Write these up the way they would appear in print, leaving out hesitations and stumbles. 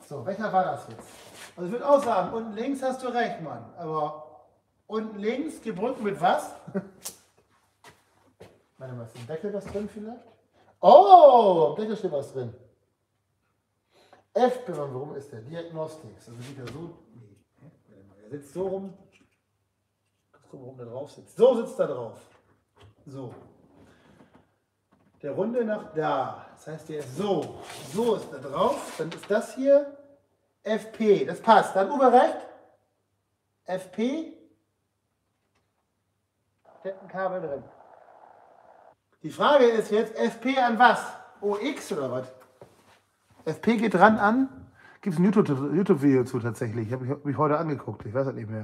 So, welcher war das jetzt? Also ich würde auch sagen, unten links hast du recht, Mann. Aber unten links gebrückt mit was? Warte mal, ist im Deckel was drin vielleicht? Oh, im Deckel steht was drin. FP, warum ist der? Diagnostics. Also geht er so. Nee. Warte mal, er sitzt so rum. Guck mal, warum der drauf sitzt. So sitzt er drauf. So. Der Runde nach da. Das heißt, der ist so. So ist er drauf. Dann ist das hier FP. Das passt. Dann oberrecht. FP. Da hat ein Kabel drin. Die Frage ist jetzt, FP an was? OX oder was? FP geht ran an. Gibt es ein YouTube-Video zu tatsächlich. Habe ich mich heute angeguckt. Ich weiß es nicht mehr.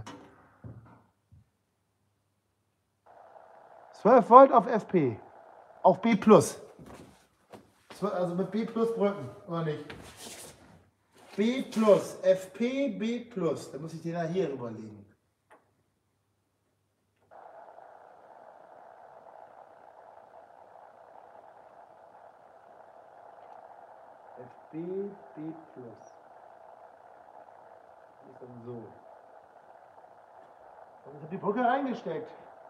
12 Volt auf FP. Auf B+. Also mit B+ Brücken, oder nicht? B+, FP, B+. Da muss ich den da hier rüberlegen. FP, B+. Das ist dann so. Und ich habe die Brücke eingesteckt.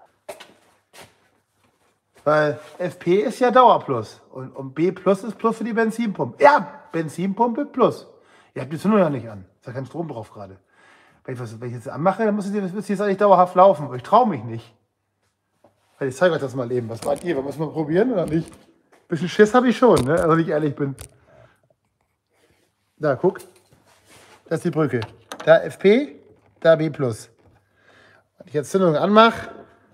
Weil FP ist ja Dauerplus und B+ ist Plus für die Benzinpumpe. Ja, Benzinpumpe Plus. Ihr habt die Zündung ja nicht an. Ist ja kein Strom drauf gerade. Wenn ich jetzt anmache, dann müsst ihr jetzt eigentlich dauerhaft laufen. Aber ich traue mich nicht. Weil ich zeige euch das mal eben. Was meint ihr? Müssen wir probieren oder nicht? Ein bisschen Schiss habe ich schon, ne? Also wenn ich ehrlich bin. Da, guck. Das ist die Brücke. Da FP, da B+. Wenn ich jetzt Zündung anmache,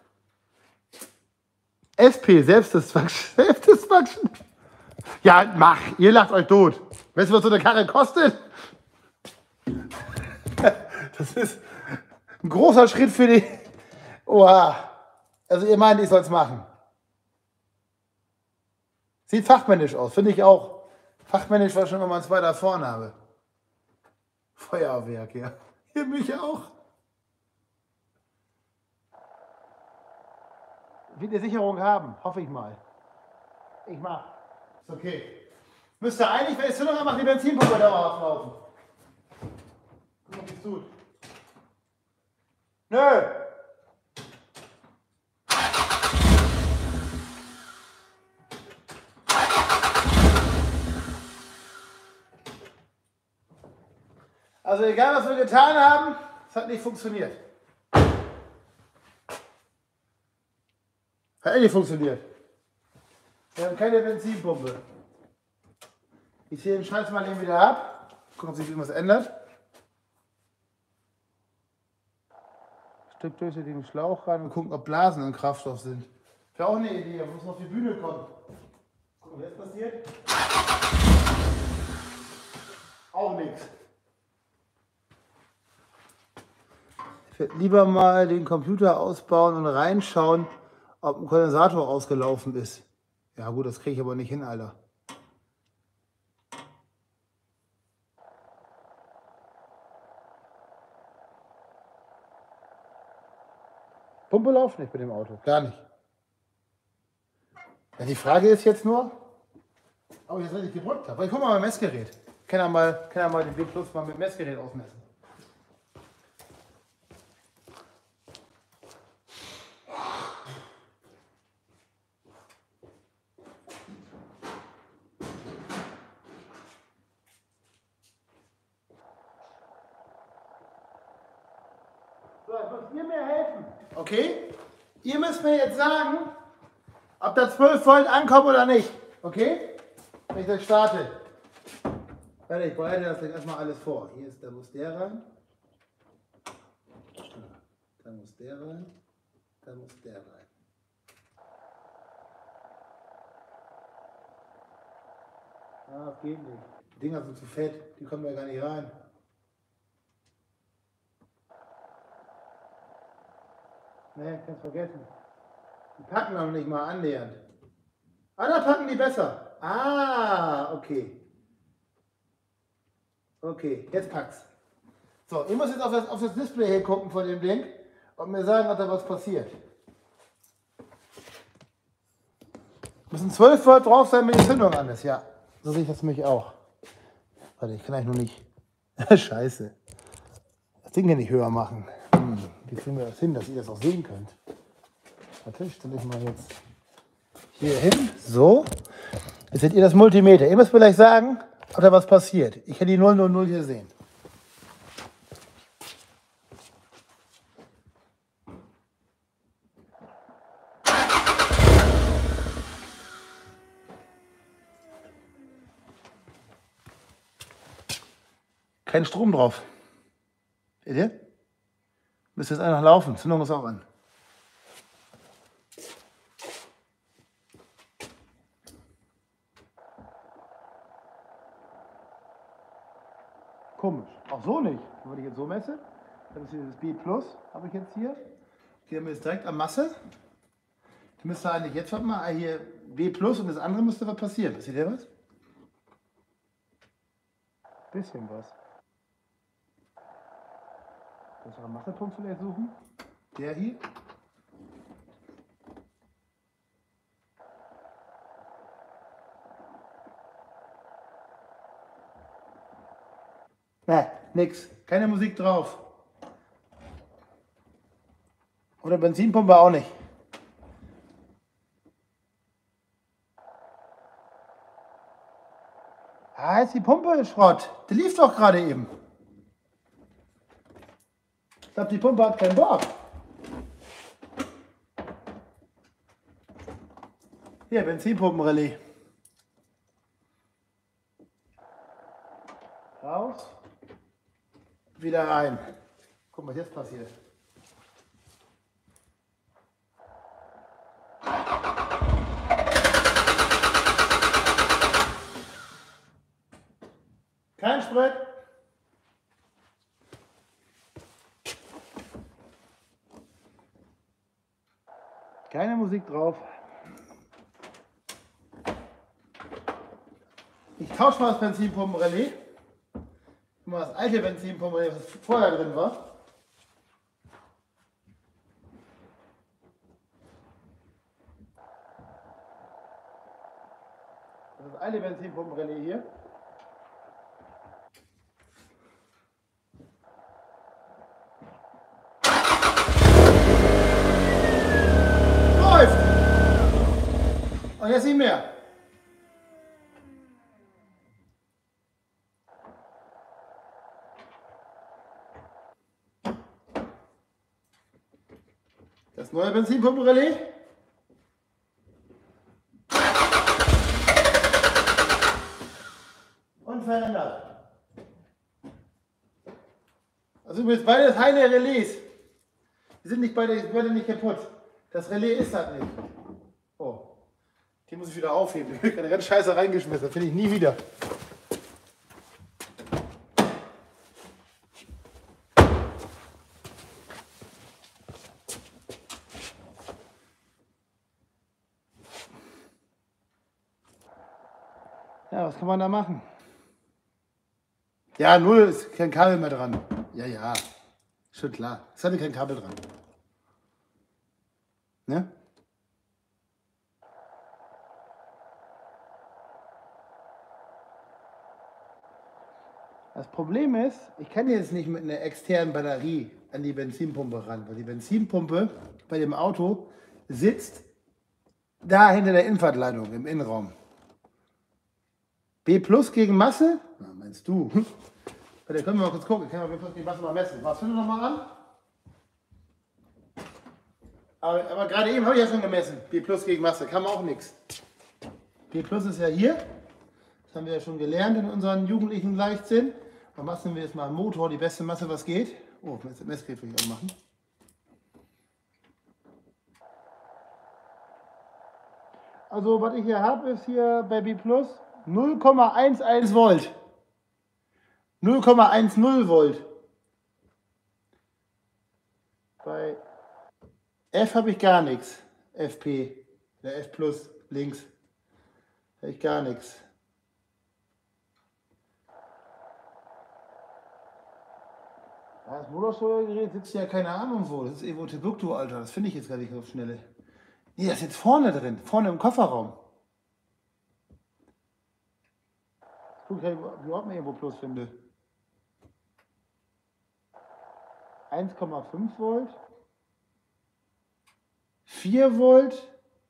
SP, Selbstdestruction. Ja, mach. Ihr lacht euch tot. Weißt du, was so eine Karre kostet? Das ist ein großer Schritt für die... Oha. Also ihr meint, ich soll es machen. Sieht fachmännisch aus, finde ich auch. Fachmännisch war schon mal mein zweiter Vorname. Feuerwerk, ja. Ihr mich auch. Wird eine Sicherung haben, hoffe ich mal. Ich mach. Ist okay. Müsst ihr eigentlich, wenn ich Zündung anmache, die Benzinpumpe dauerhaft laufen. Guck mal, wie es tut. Nö. Also egal, was wir getan haben, es hat nicht funktioniert. Hat nicht funktioniert. Wir haben keine Benzinpumpe. Ich ziehe den Scheiß mal eben wieder ab. Gucken, ob sich irgendwas ändert. Stück durch den Schlauch rein und gucken, ob Blasen im Kraftstoff sind. Wäre auch eine Idee, man muss auf die Bühne kommen. Gucken, was jetzt passiert. Auch nichts. Ich werde lieber mal den Computer ausbauen und reinschauen, ob ein Kondensator ausgelaufen ist. Ja gut, das kriege ich aber nicht hin, Alter. Pumpe läuft nicht mit dem Auto, gar nicht. Ja, die Frage ist jetzt nur, ob ich das richtig gedrückt habe. Ich gucke mal beim Messgerät. Ich kann ja mal den B+ mal mit Messgerät ausmessen. So, jetzt müsst ihr mir helfen. Okay? Ihr müsst mir jetzt sagen, ob da 12 Volt ankommen oder nicht. Okay? Wenn ich das starte. Warte, ich bereite das jetzt erstmal alles vor. Hier ist, da muss der rein. Da muss der rein. Da muss der rein. Ah, das geht nicht. Die Dinger sind zu fett. Die kommen ja gar nicht rein. Ne, kannst vergessen. Die packen noch nicht mal annähernd. Ah, da packen die besser. Ah, okay. Okay, jetzt packt's. So, ich muss jetzt auf das Display hier gucken von dem Ding und mir sagen, ob da was passiert. Müssen 12 Volt drauf sein, wenn die Zündung an ist. Ja, so sehe ich das nämlich auch. Warte, ich kann eigentlich nur nicht. Scheiße. Das Ding hier nicht höher machen. Wie kriegen wir das hin, dass ihr das auch sehen könnt? Warte, ich stelle ich mal jetzt hier hin. So. Jetzt seht ihr das Multimeter. Ihr müsst vielleicht sagen, ob da was passiert. Ich kann die 000 hier sehen. Kein Strom drauf. Seht ihr? Müsste jetzt einfach laufen. Zündung muss auch an. Komisch. Auch so nicht. Wenn ich jetzt so messe, dann ist hier das B Plus, habe ich jetzt hier. Hier haben wir jetzt direkt am Masse. Da müsste eigentlich jetzt was mal hier B Plus und das andere müsste was passieren. Seht ihr was? Bisschen was. Kannst du einen Massepunkt vielleicht suchen? Der hier. Ne, nix. Keine Musik drauf. Oder Benzinpumpe auch nicht. Ah, ist die Pumpe Schrott. Die lief doch gerade eben. Ich glaube, die Pumpe hat keinen Bock. Hier, Benzinpumpenrelais. Raus. Wieder rein. Guck mal, was jetzt passiert. Kein Sprit. Keine Musik drauf. Ich tausche mal das Benzinpumpenrelais. Guck mal, das alte Benzinpumpenrelais, was vorher drin war. Das ist das alte Benzinpumpenrelais hier. Läuft! Und jetzt nicht mehr. Das neue Benzinpumpenrelais. Unverändert. Also übrigens beides heile Relais. Die sind nicht beide nicht kaputt. Das Relais ist das nicht. Oh. Die muss ich wieder aufheben. Ich habe eine ganz Scheiße reingeschmissen. Das finde ich nie wieder. Ja, was kann man da machen? Ja, null ist kein Kabel mehr dran. Ja, ja. Schon klar. Es hatte kein Kabel dran. Ne? Das Problem ist, ich kann jetzt nicht mit einer externen Batterie an die Benzinpumpe ran, weil die Benzinpumpe bei dem Auto sitzt da hinter der Infahrtleitung im Innenraum. B plus gegen Masse? Na, meinst du? Da können wir mal kurz gucken. Ich kann mal B plus gegen Masse mal messen. Was findest du nochmal an? Aber gerade eben habe ich ja schon gemessen. B plus gegen Masse, kam auch nichts. B plus ist ja hier. Das haben wir ja schon gelernt in unseren jugendlichen Leichtsinn. Dann messen wir jetzt mal am Motor die beste Masse, was geht. Oh, das Messgerät will ich anmachen. Also, was ich hier habe, ist hier bei B plus 0,11 Volt. 0,10 Volt. Bei F habe ich gar nichts. FP. Der F plus links. Da habe ich gar nichts. Das Motorsteuergerät sitzt ja keine Ahnung wo. Das ist irgendwo Timbuktu, Alter. Das finde ich jetzt gar nicht auf Schnelle. Nee, das ist jetzt vorne drin. Vorne im Kofferraum. Guck, ob ich überhaupt mal irgendwo Plus finde. 1,5 Volt, 4 Volt,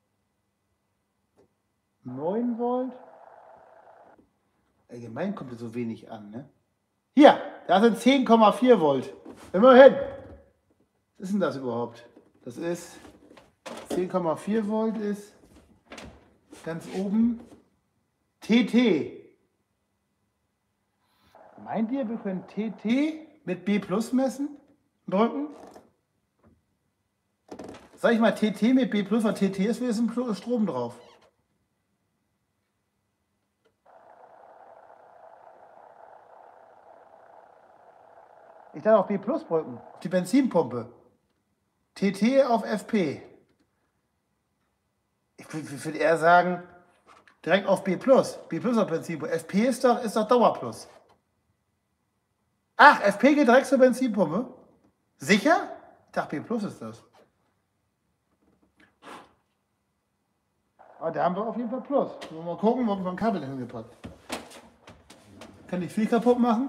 9 Volt. Allgemein kommt es so wenig an, ne? Hier, da sind 10,4 Volt. Immerhin. Was ist denn das überhaupt? Das ist 10,4 Volt ist ganz oben TT. Meint ihr, wir können TT mit B plus messen? Drücken? Sag ich mal TT mit B plus, weil TT ist wenigstens Strom drauf. Ich darf auf B plus drücken, auf die Benzinpumpe. TT auf FP. Ich würde eher sagen, direkt auf B plus. B plus auf Benzinpumpe. FP ist doch Dauerplus. Ach, FP geht direkt zur Benzinpumpe? Sicher? Ich dachte, B plus ist das. Aber da haben wir auf jeden Fall Plus. Mal gucken, wo wir ein Kabel hingepackt. Kann ich viel kaputt machen?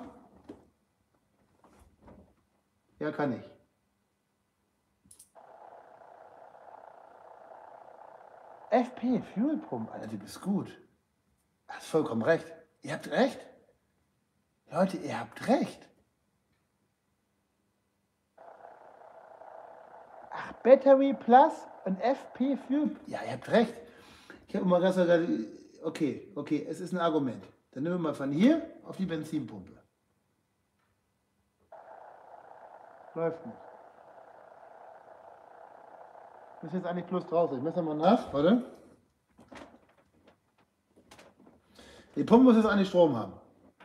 Ja, kann ich. FP, Fuel Pump, Alter, du bist gut. Du hast vollkommen recht. Ihr habt recht. Leute, ihr habt recht. Ach, Battery Plus und FP Fuel. Ja, ihr habt recht. Ich habe immer gerade, okay, es ist ein Argument. Dann nehmen wir mal von hier auf die Benzinpumpe. Läuft nicht. Ist jetzt eigentlich Plus draußen. Ich messe mal nach, warte. Die Pumpe muss jetzt eigentlich Strom haben.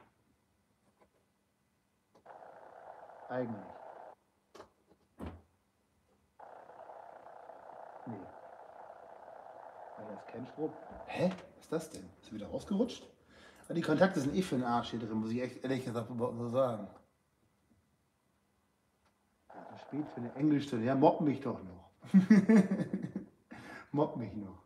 Eigentlich. Nee. Da ist kein Strom. Hä? Was ist das denn? Ist er wieder rausgerutscht? Aber die Kontakte sind eh für den Arsch hier drin, muss ich echt ehrlich gesagt so sagen. Ja, spät für eine Englischstunde. Ja, mobb mich doch noch. Mobb mich noch.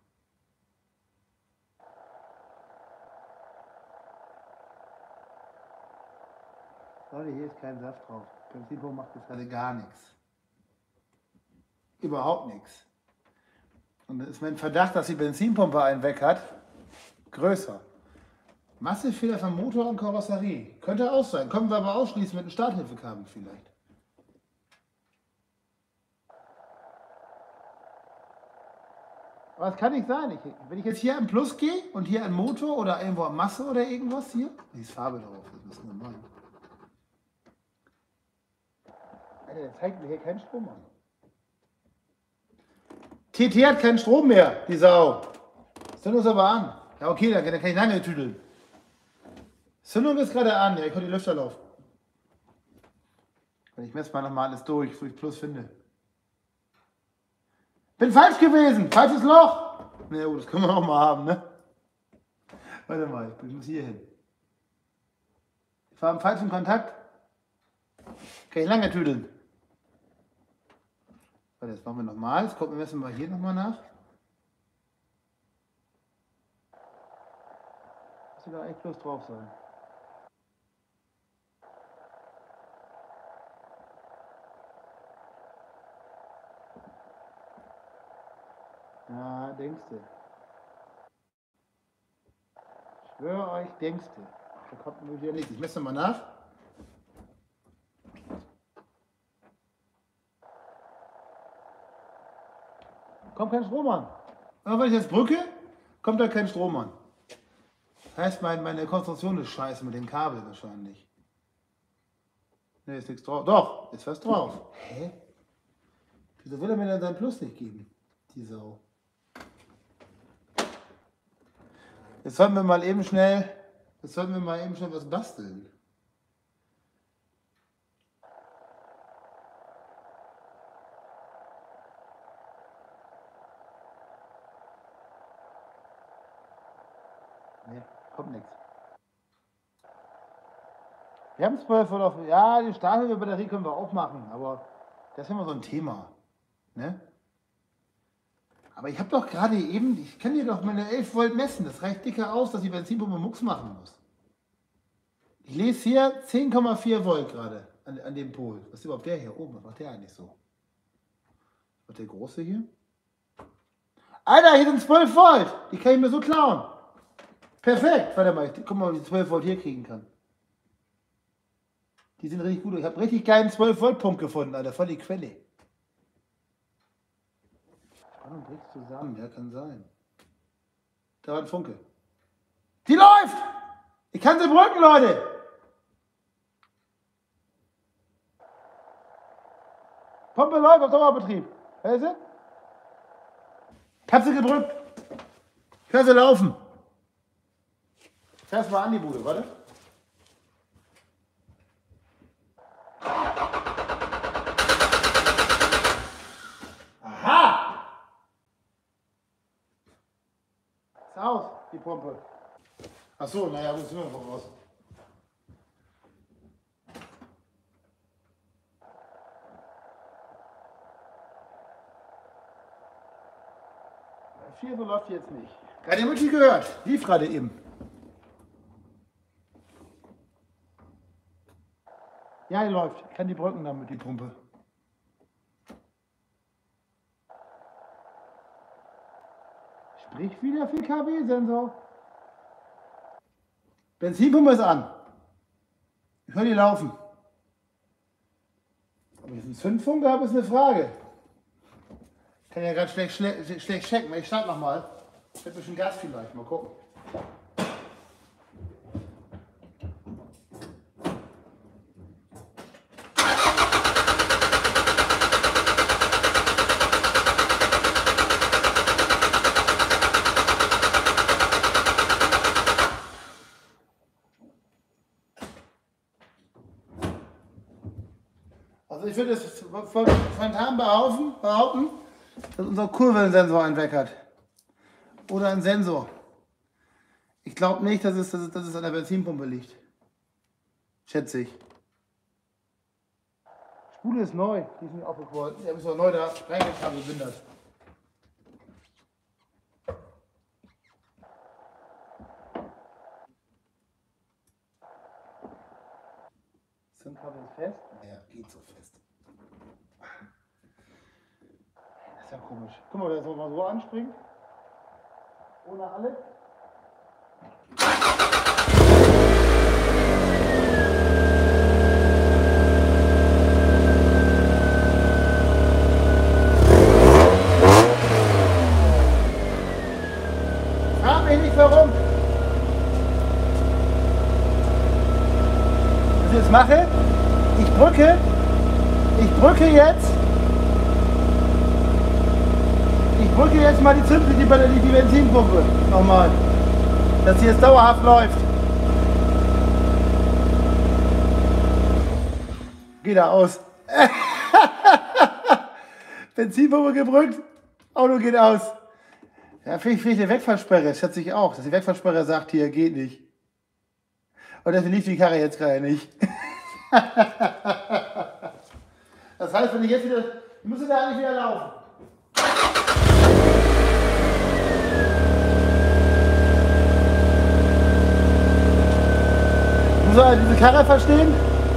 Leute, hier ist kein Saft drauf. Benzinpumpe macht das gerade gar nichts. Überhaupt nichts. Und dann ist mein Verdacht, dass die Benzinpumpe einen weg hat, größer. Massefehler vom Motor und Karosserie. Könnte auch sein. Können wir aber ausschließen mit einem Starthilfekabel vielleicht. Aber es kann nicht sein. Wenn ich jetzt hier an Plus gehe und hier an Motor oder irgendwo an Masse oder irgendwas hier, die ist Farbe drauf, das ist normal. Alter, der zeigt mir hier keinen Strom an. TT hat keinen Strom mehr, die Sau. Zünd uns aber an. Ja, okay, dann kann ich lange tüdeln. Zündung ist gerade an, ja, ich kann die Lüfter laufen. Und ich messe mal nochmal alles durch, wo ich Plus finde. Bin falsch gewesen, falsches Loch. Na ja, gut, das können wir auch mal haben, ne? Warte mal, ich muss hier hin. Ich war im falschen Kontakt. Kann ich lange tüdeln. Warte, das machen wir nochmal. Jetzt gucken wir mal hier nochmal nach. Müsste da echt Plus drauf sein. Ja, denkst du. Ich schwöre euch, denkst du. Da kommt nur wieder nichts. Ich messe mal nach. Kommt kein Strom an. Aber wenn ich jetzt drücke, kommt da kein Strom an. Das heißt, meine Konstruktion ist scheiße mit dem Kabel wahrscheinlich. Ne, ist nichts drauf. Doch, ist was drauf. Hä? Wieso will er mir denn sein Plus nicht geben? Die Sau. Jetzt sollten wir mal eben schnell was basteln. Nee, kommt nichts. Wir haben 12 Volt. Ja, die Starthilfe-Batterie können wir auch machen, aber das ist immer so ein Thema. Ne? Aber ich habe doch gerade eben, ich kann dir doch meine 11 Volt messen. Das reicht dicker aus, dass die Benzinpumpe Mucks machen muss. Ich lese hier 10,4 Volt gerade. an dem Pol. Was ist überhaupt der hier oben? Was macht der eigentlich so? Was der große hier? Alter, hier sind 12 Volt. Die kann ich mir so klauen. Perfekt. Warte mal, guck mal, ob ich 12 Volt hier kriegen kann. Die sind richtig gut. Ich habe richtig geilen 12 Volt Punkt gefunden, Alter. Voll die Quelle. Spannung bricht zusammen. Ja, kann sein. Da war ein Funke. Die läuft! Ich kann sie brücken, Leute! Pumpe läuft auf Dauerbetrieb. Hörst du? Ich hab sie gebrückt. Ich höre sie laufen. Fährst mal an die Bude, warte. Aha! Ist aus, die Pumpe. Ach so, naja, gut, sind wir noch raus. Viel so läuft jetzt nicht. Gerade eben nicht gehört. Lief gerade eben. Ja, die läuft. Ich kann die brücken damit, die Pumpe. Sprich wieder 4 kW-Sensor. Benzinpumpe ist an. Ich höre die laufen. Ob ich jetzt einen Zündfunke habe, ist eine Frage. Ich kann ja gerade schlecht checken. Ich starte nochmal. Ich habe ein bisschen Gas vielleicht. Mal gucken. Also ich würde es spontan behaupten, dass unser Kurbelsensor einen Weg hat. Oder ein Sensor. Ich glaube nicht, dass es an der Benzinpumpe liegt. Schätze ich. Spule ist neu. Die ist nicht aufgequollen. Die habe ich so neu da reingetan, gebindert. Zündkabel ist fest? Naja, geht so fest. Das ist ja komisch. Guck mal, der soll mal so anspringen. Ohne alles. Frag mich nicht warum. Was ich jetzt mache, ich brücke jetzt mal die Benzinpumpe nochmal, dass sie jetzt dauerhaft läuft. Geht da aus. Benzinpumpe gebrückt, Auto geht aus. Ja, vielleicht eine Wegfahrsperre, schätze ich auch, dass die Wegfahrsperre sagt, hier geht nicht. Und deswegen lief die Karre jetzt gerade nicht. Das heißt, wenn ich jetzt wieder, müsste da nicht wieder laufen. Muss man diese Karre verstehen?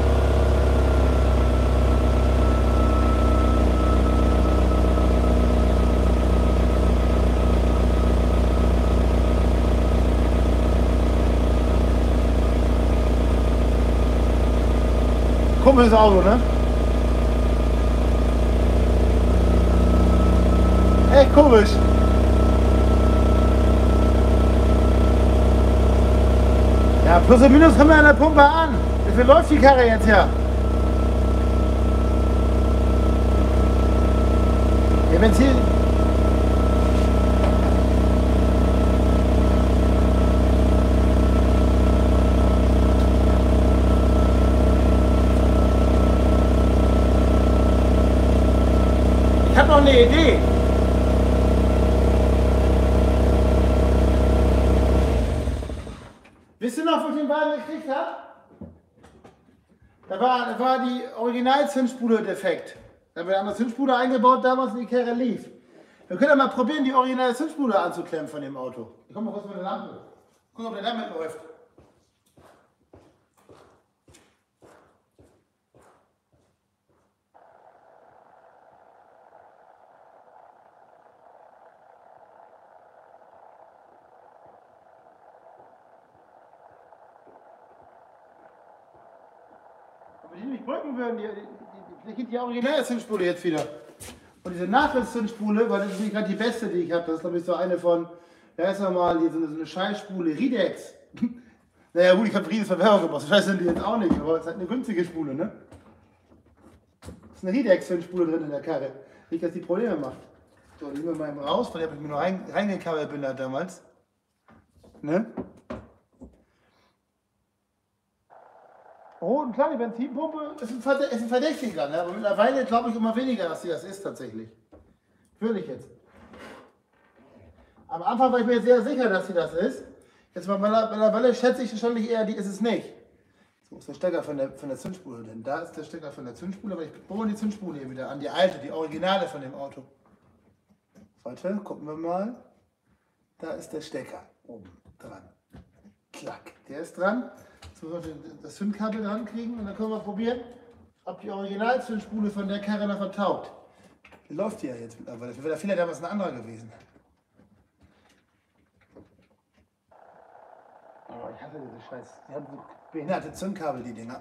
Komisches Auto, ne? Echt komisch. Ja, plus und minus kommen wir an der Pumpe an. Wie viel läuft die Karre jetzt hier? Ja, Benzin. Ich habe noch eine Idee. Wisst ihr noch, wo ich den Wagen gekriegt habe? Da war die Original-Zündspule defekt. Da haben wir eine andere Zündspule eingebaut, damals in die Karre lief. Wir können ja mal probieren, die originale Zündspule anzuklemmen von dem Auto. Ich komme mal kurz mit der Lampe. Gucken, ob der damit läuft. Wenn die nicht brücken würden, da geht die originelle Zündspule jetzt wieder. Und diese Nachrichtszündspule, weil das ist nicht gerade die beste, die ich habe, das ist glaube ich so eine von, ja ist nochmal hier so eine Schallspule, Ridex. Naja gut, ich habe riesige Verwerbung gemacht, das heißt die jetzt auch nicht, aber es ist halt eine günstige Spule, ne? Es ist eine Ridex-Zündspule drin in der Karre, nicht dass die Probleme macht. So, die nehmen wir mal eben raus, von der habe ich mir nur reingekabelt bin damals. Ne? Oh, und klar, die Benzinpumpe ist ein Verdächtiger, ne? Aber mittlerweile glaube ich immer weniger, dass sie das ist tatsächlich. Würde ich jetzt. Am Anfang war ich mir sehr sicher, dass sie das ist. Jetzt mal mittlerweile schätze ich wahrscheinlich eher, die ist es nicht. So ist der Stecker von der Zündspule, denn da ist der Stecker von der Zündspule, aber ich bohre die Zündspule hier wieder an, die alte, die Originale von dem Auto. Warte, gucken wir mal. Da ist der Stecker oben dran. Klack, der ist dran. Jetzt müssen wir das Zündkabel dran kriegen und dann können wir probieren, ob die Originalzündspule von der Karre noch vertaugt. Die läuft die ja jetzt mittlerweile. Für der Fehler damals ein anderer gewesen. Oh, ich hasse diese Scheiß. Die haben so behinderte Zündkabel, die Dinger.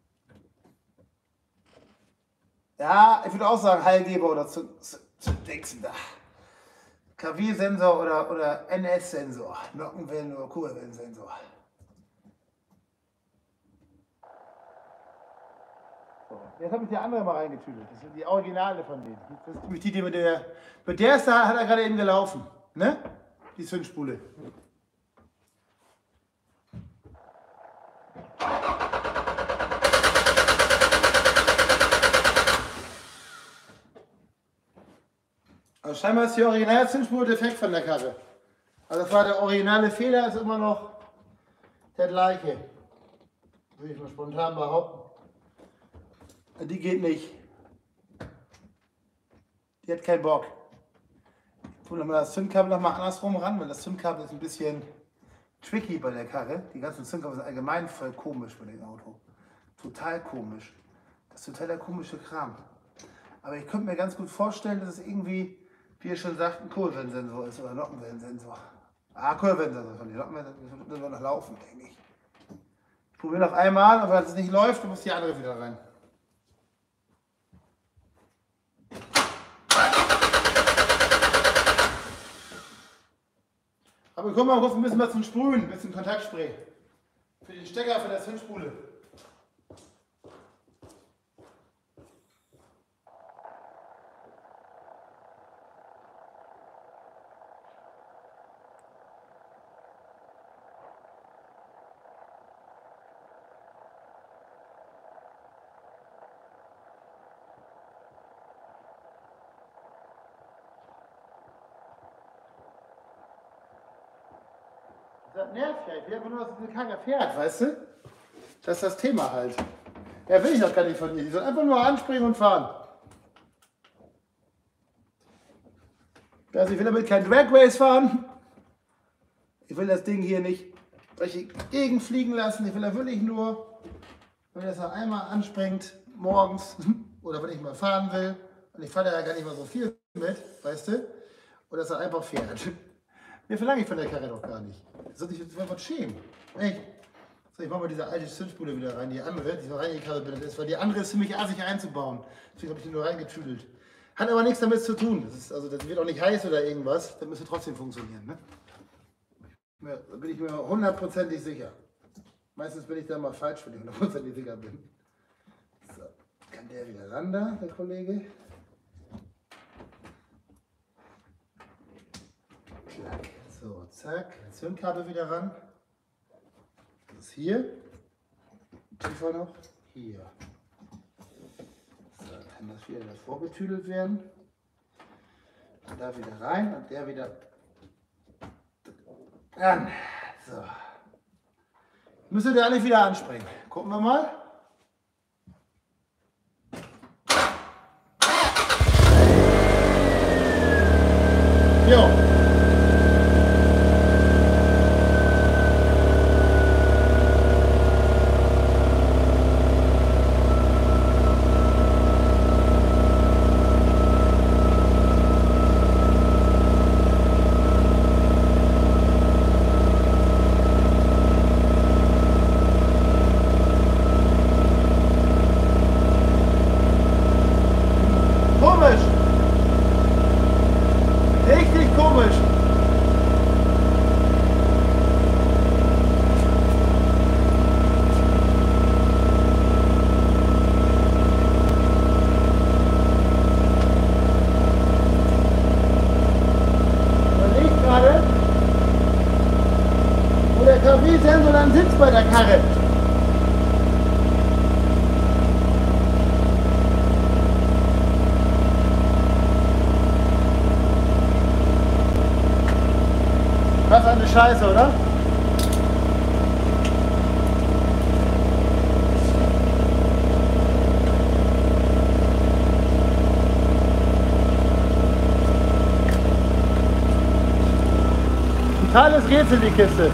Ja, ich würde auch sagen Heilgeber oder Zünddingsen da. KW-Sensor oder NS-Sensor. Nockenwellen- oder Kurbelwellen-Sensor. So, jetzt habe ich die andere mal reingetüdelt. Das sind die Originale von denen. Das ist nämlich die mit der ist da, hat er gerade eben gelaufen. Ne? Die Zündspule. Also scheinbar ist die Originalzündspule defekt von der Karre. Also das war der originale Fehler, ist immer noch der gleiche. Würde ich mal spontan behaupten. Die geht nicht. Die hat keinen Bock. Ich tue nochmal das Zündkabel nochmal andersrum ran, weil das Zündkabel ist ein bisschen tricky bei der Karre. Die ganzen Zündkabel sind allgemein voll komisch bei dem Auto. Total komisch. Das ist total der komische Kram. Aber ich könnte mir ganz gut vorstellen, dass es irgendwie, wie ihr schon sagt, ein Kurbelwellensensor ist oder ein Nockenwellensensor. Kurbelwellensensor von den Nockenwellensensor wird noch laufen, denke ich. Ich probiere noch einmal, aber wenn es nicht läuft, dann muss die andere wieder rein. Aber guck mal, wir müssen mal zum Sprühen, ein bisschen Kontaktspray. Für den Stecker für der Zündspule. Das nervt ja. Ich will einfach nur, dass diese Karre fährt, weißt du? Das ist das Thema halt. Ja, will ich doch gar nicht von ihr. Die soll einfach nur anspringen und fahren. Also ich will damit kein Drag Race fahren. Ich will das Ding hier nicht durch die Gegend fliegen lassen. Ich will da wirklich nur, wenn das dann einmal anspringt, morgens oder wenn ich mal fahren will. Und ich fahre da ja gar nicht mal so viel mit, weißt du? Und dass er einfach fährt. Mehr verlange ich von der Karre doch gar nicht. Das soll sich jetzt einfach schämen. Echt. So, ich mache mal diese alte Zündspule wieder rein, die andere, die noch reingekabelt ist, weil die andere ist ziemlich assig einzubauen. Deswegen habe ich die nur reingetüdelt. Hat aber nichts damit zu tun. Das wird auch nicht heiß oder irgendwas. Das müsste trotzdem funktionieren. Ne? Da bin ich mir hundertprozentig sicher. Meistens bin ich da mal falsch, wenn ich hundertprozentig sicher bin. So, kann der wieder ran da, der Kollege. Klack. So, zack. Zündkabel wieder ran. Das ist hier. Tiefer noch. Hier. So, dann kann das wieder davor getüdelt werden. Und da wieder rein und der wieder dran. So. Müsste der eigentlich wieder anspringen. Gucken wir mal. Jo. bei der Karre. Was eine Scheiße, oder? Totales Rätsel, die Kiste.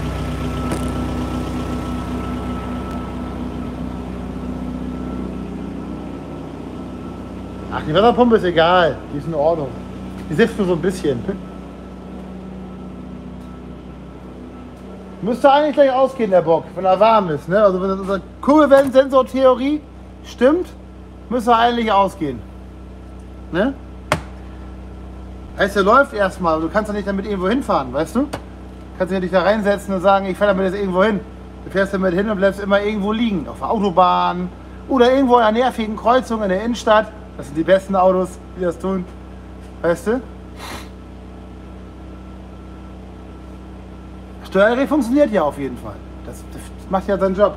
Ach, die Wasserpumpe ist egal. Die ist in Ordnung. Die sifft nur so ein bisschen. Müsste eigentlich gleich ausgehen, der Bock, wenn er warm ist. Ne? Also wenn unsere Kurbelwellensensor-Theorie stimmt, müsste er eigentlich ausgehen. Ne? Heißt, er läuft erstmal, du kannst ja nicht damit irgendwo hinfahren, weißt du? Kannst ja nicht da reinsetzen und sagen, ich fahre damit jetzt irgendwo hin. Du fährst damit hin und bleibst immer irgendwo liegen, auf der Autobahn oder irgendwo in einer nervigen Kreuzung in der Innenstadt. Das sind die besten Autos, die das tun, weißt du? Steuergerät funktioniert ja auf jeden Fall. Das macht ja seinen Job.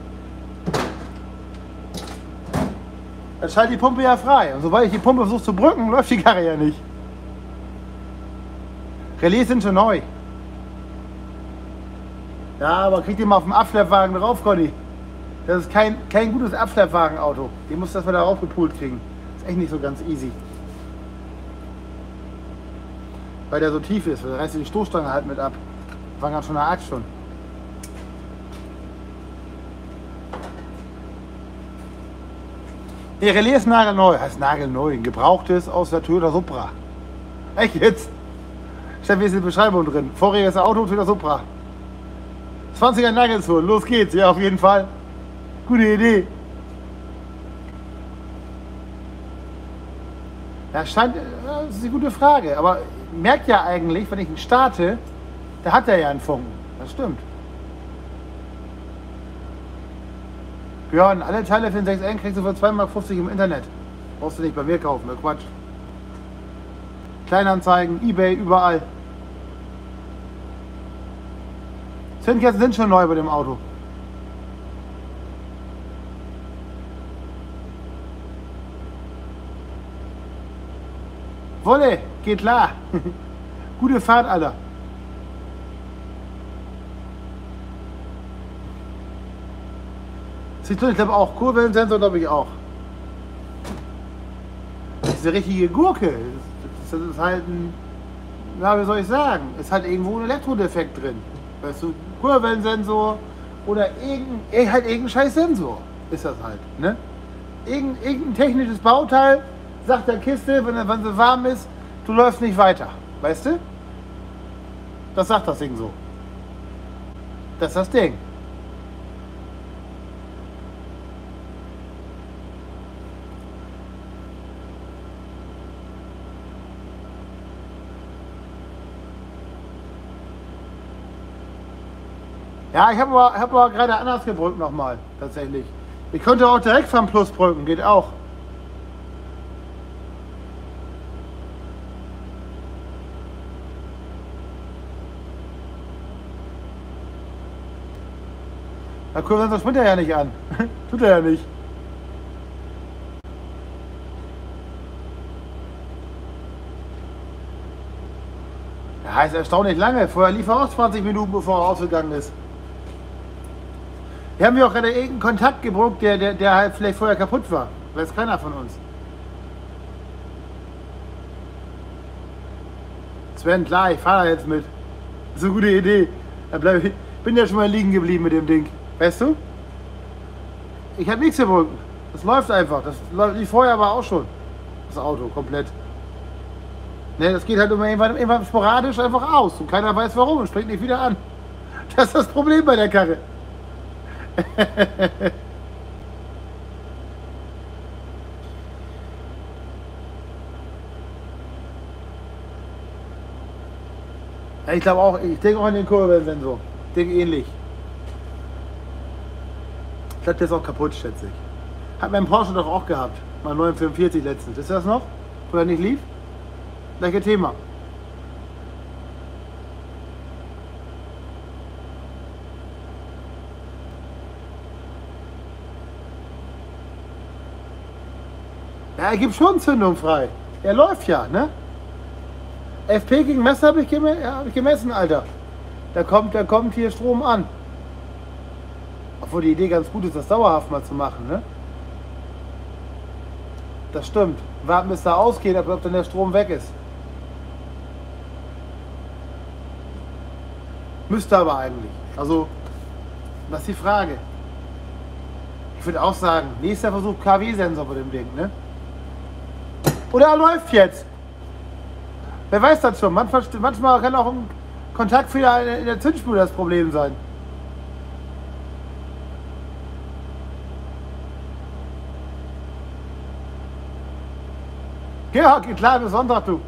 Dann schaltet die Pumpe ja frei. Und sobald ich die Pumpe versuche zu drücken, läuft die Karre ja nicht. Relais sind schon neu. Ja, aber krieg die mal auf dem Abschleppwagen drauf, Conny. Das ist kein gutes Abschleppwagenauto. Die muss das mal da raufgepult kriegen. Ist echt nicht so ganz easy. Weil der so tief ist, weil da reißt die Stoßstange halt mit ab. War ganz schon eine Axt schon. Der Relais ist nagelneu. Heißt nagelneu. Ein gebrauchtes aus der Toyota Supra. Echt jetzt? Steht in der Beschreibung drin. Voriges Auto, Toyota Supra. 20er Nageltour. Los geht's. Ja, auf jeden Fall. Gute Idee. Ja, scheint, das ist eine gute Frage. Aber merkt ja eigentlich, wenn ich ihn starte, da hat er ja einen Funken. Das stimmt. Björn, alle Teile für den 6N kriegst du für 2,50 Mark im Internet. Brauchst du nicht bei mir kaufen, Quatsch. Kleinanzeigen, eBay, überall. Zündkerzen sind schon neu bei dem Auto. Wolle, geht klar. Gute Fahrt, Alter. Ich glaube auch, Kurbelensensor glaube ich auch. Das ist eine richtige Gurke. Das ist halt ein, na, wie soll ich sagen, ist halt irgendwo ein Elektrodefekt drin. Weißt du, Kurbelensensor oder irgendein scheiß Sensor ist das halt. Ne? Irgendein technisches Bauteil sagt der Kiste, wenn sie warm ist, du läufst nicht weiter. Weißt du? Das sagt das Ding so. Das ist das Ding. Ja, ich hab aber gerade anders gedrückt nochmal, tatsächlich. Ich könnte auch direkt vom Plus drücken, geht auch. Na cool, sonst springt er ja nicht an. Tut er ja nicht. Ja, heißt erstaunlich lange. Vorher lief er auch 20 Minuten, bevor er ausgegangen ist. Wir haben ja auch gerade irgendeinen Kontakt gebrochen, der halt vielleicht vorher kaputt war. Weiß keiner von uns. Sven, klar, ich fahre da jetzt mit. Das ist eine gute Idee. Ich bin ja schon mal liegen geblieben mit dem Ding. Weißt du? Ich habe nichts gebrochen. Das läuft einfach. Das lief vorher aber auch schon. Das Auto komplett. Ne, das geht halt immer irgendwann sporadisch einfach aus. Und keiner weiß warum und springt nicht wieder an. Das ist das Problem bei der Karre. Ja, ich glaube auch, ich denke auch an den Kurbelsensor. Ich denke ähnlich. Ich glaube, der ist auch kaputt, schätze ich. Hat mein Porsche doch auch gehabt. Mal 945 letztens. Ist das noch? Oder nicht lief? Gleiche Thema. Ja, er gibt schon Zündung frei. Er läuft ja, ne? FP gegen Messer habe ich gemessen, Alter. Da kommt hier Strom an. Obwohl die Idee ganz gut ist, das dauerhaft mal zu machen, ne? Das stimmt. Warten, bis er ausgeht, ob dann der Strom weg ist. Müsste aber eigentlich. Also, das ist die Frage. Ich würde auch sagen, nächster Versuch KW-Sensor bei dem Ding, ne? Oder er läuft jetzt. Wer weiß das schon. Manchmal kann auch ein Kontaktfehler in der Zündspule das Problem sein. Ja, geht klar, bis Sonntag, du.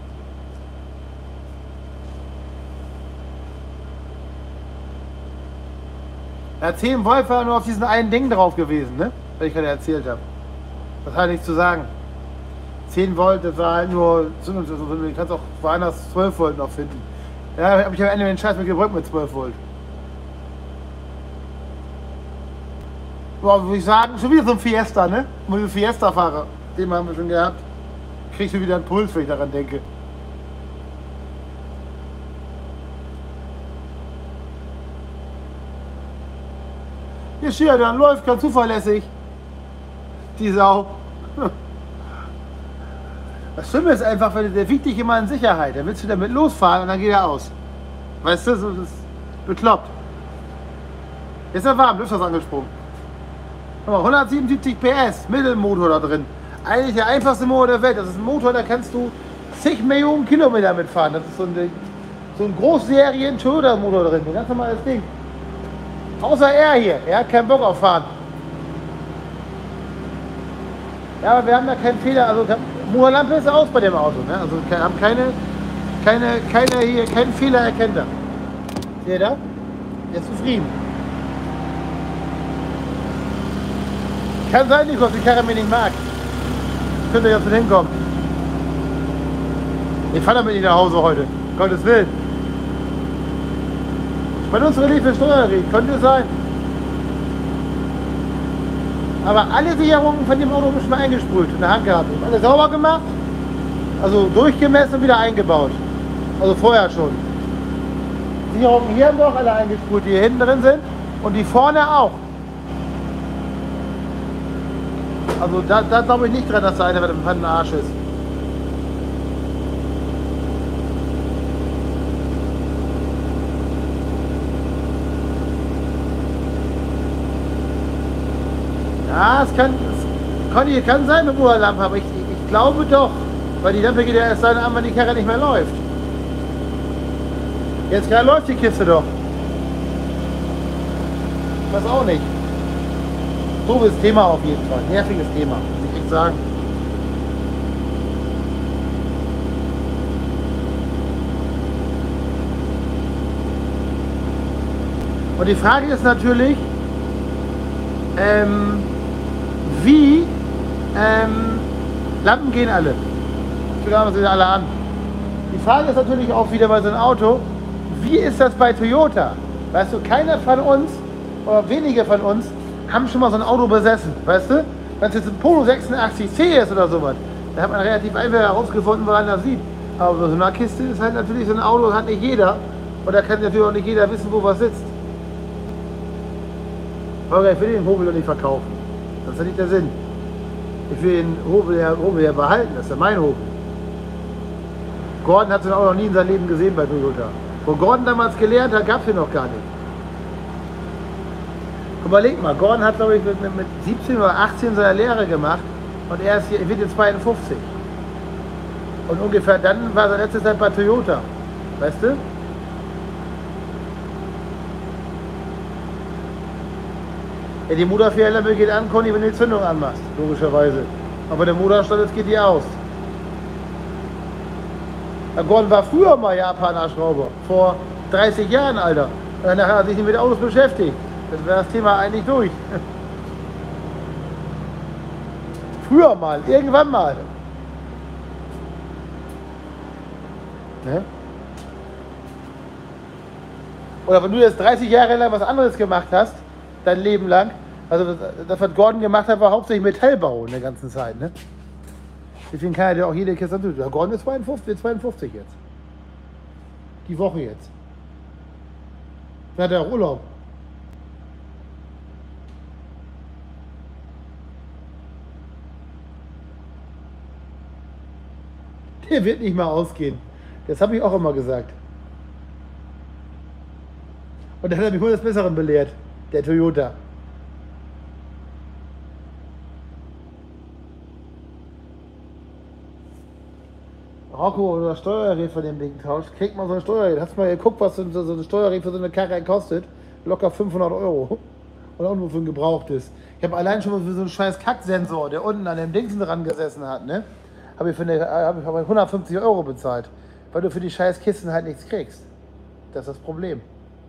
Ja, 10 Volt war nur auf diesen einen Ding drauf gewesen, ne? Was ich gerade erzählt habe. Das hat nichts zu sagen. 10 Volt, das war halt nur, du kannst auch woanders 12 Volt noch finden. Ja, habe ich am Ende den Scheiß mitgebrückt mit 12 Volt. Boah, würde ich sagen, schon wieder so ein Fiesta, ne? Mal ein Fiesta-Fahrer. Den haben wir schon gehabt. Kriegst du wieder einen Puls, wenn ich daran denke. Hier steht dann läuft ganz zuverlässig. Die Sau. Das Schlimme ist einfach, der wiegt dich immer in Sicherheit. Dann willst du damit losfahren und dann geht er aus. Weißt du, das ist bekloppt. Jetzt ist er warm, Lüfter ist angesprungen. 177 PS, Mittelmotor da drin. Eigentlich der einfachste Motor der Welt. Das ist ein Motor, da kannst du zig Millionen Kilometer mitfahren. Das ist so ein Großserien-Toyota-Motor drin. Ein ganz normales Ding. Außer er hier. Er hat keinen Bock auf Fahren. Ja, aber wir haben da keinen Fehler. Also Motorlampe ist aus bei dem Auto. Ne? Also wir haben keinen Fehler erkennt er. Seht ihr da? Er ist zufrieden. Kann sein, Nikos, die Karre mir nicht mag. Könnt ihr jetzt mit hinkommen. Ich fahre damit nicht nach Hause heute. Gottes Willen. Bei uns Relief für Steuerrecht. Könnte sein. Aber alle Sicherungen von dem Auto habe ich schon mal eingesprüht. In der Hand gehabt. Ich habe alles sauber gemacht. Also durchgemessen und wieder eingebaut. Also vorher schon. Sicherungen hier haben wir auch alle eingesprüht, die hier hinten drin sind. Und die vorne auch. Also da glaube ich nicht dran, dass da einer mit dem Pfannen Arsch ist. Ja, es kann sein mit Motorlampe, aber ich glaube doch. Weil die Lampe geht ja erst dann an, wenn die Karre nicht mehr läuft. Jetzt gerade läuft die Kiste doch. Ich weiß auch nicht. Doofes Thema auf jeden Fall. Nerviges Thema, muss ich echt sagen. Und die Frage ist natürlich, wie Lampen gehen alle. Ich will sagen, alle an. Die Frage ist natürlich auch wieder bei so einem Auto, wie ist das bei Toyota? Weißt du, keiner von uns, oder wenige von uns, haben schon mal so ein Auto besessen, weißt du? Wenn es jetzt ein Polo 86C ist oder sowas, da hat man relativ einfach herausgefunden, woran das sieht. Aber so eine Kiste ist halt natürlich so ein Auto, das hat nicht jeder. Und da kann natürlich auch nicht jeder wissen, wo was sitzt. Aber ich will den Hobel doch nicht verkaufen. Das ist ja nicht der Sinn. Ich will den Hobel ja behalten, das ist ja mein Hobel. Gordon hat so ein Auto noch nie in seinem Leben gesehen bei Toyota. Wo Gordon damals gelernt hat, gab es hier noch gar nicht. Überleg mal, Gordon hat glaube ich mit 17 oder 18 seine Lehre gemacht und er wird jetzt 52. Und ungefähr dann war seine letzte Zeit bei Toyota. Weißt du? Ja, die Motorfehlerlampe geht an, Conny, wenn du die Zündung anmachst, logischerweise. Aber der Motorstand, jetzt geht die aus. Der Gordon war früher mal Japaner Schrauber, vor 30 Jahren, Alter. Danach hat er sich nicht mit Autos beschäftigt. Dann wäre das Thema eigentlich durch. Früher mal, irgendwann mal. Ne? Oder wenn du jetzt 30 Jahre lang was anderes gemacht hast, dein Leben lang, also das was Gordon gemacht hat, war hauptsächlich Metallbau in der ganzen Zeit. Ne? Deswegen kann er dir auch jede Kiste tun. Der Gordon ist 52 jetzt. Die Woche jetzt. Dann hat er auch Urlaub. Der wird nicht mal ausgehen. Das habe ich auch immer gesagt. Und dann hat er mich wohl des Besseren belehrt. Der Toyota. Rocco oder Steuergerät von dem Ding tauscht, kriegt man so ein Steuergerät. Hast du mal geguckt, was so ein Steuergerät für so eine Karre kostet? Locker 500 Euro. Und auch nur für ein gebrauchtes. Ich habe allein schon mal für so einen scheiß Kacksensor, der unten an dem Dingsen dran gesessen hat, ne? Habe ich 150 Euro bezahlt. Weil du für die scheiß Kisten halt nichts kriegst. Das ist das Problem.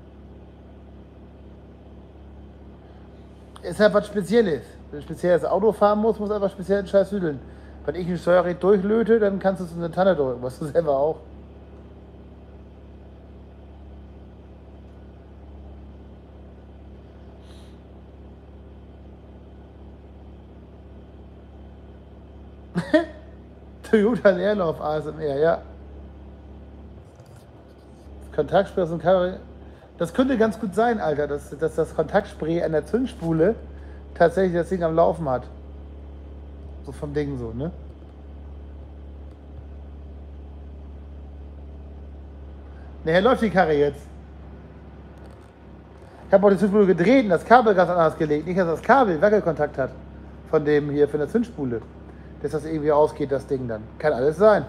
Ist halt was Spezielles. Wenn du ein spezielles Auto fahren musst, musst du einfach speziell den Scheiß hüdeln. Wenn ich ein Steuergerät durchlöte, dann kannst du es in eine Tanne drücken, was du selber auch. Toyota Leerlauf ASMR, ja. Kontaktspray aus dem Karre. Das könnte ganz gut sein, Alter, dass das Kontaktspray an der Zündspule tatsächlich das Ding am Laufen hat. So vom Ding so, ne? Nachher läuft die Karre jetzt. Ich habe auch die Zündspule gedreht und das Kabel ganz anders gelegt. Nicht, dass das Kabel Wackelkontakt hat. Von dem hier, von der Zündspule. Dass das irgendwie ausgeht, das Ding dann. Kann alles sein.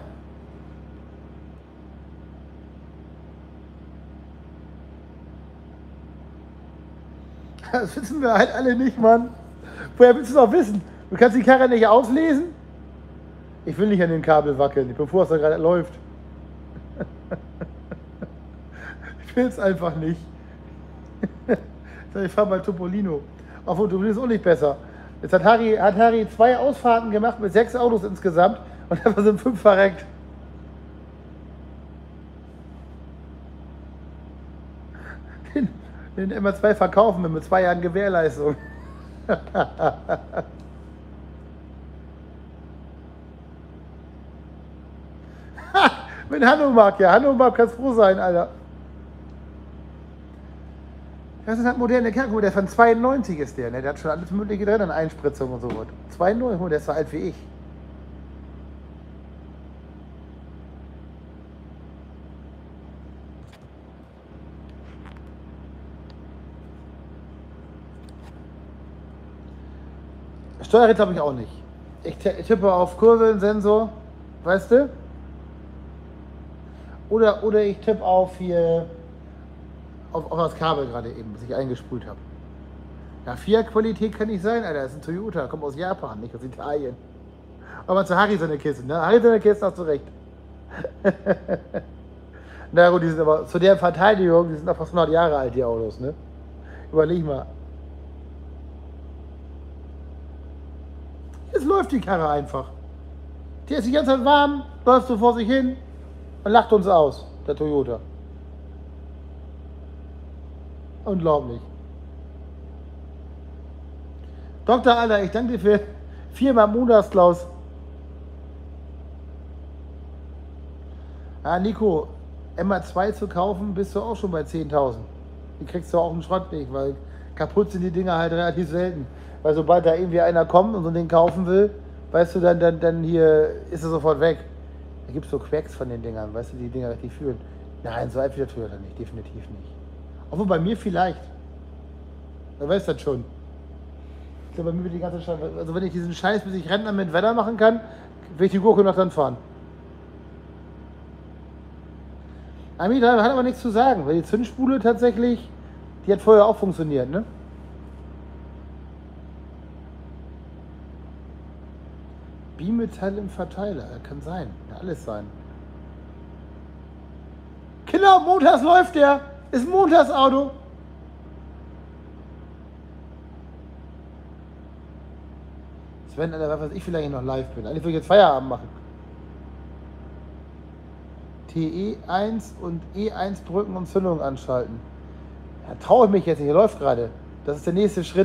Das wissen wir halt alle nicht, Mann. Woher willst du es auch wissen? Du kannst die Karre nicht auslesen? Ich will nicht an den Kabel wackeln, bevor es da gerade läuft. Ich will es einfach nicht. Ich fahre mal Topolino. Obwohl, Topolino ist auch nicht besser. Jetzt hat Harry 2 Ausfahrten gemacht mit 6 Autos insgesamt und davon sind 5 verreckt. Den immer 2 verkaufen mit 2 Jahren Gewährleistung. Mit Hanomag, ja. Hanomag kannst froh sein, Alter. Das sind halt moderne Kerl, der von 92 ist der, ne? Der hat schon alles Mögliche drin an Einspritzung und so was. 92, der ist so alt wie ich. Steuergerät habe ich auch nicht. Ich tippe auf Kurbelsensor, weißt du? Oder ich tippe auf hier auf das Kabel gerade eben, was ich eingespult habe. Ja, Fiat-Qualität kann nicht sein, Alter. Das ist ein Toyota, kommt aus Japan, nicht aus Italien. Aber zu Harry seine Kiste, ne? Harry seine Kiste hast du recht. Na gut, die sind aber zu der Verteidigung, die sind noch fast 100 Jahre alt, die Autos, ne? Überleg mal. Jetzt läuft die Karre einfach. Die ist die ganze Zeit warm, läuft so vor sich hin und lacht uns aus, der Toyota. Unglaublich. Dr. Alter, ich danke dir für 4-mal Montagsklaus. Ah, Nico, MA2 zu kaufen, bist du auch schon bei 10.000. Die kriegst du auch einen Schrott nicht, weil kaputt sind die Dinger halt relativ selten. Weil sobald da irgendwie einer kommt und so ein Ding kaufen will, weißt du, dann hier ist er sofort weg. Da gibt es so Quacks von den Dingern, weißt du, die Dinger richtig fühlen. Nein, so alt wie der Toyota nicht, definitiv nicht. Obwohl bei mir vielleicht. Wer weiß das schon. Ich glaube, bei mir wird die ganze Scheiße. Also wenn ich diesen Scheiß, bis ich Rentner mit Wetter machen kann, will ich die Gurke noch dann fahren. Ami3 hat aber nichts zu sagen, weil die Zündspule tatsächlich, die hat vorher auch funktioniert, ne? Bimetall im Verteiler, kann sein, kann alles sein. Genau, montags läuft der, ist ein Montagsauto. Sven, Alter, was weiß ich, vielleicht noch live bin. Eigentlich würde ich jetzt Feierabend machen. TE1 und E1 Brücken und Zündung anschalten. Da traue ich mich jetzt nicht, hier läuft gerade. Das ist der nächste Schritt.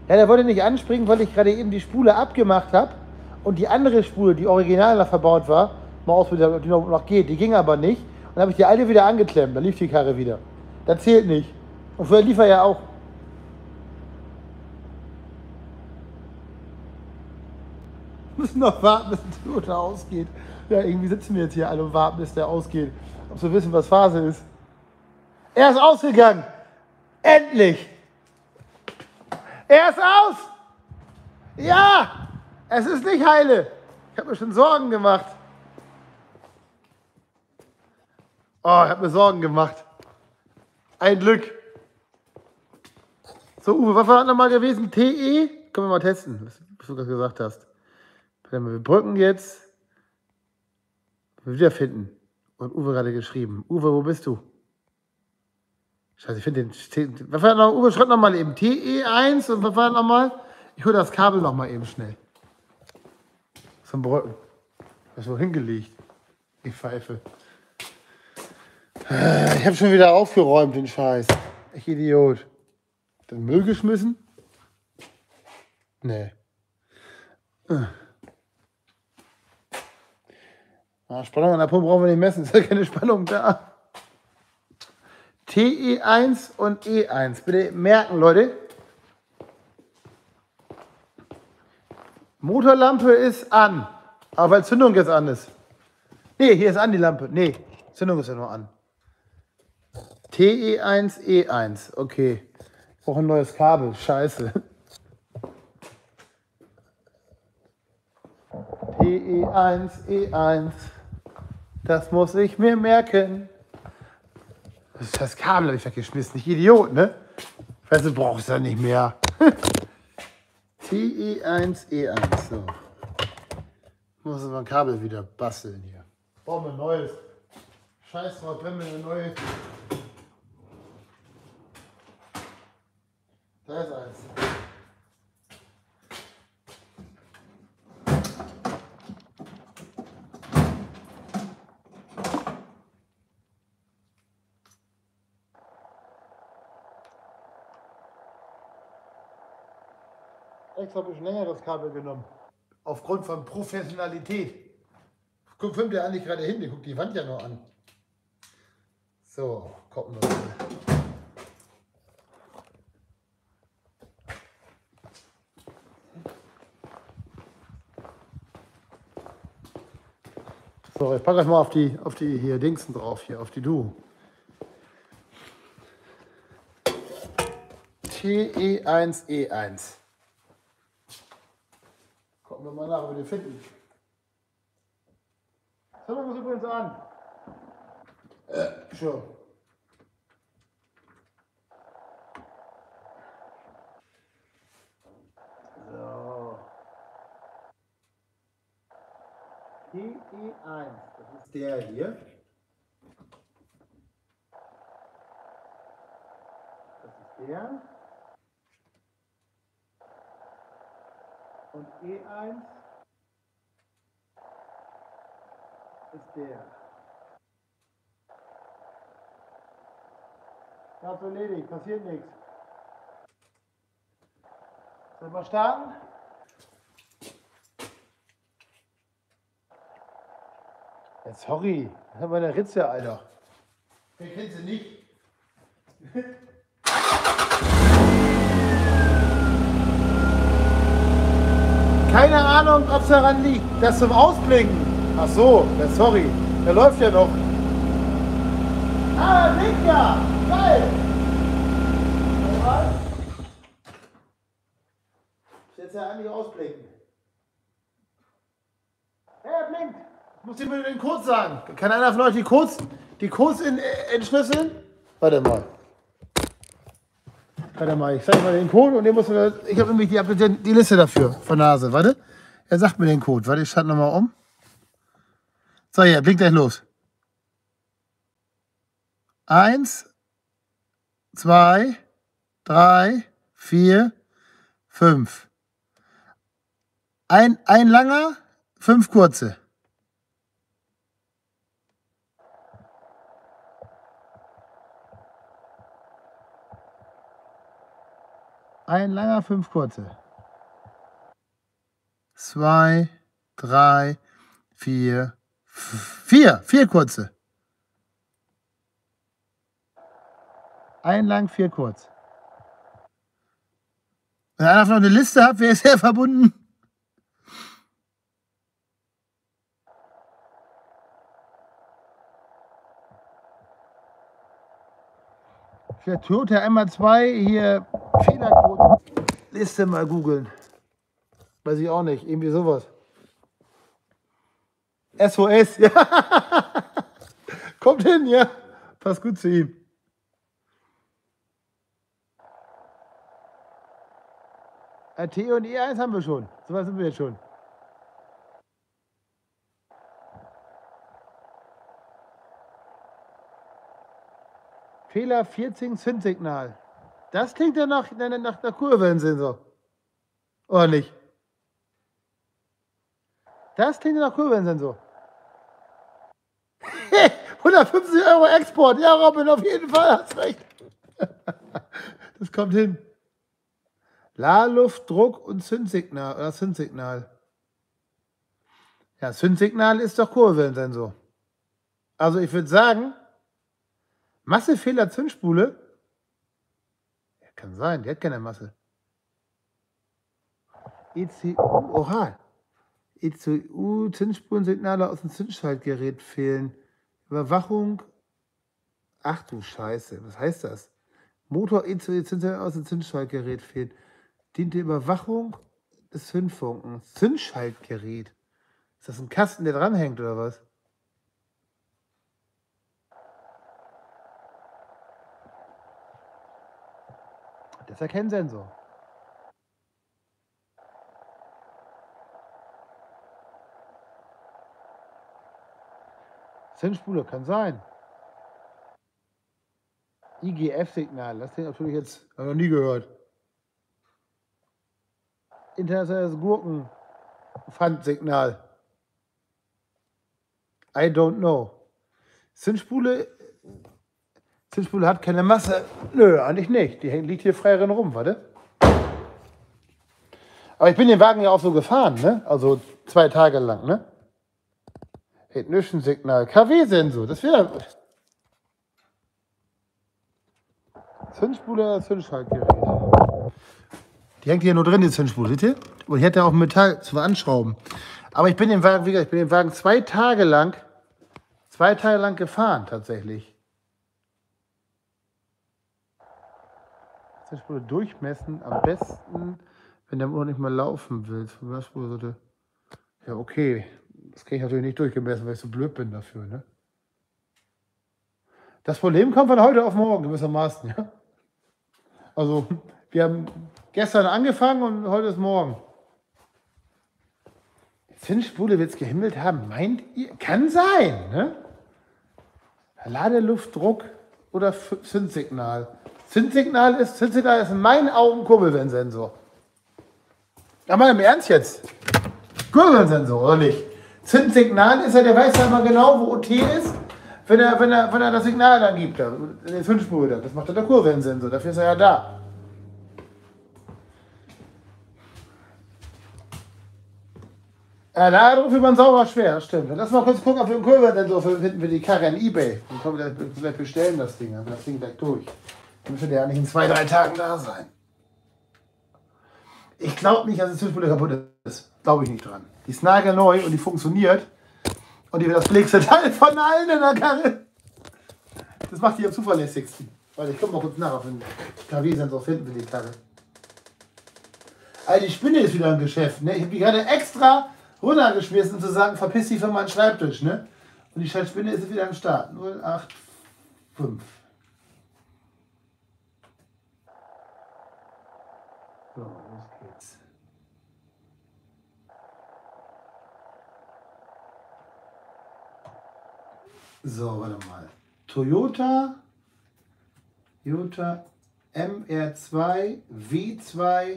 Ja, der wollte nicht anspringen, weil ich gerade eben die Spule abgemacht habe und die andere Spule, die original noch verbaut war, mal ausprobiert habe, ob die noch geht. Die ging aber nicht. Und dann habe ich die alte wieder angeklemmt. Dann lief die Karre wieder. Das zählt nicht. Und vorher lief er ja auch. Wir müssen noch warten, bis der Motor ausgeht. Ja, irgendwie sitzen wir jetzt hier alle und warten, bis der ausgeht. Ob wir wissen, was Phase ist. Er ist ausgegangen. Endlich. Er ist aus. Ja. Es ist nicht heile. Ich habe mir schon Sorgen gemacht. Oh, ich habe mir Sorgen gemacht. Ein Glück. So, Uwe, was war nochmal gewesen? TE? Können wir mal testen, was du gerade gesagt hast. Wir drücken jetzt. Wiederfinden. Und Uwe gerade geschrieben. Uwe, wo bist du? Scheiße, ich finde den. Was war noch? Uwe, schreibt nochmal eben TE1 und was war nochmal? Ich hole das Kabel nochmal eben schnell. Zum Brücken. Das ist wo hingelegt. Die Pfeife. Ich habe schon wieder aufgeräumt, den Scheiß. Ich Idiot. Den Müll geschmissen? Nee. Spannung an der Pumpe brauchen wir nicht messen. Ist ja keine Spannung da. TE1 und E1. Bitte merken, Leute. Motorlampe ist an. Aber weil Zündung jetzt an ist. Nee, hier ist an die Lampe. Nee, Zündung ist ja nur an. TE1, E1. Okay. Ich brauche ein neues Kabel. Scheiße. TE1, E1. Das muss ich mir merken. Das Kabel habe ich weggeschmissen. Ich Idiot, ne? Weißt du, brauchst du ja nicht mehr. TE1, E1. So. Muss ich mein Kabel wieder basteln hier. Brauchen wir ein neues. Scheiß drauf, wenn wir ein neues. Da ist eins. Extra ein bisschen länger das Kabel genommen. Aufgrund von Professionalität. Filmt der eigentlich gerade hin, der guckt die Wand ja noch an. So, gucken wir mal. So, ich packe das mal auf die hier Dingsen drauf, hier auf die Du. TE1E1. Gucken wir mal nach, ob wir den finden. Schauen wir uns übrigens an. Schon. So. TE1, das ist der hier. Das ist der. Und E1 ist der. Ganz erledigt, passiert nichts. Sollen wir starten? Ja, sorry, das ist meine Ritze, Alter. Wer kennt sie nicht? Keine Ahnung, ob es daran liegt. Das zum Ausblinken. Ach so, ja, sorry. Der läuft ja noch. Ah, blinkt ja. Geil. Jetzt ja eigentlich ausblinken. Er blinkt. Ich muss dir mal den Code sagen. Kann einer von euch die Codes entschlüsseln? Warte mal. Warte mal, ich zeige mal den Code und den muss man, ich habe nämlich die Liste dafür von Nase. Warte, er sagt mir den Code. Warte, ich schalte nochmal um. So, ja, blinkt gleich los. 1, 2, 3, 4, 5. Ein langer, 5 kurze. Ein langer, 5 kurze. 2, 3, 4, 4 kurze. Ein lang, 4 kurz. Wenn einer noch eine Liste hat, wer ist hier verbunden? Für Toyota MA2 hier Fehlercode. Liste mal googeln. Weiß ich auch nicht. Irgendwie sowas. SOS, ja. Kommt hin, ja. Passt gut zu ihm. T und E1 haben wir schon. So weit sind wir jetzt schon. Fehler 14 Zündsignal. Das klingt ja nach der Kurvensensor. Oder nicht? Das klingt ja nach Kurvensensor. 150 € Export. Ja, Robin, auf jeden Fall. Hast recht. Das kommt hin. Ladeluft, Druck und Zündsignal. Oder Zündsignal. Ja, Zündsignal ist doch Kurvensensor. Also ich würde sagen, Massefehler Zündspule. Ja, kann sein, die hat keine Masse. ECU, oral. ECU, Zündspulensignale aus dem Zündschaltgerät fehlen. Überwachung. Ach du Scheiße, was heißt das? Motor ECU, Zündsignale aus dem Zündschaltgerät fehlen. Dient die Überwachung des Zündfunkens. Zündschaltgerät. Ist das ein Kasten, der dranhängt oder was? Das ist ja kein Sensor. Zündspule, kann sein. IGF-Signal, das klingt natürlich jetzt, habe ich noch nie gehört. Internationales Gurkenpfandsignal. I don't know. Zündspule hat keine Masse. Nö, eigentlich nicht. Die liegt hier frei rum, warte. Aber ich bin den Wagen ja auch so gefahren, ne? Also 2 Tage lang, ne? Ignition-Signal, KW-Sensor, das wäre... Zündspule oder Zündschaltgerät? Die hängt hier nur drin, die Zündspule, seht ihr? Und die hätte auch Metall zum Anschrauben. Aber ich bin den Wagen, wie gesagt, ich bin den Wagen 2 Tage lang gefahren, tatsächlich. Zündspule durchmessen, am besten, wenn der Motor nicht mal laufen will. Ja, okay. Das kriege ich natürlich nicht durchgemessen, weil ich so blöd bin dafür, ne? Das Problem kommt von heute auf morgen gewissermaßen, ja? Also, wir haben gestern angefangen und heute ist morgen. Die Zündspule wird es gehimmelt haben, meint ihr? Kann sein, ne? Ladeluftdruck oder Zündsignal. Zündsignal ist in meinen Augen Kurbelwellensensor. Aber im Ernst jetzt? Kurbelwellensensor, oder nicht? Zündsignal ist ja, der weiß ja immer genau, wo OT ist, wenn er das Signal dann gibt, die Zündspule. Das macht der Kurbelwellensensor, dafür ist er ja da. Ja, da ruft man sauber schwer, stimmt. Lass mal kurz gucken, ob wir einen Kurbelwellensensor finden wir die Karre in eBay. Dann können wir vielleicht bestellen das Ding, dann das Ding gleich durch. Dann müsste der ja nicht in 2, 3 Tagen da sein. Ich glaube nicht, dass die Zündspule kaputt ist. Glaube ich nicht dran. Die ist nagelneu und die funktioniert. Und die wird das billigste Teil von allen in der Karre. Das macht die am zuverlässigsten. Warte, ich komme mal kurz nach, auf den KW-Sensor finden wir die Karre. Also die Spinne ist wieder im Geschäft. Ne? Ich habe die gerade extra runtergeschmissen, um zu sagen, verpiss dich von meinem Schreibtisch. Ne? Und die Spinne ist wieder am Start. 085. So, los geht's. So, warte mal. Toyota MR2 W2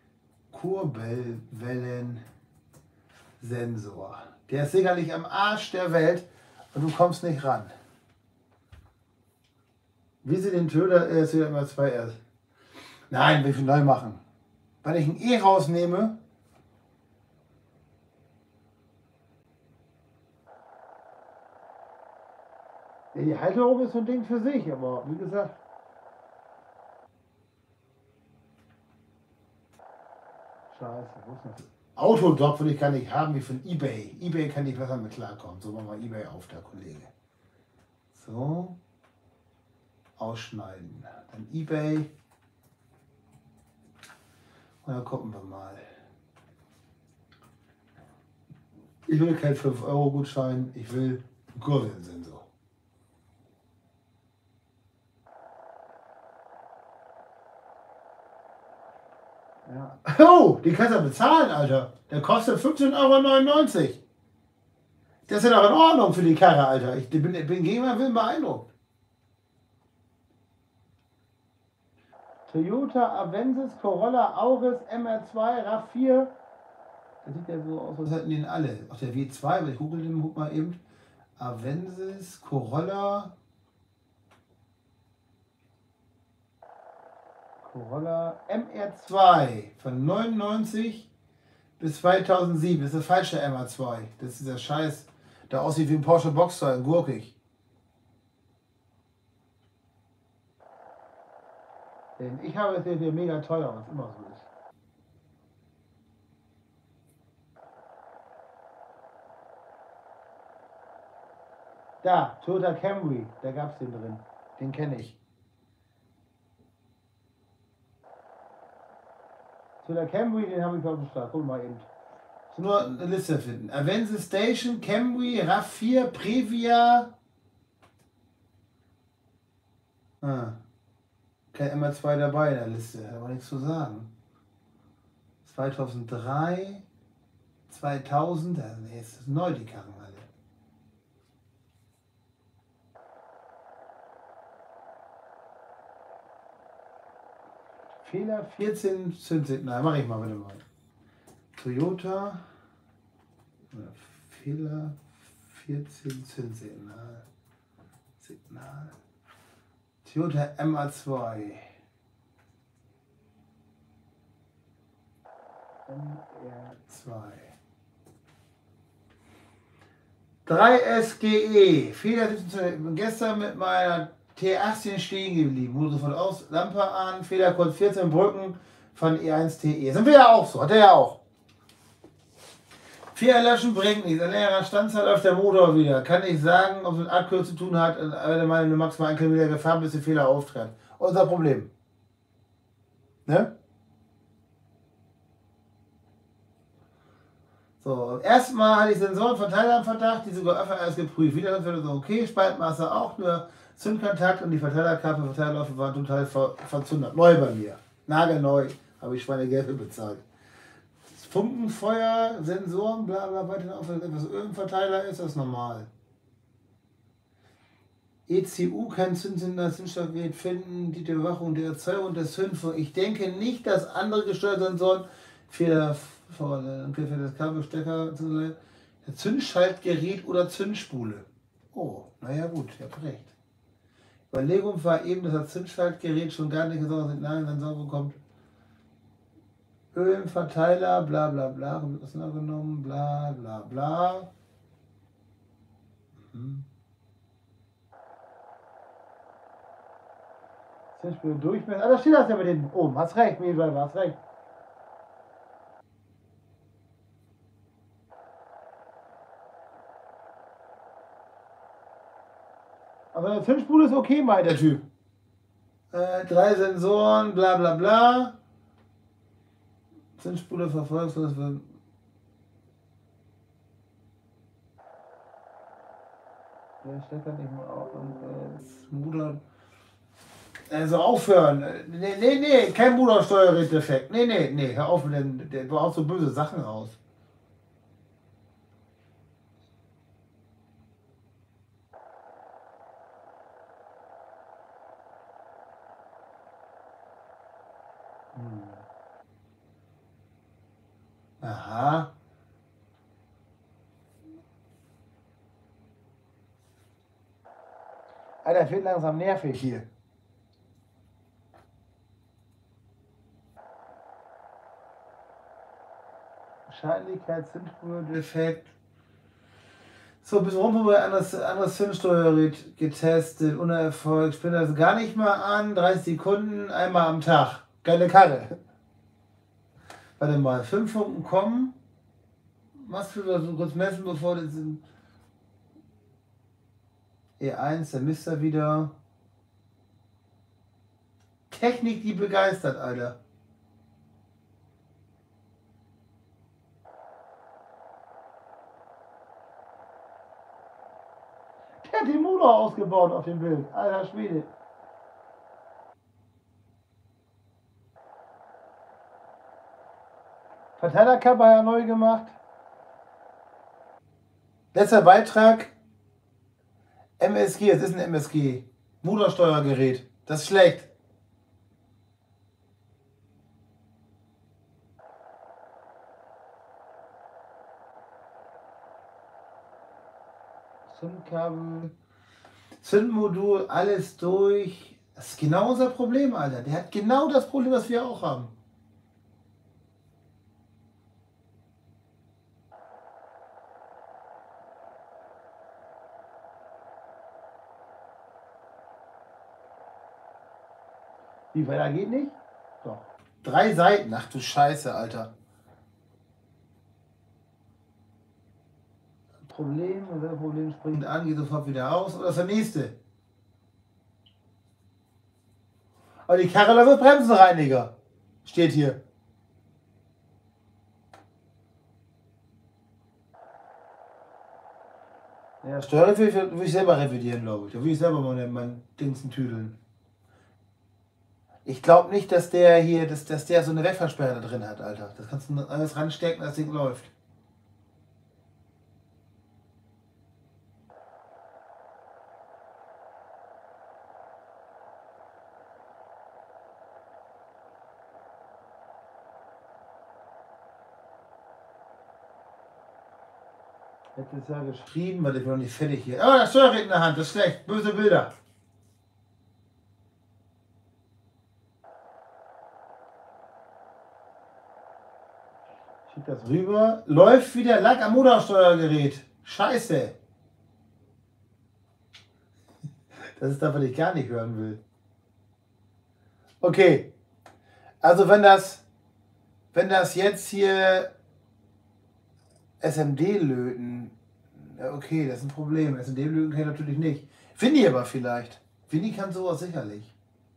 Kurbelwellensensor. Der ist sicherlich am Arsch der Welt und du kommst nicht ran. Wie sie den Toyota MR2 erst. Nein, will ich neu machen. Wenn ich ein E rausnehme, ja, die Halterung ist so ein Ding für sich, aber wie gesagt. Scheiße, wo ist das? Autodoc will ich gar nicht haben, wie von eBay. eBay kann ich besser mit klarkommen. So, machen wir eBay auf, der Kollege. So. Ausschneiden. Dann eBay. Und dann gucken wir mal. Ich will keinen 5-Euro-Gutschein, ich will einen Kurvensensor. Ja. Oh, die kannst du bezahlen, Alter. Der kostet 15,99 Euro. Das ist ja doch in Ordnung für die Karre, Alter. Ich bin gegen meinen Willen beeindruckt. Toyota Avensis, Corolla Auris, MR2, RAV4. Das sieht ja so aus, als hätten den alle. Auch der W2, weil ich google den mal eben. Avensis, Corolla. Corolla MR2 von 99 bis 2007. Das ist der falsche MR2. Das ist dieser Scheiß, der aussieht wie ein Porsche Boxster, gurkig. Den ich habe, ist der hier mega teuer, was immer so ist. Da, Toyota Camry, da gab es den drin. Den kenne ich. Toyota Camry, den habe ich auf dem Start. Guck mal eben. Nur eine Liste finden. Avensis Station, Camry, RAV4, Previa. Kein MR2 dabei in der Liste, aber nichts zu sagen. 2003, 2000, nee, ist das neu, die Karren alle. Fehler 14 Zündsignal, mache ich mal bitte mal. Toyota, Fehler 14 Zündsignal. Signal. Toyota MR2. MR2. 3SGE. Fehler gestern mit meiner T18 stehen geblieben. Wurde sofort aus, Lampe an, Fehlercode 14 Brücken von E1TE. Sind wir ja auch so, hat er ja auch. 4 erlöschen bringt nichts. An längerer Standzeit läuft der Motor wieder. Kann nicht sagen, ob es mit Akku zu tun hat, wenn du maximal 1 Kilometer gefahren bis der Fehler auftritt. Unser Problem. Ne? So, erstmal hatte ich Sensorenverteiler im Verdacht, die sogar öfter als geprüft. Wieder wird so okay, Spaltmasse auch, nur Zündkontakt und die Verteilerkappe, Verteilerläufe waren total verzündert. Neu bei mir. Nagelneu, habe ich Schweinegeld für bezahlt. Funkenfeuer, Sensoren, bla bla, weiter auf, etwas Öl im Verteiler ist, das ist normal. ECU, kein Zündsignal, Zündstoffgerät finden, die Überwachung der Erzeugung der Zündfunken. Ich denke nicht, dass andere gesteuerte Sensoren für das Kabelstecker, Zündschaltgerät oder Zündspule. Oh, naja gut, ihr habt recht. Überlegung war eben, dass das Zündschaltgerät schon gar nicht so Signalsensor bekommt. Öl im Verteiler, bla bla bla, kommt auseinandergenommen, bla bla bla. Zündspule durchmessen. Ah, da steht das ja mit den oben. Hast recht, Mähdriver, hast recht. Aber eine Zündspule ist okay, meint der Typ. 3 Sensoren, bla bla bla. Zündspule verfolgt, das wird. Der Stecker nicht mehr auf und Motor. Also aufhören. Nee, kein Motorsteuergerätdefekt. Nee, hör auf, der baut so böse Sachen aus. Aha. Alter, wird langsam nervig hier. Wahrscheinlichkeit, Zündspurdefekt. So, bis rumprobiert, anderes Zündsteuergerät getestet, ohne Erfolg. Ich bin das gar nicht mal an, 30 Sekunden, einmal am Tag. Geile Karre. Warte mal, 5 Funken kommen. Machst du das so kurz messen, bevor das sind? E1, der misst er wieder. Technik, die begeistert, Alter. Der hat den Motor ausgebaut auf dem Bild. Alter Schwede. Verteilerkörper ja neu gemacht. Letzter Beitrag. MSG, es ist ein MSG. Motorsteuergerät. Das ist schlecht. Zündkabel, Zündmodul, alles durch. Das ist genau unser Problem, Alter. Der hat genau das Problem, was wir auch haben. Wie weiter geht nicht? Doch. 3 Seiten. Ach du Scheiße, Alter. Problem, und wenn das Problem springt an, geht sofort wieder aus. Oder das ist der nächste. Aber die Karre läuft mit Bremsenreiniger. Steht hier. Ja, Steuerrevier will ich selber revidieren, glaube ich. Da will ich selber mal mein Dingsen tüdeln. Ich glaube nicht, dass der hier, dass der so eine Wegfahrsperre da drin hat, Alter. Das kannst du alles ranstecken, das Ding läuft. Hätte es ja geschrieben, weil ich bin noch nicht fertig hier. Oh, das Steuergerät in der Hand, das ist schlecht. Böse Bilder. Schieb das rüber. Läuft wieder Lack am Motorsteuergerät. Scheiße. Das ist das, was ich gar nicht hören will. Okay. Also wenn das jetzt hier SMD-Löten, okay, das ist ein Problem. SMD-Löten kann ich natürlich nicht. Winnie aber vielleicht. Winnie kann sowas sicherlich.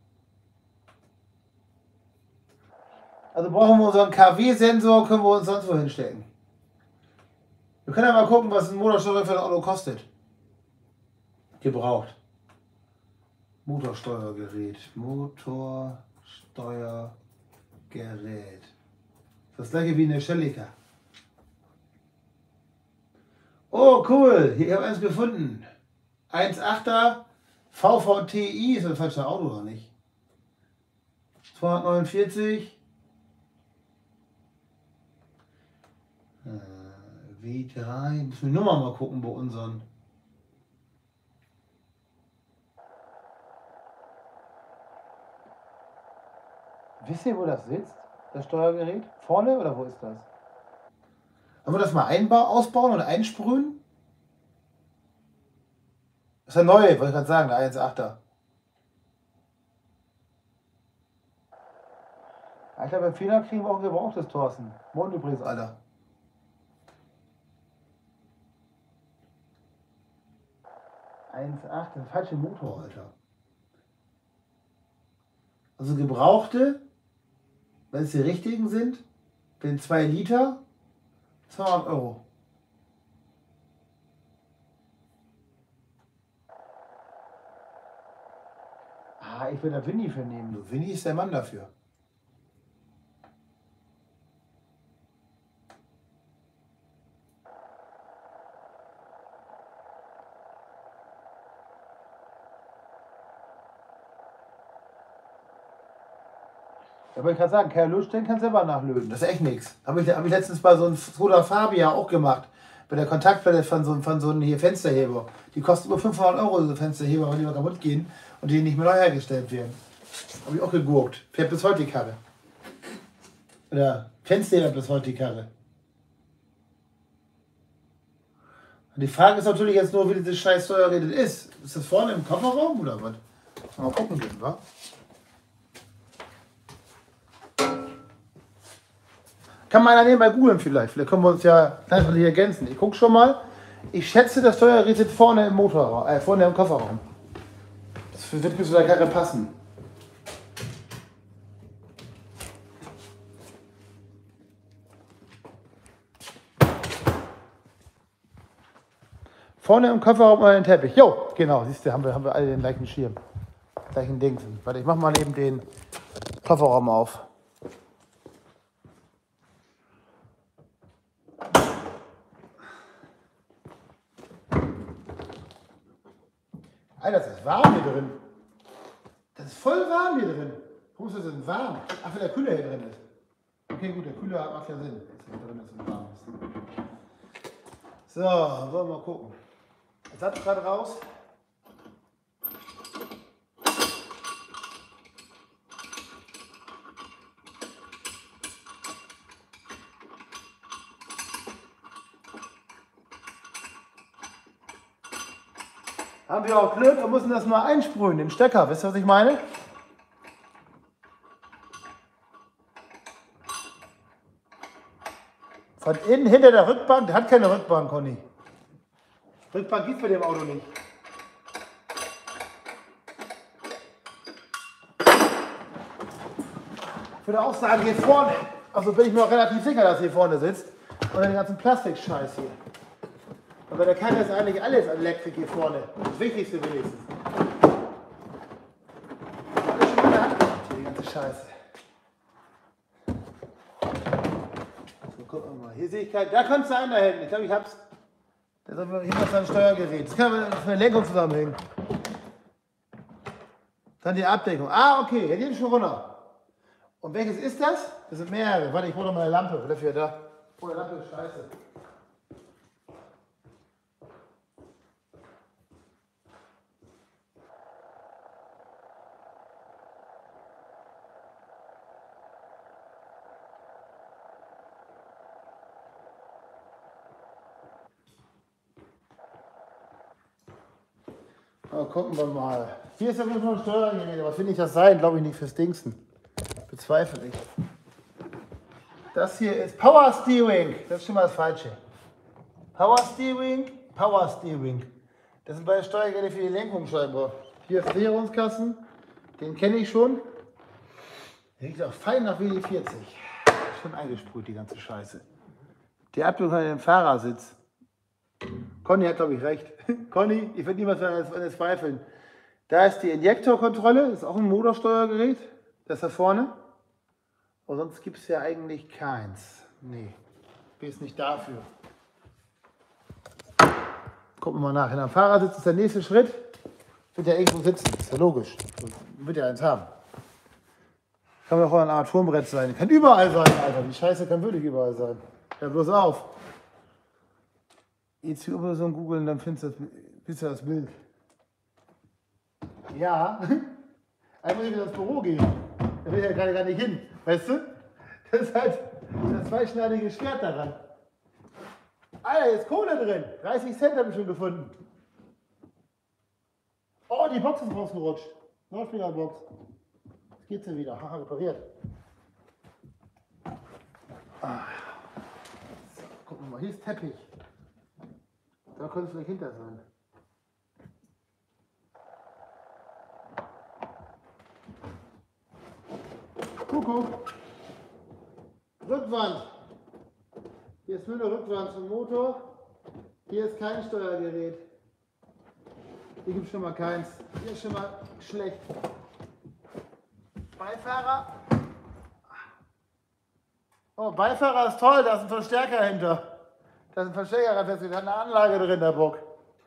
Also brauchen wir unseren KW-Sensor, können wir uns sonst wo hinstecken. Wir können ja mal gucken, was ein Motorsteuergerät für ein Auto kostet. Gebraucht. Motorsteuergerät. Motorsteuergerät. Das gleiche wie eine Celica. Oh, cool. Hier habe ich eins gefunden. 1.8er VVTI. Ist das ein falsches Auto oder nicht? 249. W3. Müssen wir die Nummer mal gucken bei unseren. Wisst ihr, wo das sitzt? Das Steuergerät? Vorne oder wo ist das? Wollen wir das mal ausbauen oder einsprühen? Das ist der neue, wollte ich gerade sagen, der 1.8er. Alter, bei 400 kriegen wir auch ein gebrauchtes, Thorsten. Morgen übrigens, Alter. 1.8, das ist der falsche Motor, Alter. Also gebrauchte, wenn es die richtigen sind, den 2 Liter, 200 Euro. Ah, ich will da Winnie für nehmen. Du, Winnie ist der Mann dafür. Ja, wollte ich gerade sagen, Kerl Lutstein kann selber nachlöten. Das ist echt nichts. Habe ich letztens bei so einem Skoda Fabia auch gemacht. Bei der Kontaktplatte von so einem hier Fensterheber. Die kosten über 500 Euro, diese Fensterheber, weil die mal kaputt gehen und die nicht mehr neu hergestellt werden. Habe ich auch gegurkt. Fährt bis heute die Karre. Oder Fensterheber bis heute die Karre. Die Frage ist natürlich jetzt nur, wie dieses scheiß Steuergerät ist. Ist das vorne im Kofferraum oder was? Mal gucken gehen, wa? Kann man einer nebenbei googeln vielleicht. Vielleicht können wir uns ja gleich mal hier ergänzen. Ich gucke schon mal. Ich schätze, das Steuergerät sitzt vorne im Motorraum, vorne im Kofferraum. Das wird mir so der Karre passen. Vorne im Kofferraum oder den Teppich. Jo, genau, siehst du, haben wir alle den gleichen Schirm. Gleichen Dings. Warte, ich mach mal eben den Kofferraum auf. Alter, das ist warm hier drin. Das ist voll warm hier drin. Warum ist das denn warm? Ach, weil der Kühler hier drin ist. Okay, gut, der Kühler macht ja Sinn, dass hier drin ist und warm ist. So, wollen wir mal gucken. Ersatzrad raus. Haben wir auch Glück und müssen das mal einsprühen, den Stecker. Wisst ihr, was ich meine? Von innen hinter der Rückbank, der hat keine Rückbank, Conny. Rückbank gibt es bei dem Auto nicht. Ich würde auch sagen, hier vorne. Also bin ich mir auch relativ sicher, dass hier vorne sitzt. Und den ganzen Plastikscheiß hier. Aber der kann jetzt eigentlich alles an Elektrik hier vorne. Das Wichtigste wenigstens. Alles schon mal in der Hand gehabt hier, die ganze Scheiße. So, gucken wir mal. Hier sehe ich keinen. Da könnte es sein da hinten. Ich glaube, ich hab's. Hier ist ein Steuergerät. Das kann man mit der Lenkung zusammenhängen. Dann die Abdeckung. Ah, okay. Jetzt geht schon runter. Und welches ist das? Das sind mehrere. Warte, ich hole noch mal eine Lampe. Dafür da. Oh, die Lampe ist scheiße. Aber gucken wir mal. Hier ist ja noch ein Steuergerät, aber finde ich das sein? Glaube ich nicht fürs Dingsen. Bezweifle ich. Das hier ist Power Steering. Das ist schon mal das Falsche. Power Steering, Power Steering. Das sind beide Steuergeräte für die Lenkung scheinbar. Hier ist Sicherungskasten. Den kenne ich schon. Der riecht auch fein nach WD-40. Schon eingesprüht, die ganze Scheiße. Die Abdeckung an dem Fahrersitz. Conny hat, glaube ich, recht. Conny, ich würde niemals an das zweifeln. Da ist die Injektorkontrolle, das ist auch ein Motorsteuergerät. Das ist da vorne. Aber sonst gibt es ja eigentlich keins. Nee, ist nicht dafür. Gucken wir mal nach. In einem Fahrersitz ist der nächste Schritt. Wird ja irgendwo sitzen, ist ja logisch. Wird ja eins haben. Kann ja auch ein Armaturenbrett sein. Kann überall sein, Alter. Die Scheiße kann wirklich überall sein. Hör bloß auf. Jetzt hier über so ein Googeln, dann findest du das Bild. Ja. Einmal wieder ins Büro gehen. Da will ich ja gar nicht hin. Weißt du? Das ist halt das zweischneidige Schwert daran. Alter, jetzt Kohle drin. 30 Cent habe ich schon gefunden. Oh, die Box ist rausgerutscht. Lautsprecherbox. Jetzt geht's ja wieder. Haha, repariert. So, gucken wir mal. Hier ist Teppich. Da könnte es vielleicht hinter sein. Kuckuck. Rückwand. Hier ist nur eine Rückwand zum Motor. Hier ist kein Steuergerät. Hier gibt es schon mal keins. Hier ist schon mal schlecht. Beifahrer. Oh, Beifahrer ist toll, da ist ein Verstärker hinter. Da ist ein Verstärker, da ist eine Anlage drin, der Bock.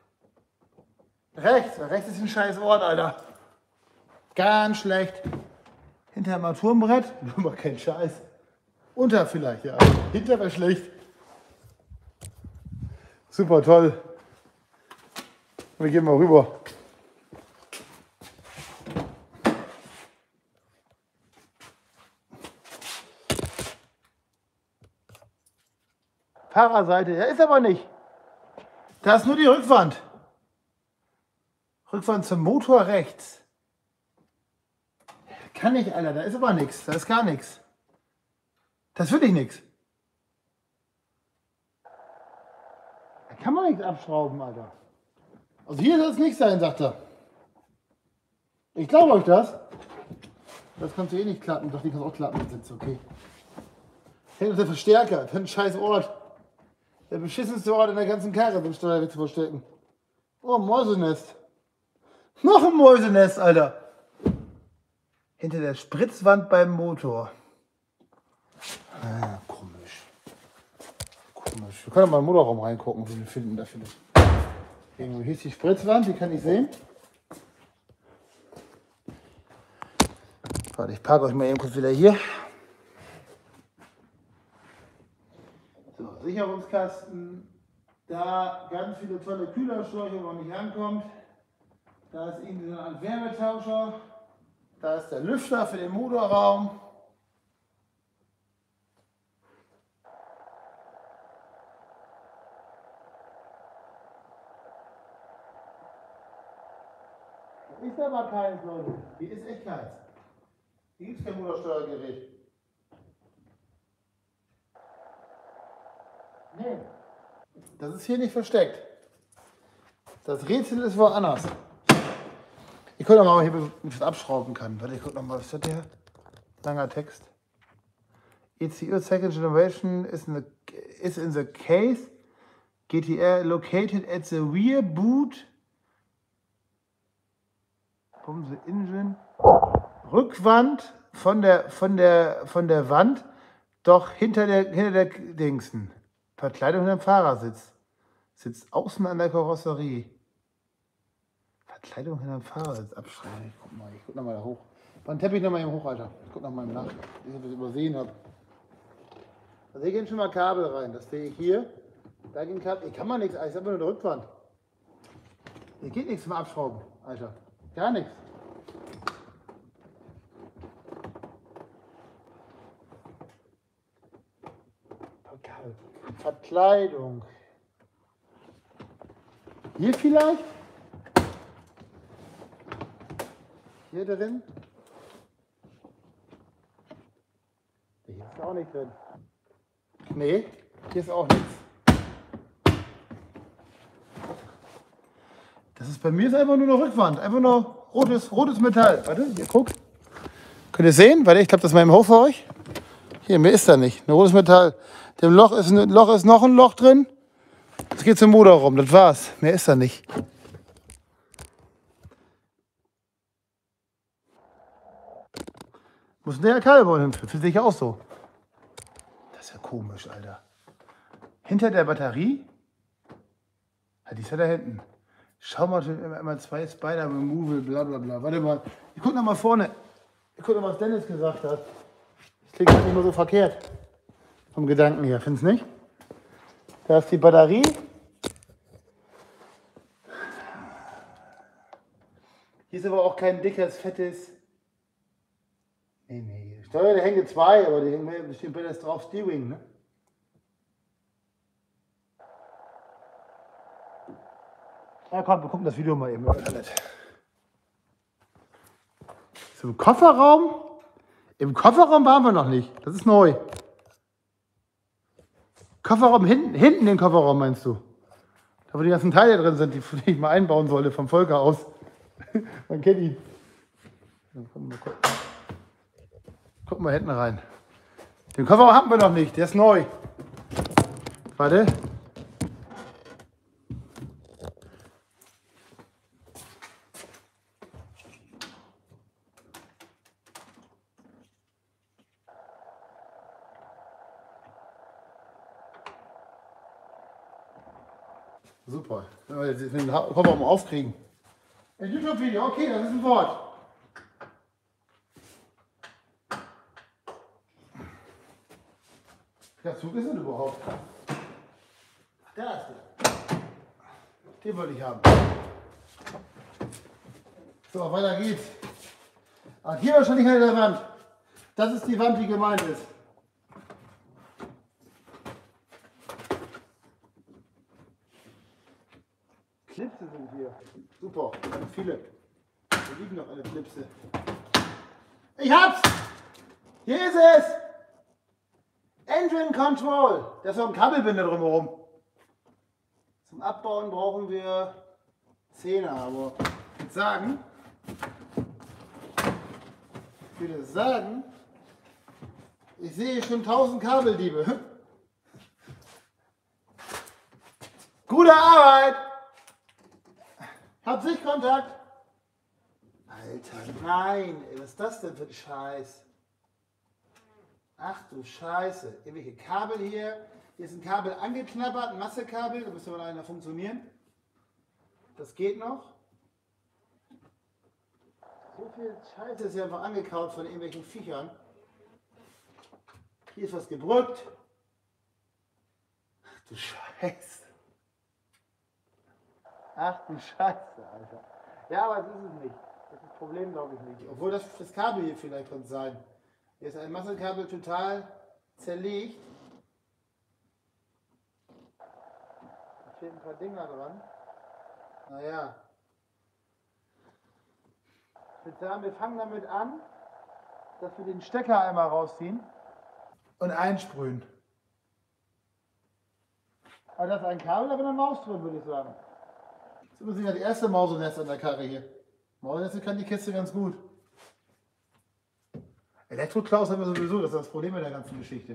Rechts ist ein scheiß Ort, Alter. Ganz schlecht. Hinter dem Armaturenbrett, nur mal kein Scheiß. Unter vielleicht, ja. Hinter wäre schlecht. Super toll. Wir gehen mal rüber. Fahrerseite, ja, ist aber nicht. Da ist nur die Rückwand. Rückwand zum Motor rechts. Kann nicht, Alter. Da ist aber nichts. Da ist gar nichts. Das ist wirklich nichts. Da kann man nichts abschrauben, Alter. Also hier soll es nicht sein, sagt er. Ich glaube euch das. Das kannst du eh nicht klappen. Doch, die kannst du auch klappen. Das ist okay. Hängt auf der Verstärker. Für einen scheiß Ort. Der beschissenste Ort in der ganzen Karre, den Steuerweg zu verstecken. Oh, ein Mäusenest. Noch ein Mäusenest, Alter. Hinter der Spritzwand beim Motor. Ah, komisch. Komisch. Wir können mal im Motorraum reingucken, wie wir finden da vielleicht. Irgendwo hier ist die Spritzwand, die kann ich sehen. Warte, ich parke euch mal eben kurz wieder hier. So, Sicherungskasten. Da ganz viele tolle Kühlerschläuche, wo man nicht rankommt. Da ist irgendwie so ein Wärmetauscher. Da ist der Lüfter für den Motorraum. Da ist aber keins, Leute. Hier ist echt keins. Hier gibt es kein Motorsteuergerät. Nee. Das ist hier nicht versteckt. Das Rätsel ist woanders. Ich gucke mal, ob ich hier was abschrauben kann. Warte, ich gucke nochmal, was ist das hier? Langer Text. ECU Second Generation is in the case. GTR located at the rear boot. From the engine. Rückwand von der Wand, doch hinter der Dingsen. Verkleidung hinterm Fahrersitz. Sitzt außen an der Karosserie. Verkleidung hinterm Fahrersitz abschreiben. Ich guck nochmal da hoch. Dann Teppich nochmal eben hoch, Alter. Ich guck nochmal nach, wie ich das übersehen habe. Also hier gehen schon mal Kabel rein. Das sehe ich hier. Da gehen Kabel. Hier kann man nichts. Ich habe nur eine Rückwand. Hier geht nichts mehr abschrauben, Alter. Gar nichts. Verkleidung. Hier vielleicht? Hier drin? Hier ist auch nicht drin. Nee, hier ist auch nichts. Das ist bei mir ist einfach nur eine Rückwand. Einfach nur rotes Metall. Warte, hier guckt. Könnt ihr sehen? Warte, ich glaube, das ist mal im Hoch für euch. Hier, mehr ist da nicht. Ein rotes Metall. Dem Loch ist noch ein Loch drin. Jetzt geht zum Motor rum. Das war's. Mehr ist da nicht. Muss der Kabelbau hin. Das sehe ich auch so. Das ist ja komisch, Alter. Hinter der Batterie? Ja, die ist ja da hinten. Schau mal, immer zwei Spider Removal, bla bla bla. Warte mal. Ich guck noch mal vorne. Ich guck noch, was Dennis gesagt hat. Das klingt nicht immer so verkehrt. Vom Gedanken her, findest du nicht? Da ist die Batterie. Hier ist aber auch kein dickes, fettes. Nee. Steuer, da hängen zwei, aber die hängen bestimmt beides drauf. Steering, ne? Ja, komm, wir gucken das Video mal eben. So, im Kofferraum? Im Kofferraum waren wir noch nicht. Das ist neu. Kofferraum, hinten den Kofferraum meinst du? Da wo die ganzen Teile drin sind, die ich mal einbauen sollte, vom Volker aus. Man kennt ihn. Gucken wir hinten rein. Den Kofferraum haben wir noch nicht, der ist neu. Warte. Super. Wenn wir jetzt den Kofferraum aufkriegen. Ein YouTube-Video, okay, das ist ein Wort. Welcher Zug ist denn überhaupt? Ach, da ist der. Den wollte ich haben. So, weiter geht's. Ach, hier wahrscheinlich hinter der Wand. Das ist die Wand, die gemeint ist. Super, ganz viele. Hier liegen noch eine Klipse. Ich hab's! Hier ist es! Engine Control! Da ist noch ein Kabelbinder drumherum. Zum Abbauen brauchen wir 10er, aber ich würde sagen, ich sehe schon 1000 Kabeldiebe. Gute Arbeit! Hab Sichtkontakt! Alter, nein! Ey, was ist das denn für ein Scheiß? Ach du Scheiße! Irgendwelche Kabel hier. Hier ist ein Kabel angeknabbert, ein Massekabel. Da müsste mal einer funktionieren. Das geht noch. So viel Scheiße ist hier einfach angekaut von irgendwelchen Viechern. Hier ist was gebrückt. Ach du Scheiße. Ach du Scheiße, Alter. Ja, aber das ist es nicht. Das ist das Problem, glaube ich, nicht. Obwohl das Kabel hier vielleicht könnte sein. Hier ist ein Massekabel total zerlegt. Da fehlen ein paar Dinger dran. Naja. Ich würde sagen, wir fangen damit an, dass wir den Stecker einmal rausziehen und einsprühen. Aber das ist ein Kabel, da bin eine Maus drin, würde ich sagen. Das ist übrigens ja die erste Mausennest an der Karre hier. Mausennest kann die Kiste ganz gut. Elektroklaus haben wir sowieso, das ist das Problem mit der ganzen Geschichte.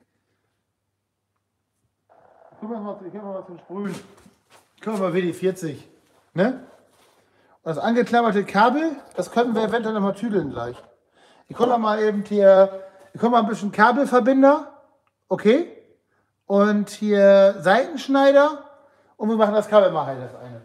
Ich kann mal was zum Sprühen. Können wir mal WD-40. Ne? Und das angeklammerte Kabel, das können wir eventuell noch mal tüdeln gleich. Ich komme mal eben hier, ich komme mal ein bisschen Kabelverbinder, okay? Und hier Seitenschneider und wir machen das Kabel mal heil, das eine.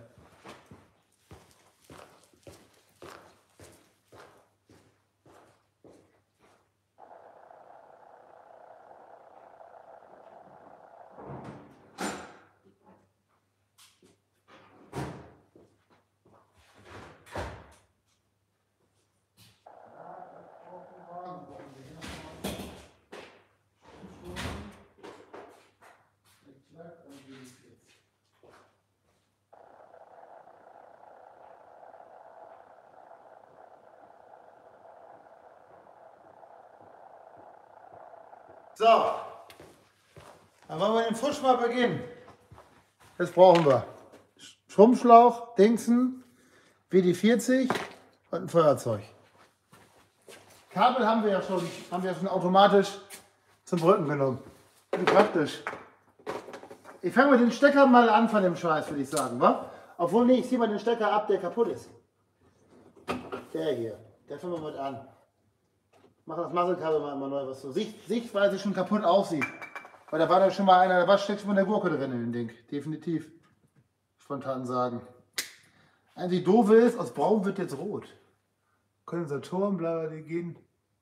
So, dann wollen wir den Fusch mal beginnen. Das brauchen wir. Schrumpfschlauch, Dingsen, WD-40 und ein Feuerzeug. Kabel haben wir ja schon automatisch zum Brücken genommen. Wie praktisch. Ich fange mit den Steckern mal an von dem Scheiß, würde ich sagen, wa? Obwohl, nee, ich ziehe mal den Stecker ab, der kaputt ist. Der hier, der fangen wir mit an. Mach das Masselkabel mal immer neu, was so sichtweise schon kaputt aussieht. Weil da war da schon mal einer, da war steckt schon mal eine Gurke drin in dem Ding. Definitiv. Spontan sagen. Einzig doofe ist, aus braun wird jetzt rot. Kondensatoren, bla bla, die gehen.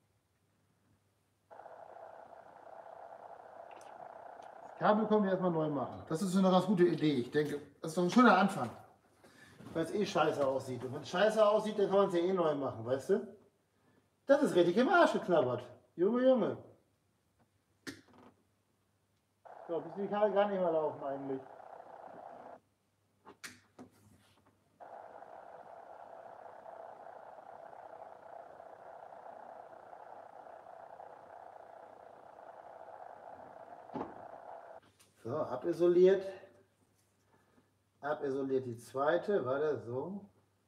Das Kabel können wir erstmal neu machen. Das ist eine ganz gute Idee. Ich denke, das ist doch ein schöner Anfang. Weil es eh scheiße aussieht. Und wenn es scheiße aussieht, dann kann man es ja eh neu machen, weißt du? Das ist richtig im Arsch geknabbert. Junge, Junge. So, bis die Karre gar nicht mehr laufen eigentlich. So, abisoliert. Abisoliert die zweite, war das so?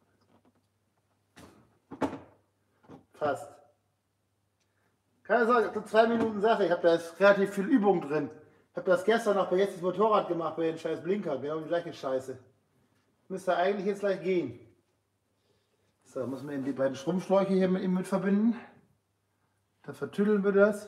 Fast. Keine Sorge, das ist 2 Minuten Sache. Ich habe da jetzt relativ viel Übung drin. Ich habe das gestern noch bei jetzt das Motorrad gemacht, bei den scheiß Blinker. Genau die gleiche Scheiße. Müsste eigentlich jetzt gleich gehen. So, müssen wir eben die beiden Schrumpfschläuche hier mit verbinden. Da vertüdeln wir das.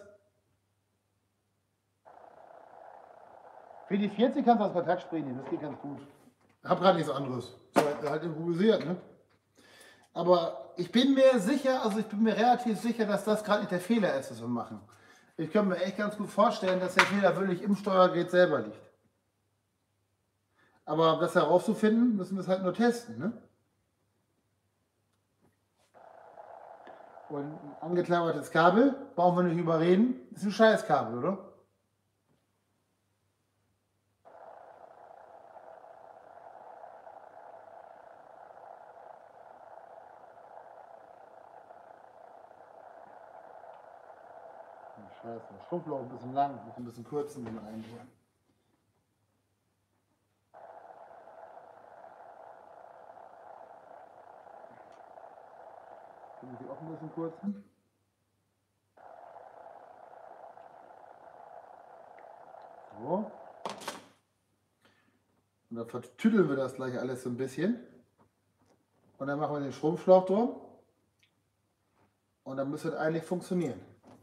Für die 40 kannst du das Kontaktspray nehmen, das geht ganz gut. Ich habe gerade nichts anderes. So, halt improvisiert, ne? Aber ich bin mir sicher, also ich bin mir relativ sicher, dass das gerade nicht der Fehler ist, was wir machen. Ich kann mir echt ganz gut vorstellen, dass der Fehler wirklich im Steuergerät selber liegt. Aber um das herauszufinden, müssen wir es halt nur testen, ne? Und ein angeklammertes Kabel, brauchen wir nicht überreden, ist ein Scheißkabel, oder? Scheiße, der Schrumpfloch ein bisschen lang, muss ein bisschen kürzen, den einholen. Können wir die auch ein bisschen kürzen? So. Und dann vertüdeln wir das gleich alles so ein bisschen. Und dann machen wir den Schrumpfschlauch drum. Und dann müsste es eigentlich funktionieren.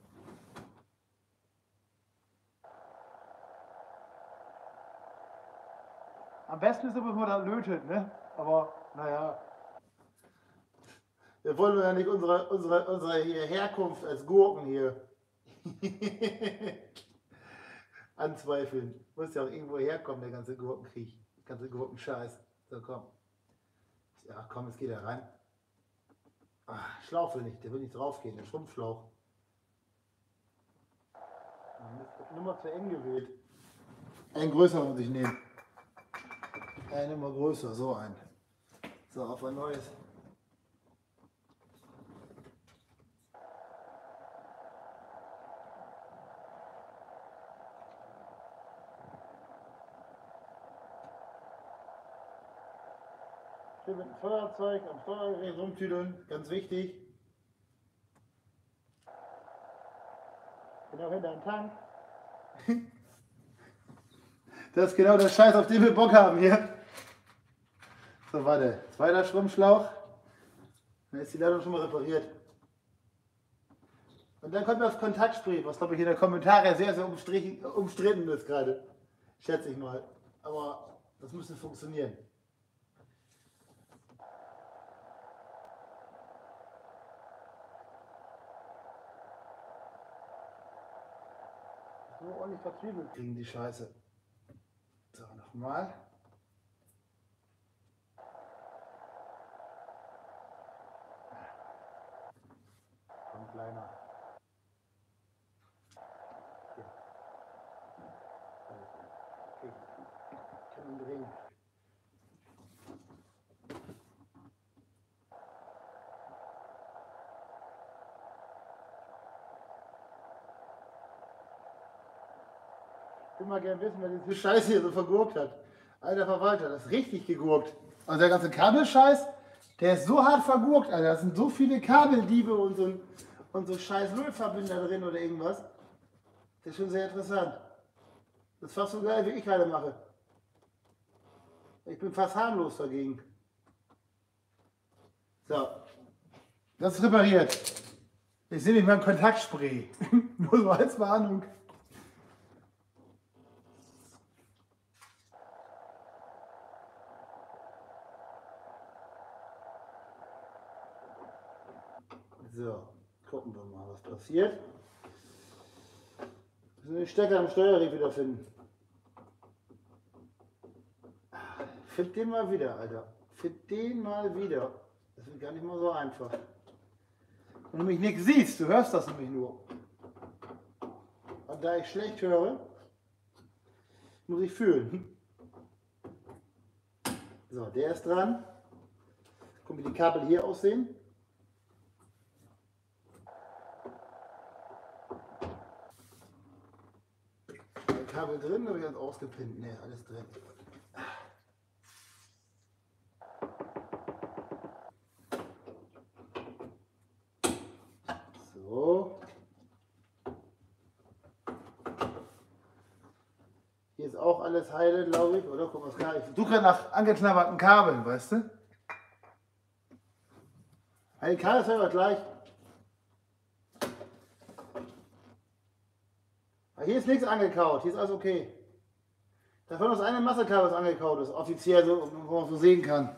Am besten ist es, wenn man da lötet, ne? Aber naja. Wir wollen ja nicht unsere hier Herkunft als Gurken hier anzweifeln. Muss ja auch irgendwo herkommen, der ganze Gurkenkrieg. Der ganze Gurkenscheiß. So, komm. Ja, komm, jetzt geht er rein. Ach, Schlauch will nicht, der will nicht drauf gehen, der Schrumpfschlauch. Nummer zu eng gewählt. Einen größeren muss ich nehmen. Eine Nummer größer, so ein. So, auf ein neues. Schön mit dem Feuerzeug am Steuergerät rumtüdeln, ganz wichtig. Genau hinter dem Tank. Das ist genau der Scheiß, auf den wir Bock haben hier. So, warte. Zweiter Schrumpfschlauch. Dann ist die Ladung schon mal repariert. Und dann kommt das Kontaktspray, was glaube ich in den Kommentaren sehr, sehr umstritten ist gerade. Schätze ich mal. Aber das müsste funktionieren. So ordentlich vertriebelt kriegen die Scheiße. So, nochmal. Komm, kleiner. Hier. Okay. Kann man drehen. Ich würde mal gerne wissen, wer diese Scheiße hier so vergurkt hat. Alter Verwalter, das ist richtig gegurkt. Also der ganze Kabelscheiß, der ist so hart vergurkt, Alter. Da sind so viele Kabeldiebe und so scheiß Lötverbinder drin oder irgendwas. Das ist schon sehr interessant. Das ist fast so geil, wie ich gerade mache. Ich bin fast harmlos dagegen. So. Das ist repariert. Ich sehe nicht mal ein Kontaktspray. Nur so als Warnung. So, gucken wir mal, was passiert. Wir müssen den Stecker am Steuerrad wieder finden. Find den mal wieder, Alter. Find den mal wieder. Das ist gar nicht mal so einfach. Wenn du mich nicht siehst, du hörst das nämlich nur. Und da ich schlecht höre, muss ich fühlen. So, der ist dran. Guck, wie die Kabel hier aussehen. Kabel drin, habe ich jetzt ausgepinnt. Ne, alles drin. So. Hier ist auch alles heile, glaube ich, oder? Guck mal, ich suche nach angeknabberten Kabeln, weißt du? Ein Kabel ist aber gleich. Hier ist nichts angekaut, hier ist alles okay. Davon ist eine Massekabel, das angekaut ist, offiziell, so, wo man so sehen kann.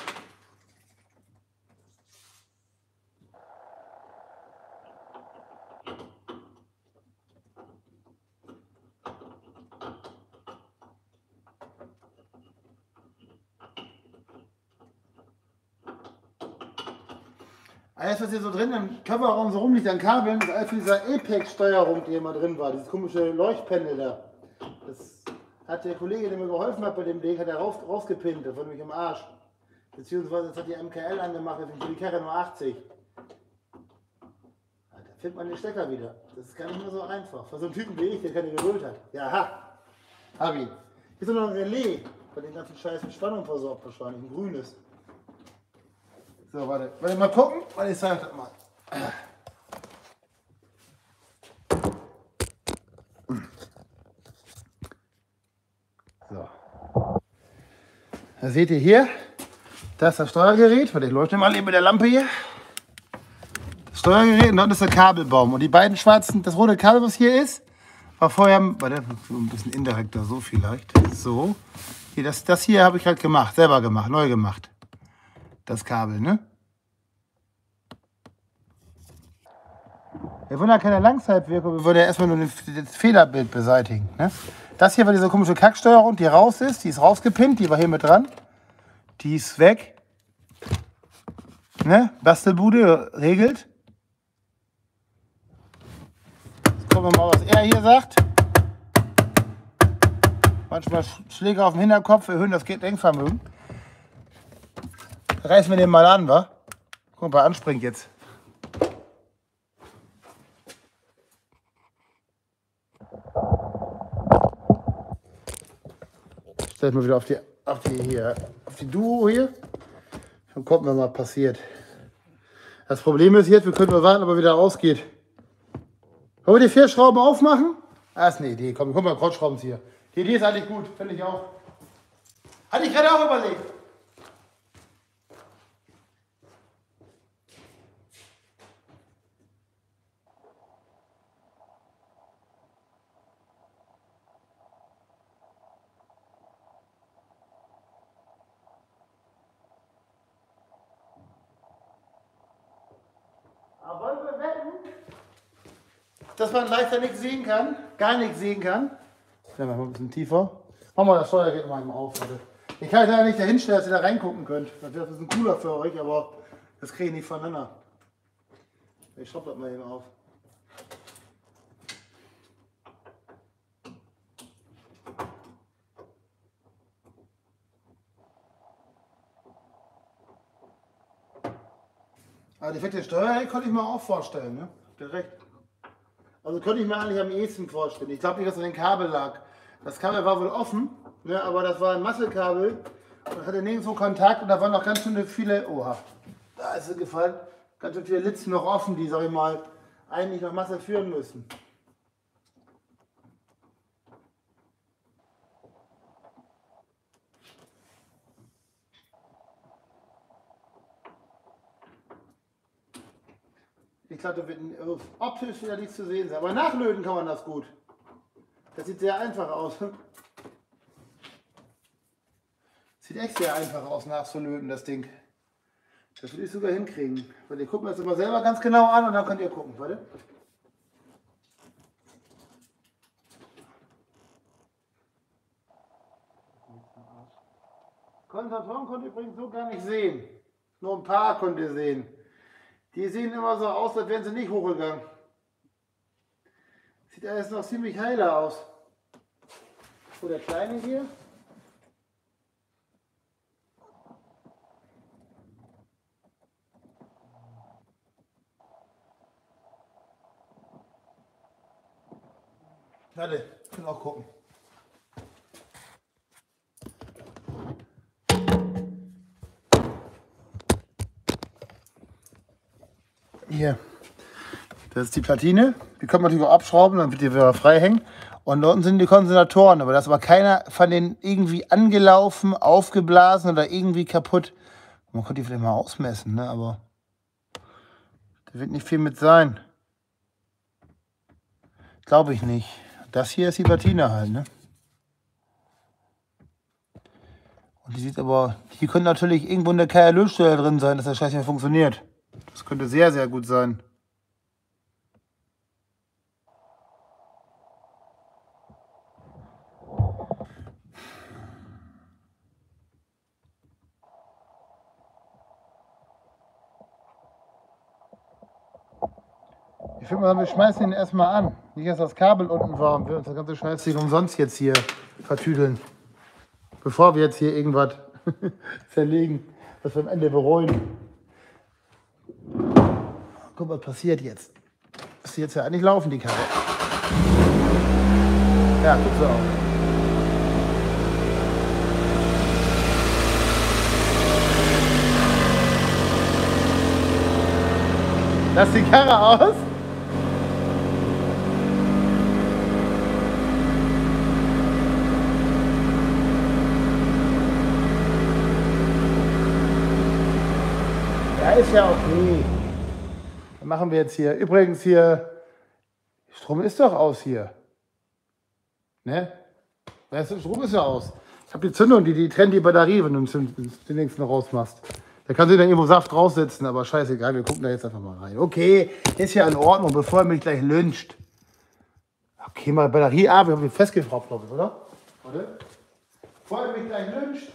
Alles, was hier so drin im Coverraum so rumliegt an Kabeln, ist alles für dieser Apex-Steuerung, die immer drin war, dieses komische Leuchtpendel da. Das hat der Kollege, der mir geholfen hat bei dem Ding, hat er rausgepinnt, das war nämlich im Arsch. Beziehungsweise das hat die MKL angemacht, für die Karre nur 80. Alter, findet man den Stecker wieder. Das ist gar nicht mehr so einfach. Für so einen Typen wie ich, der keine Geduld hat. Ja, ha, hab ihn. Hier ist noch ein Relais, bei den ganzen Scheiß mit Spannung versorgt wahrscheinlich, ein grünes. So, warte, mal gucken, ich zeige das mal. So. Da seht ihr hier, das ist das Steuergerät. Warte, ich leuchte mal eben mit der Lampe hier. Das Steuergerät und dort ist der Kabelbaum. Und die beiden schwarzen, das rote Kabel, was hier ist, war vorher, warte, ein bisschen indirekter, so vielleicht. So. Hier, das hier habe ich halt gemacht, selber gemacht, neu gemacht. Das Kabel, ne? Wir wollen ja keine Langzeitwirkung, wir wollen ja erstmal nur das Fehlerbild beseitigen. Ne? Das hier war diese komische Kacksteuerung, die raus ist, die ist rausgepinnt, die war hier mit dran. Die ist weg. Ne? Bastelbude regelt. Jetzt gucken wir mal, was er hier sagt. Manchmal Schläge auf dem Hinterkopf erhöhen das Denkvermögen. Reißen wir den mal an, wa? Guck mal, anspringt jetzt. Stell ich mal wieder auf die Duo hier. Dann gucken wir mal, was passiert. Das Problem ist jetzt, wir können nur warten, ob er wieder ausgeht. Wollen wir die 4 Schrauben aufmachen? Ah, ist eine Idee. Komm, guck mal, Kreuzschrauben hier. Die Idee ist eigentlich gut, finde ich auch. Hatte ich gerade auch überlegt. Aber wollen wir wetten, dass man leichter nichts sehen kann? Gar nichts sehen kann? Stellen wir mal ein bisschen tiefer. Machen wir das Steuergerät mal eben auf. Warte. Ich kann ja nicht dahin stellen, dass ihr da reingucken könnt. Das wäre ein bisschen cooler für euch, aber das kriege ich nicht voneinander. Ich schraube das mal eben auf. Aber die fette Steuergerät konnte ich mir auch vorstellen, ne? Direkt. Also könnte ich mir eigentlich am ehesten vorstellen. Ich glaube nicht, dass es an den Kabel lag. Das Kabel war wohl offen, ne, aber das war ein Masselkabel und hatte nirgendwo Kontakt und da waren noch ganz schön viele, oha, da ist es gefallen, ganz schön viele Litzen noch offen, die, sag ich mal, eigentlich noch Masse führen müssen. Ich glaube, da wird optisch wieder nichts zu sehen sein, aber nachlöten kann man das gut. Das sieht sehr einfach aus. Sieht echt sehr einfach aus, nachzulöten, das Ding. Das würde ich sogar hinkriegen. Weil ihr guckt mir das immer selber ganz genau an und dann könnt ihr gucken. Warte. Kontatoren könnt ihr übrigens so gar nicht sehen. Nur ein paar könnt ihr sehen. Die sehen immer so aus, als wären sie nicht hochgegangen. Sieht alles noch ziemlich heiler aus. So, der kleine hier. Warte, ich will auch gucken. Hier, das ist die Platine. Die kann man natürlich auch abschrauben, dann wird die wieder frei hängen. Und unten sind die Kondensatoren, aber da ist aber keiner von denen irgendwie angelaufen, aufgeblasen oder irgendwie kaputt. Man könnte die vielleicht mal ausmessen, ne? Aber da wird nicht viel mit sein. Glaube ich nicht. Das hier ist die Platine halt, ne? Und die sieht aber, hier könnte natürlich irgendwo eine KR-Lötstelle drin sein, dass der Scheiß nicht funktioniert. Das könnte sehr, sehr gut sein. Ich würde mal sagen, wir schmeißen ihn erstmal an. Nicht, dass das Kabel unten war und wir uns das ganze Scheißding umsonst jetzt hier vertüdeln. Bevor wir jetzt hier irgendwas zerlegen, was wir am Ende bereuen. Guck, was passiert jetzt. Müsste jetzt ja eigentlich laufen, die Karre. Ja, tut sie auch. Lass die Karre aus. Ja, ist ja okay. Dann machen wir jetzt hier. Übrigens hier, Strom ist doch aus hier. Ne? Strom ist ja aus. Ich habe die Zündung, die trennt die Batterie, wenn du den links noch rausmachst. Da kann sie dann irgendwo Saft draufsetzen, aber scheißegal, wir gucken da jetzt einfach mal rein. Okay, ist ja in Ordnung, bevor er mich gleich lyncht. Okay, mal Batterie ab, wir haben ihn festgeschraubt, glaube ich, oder? Warte. Bevor er mich gleich lyncht.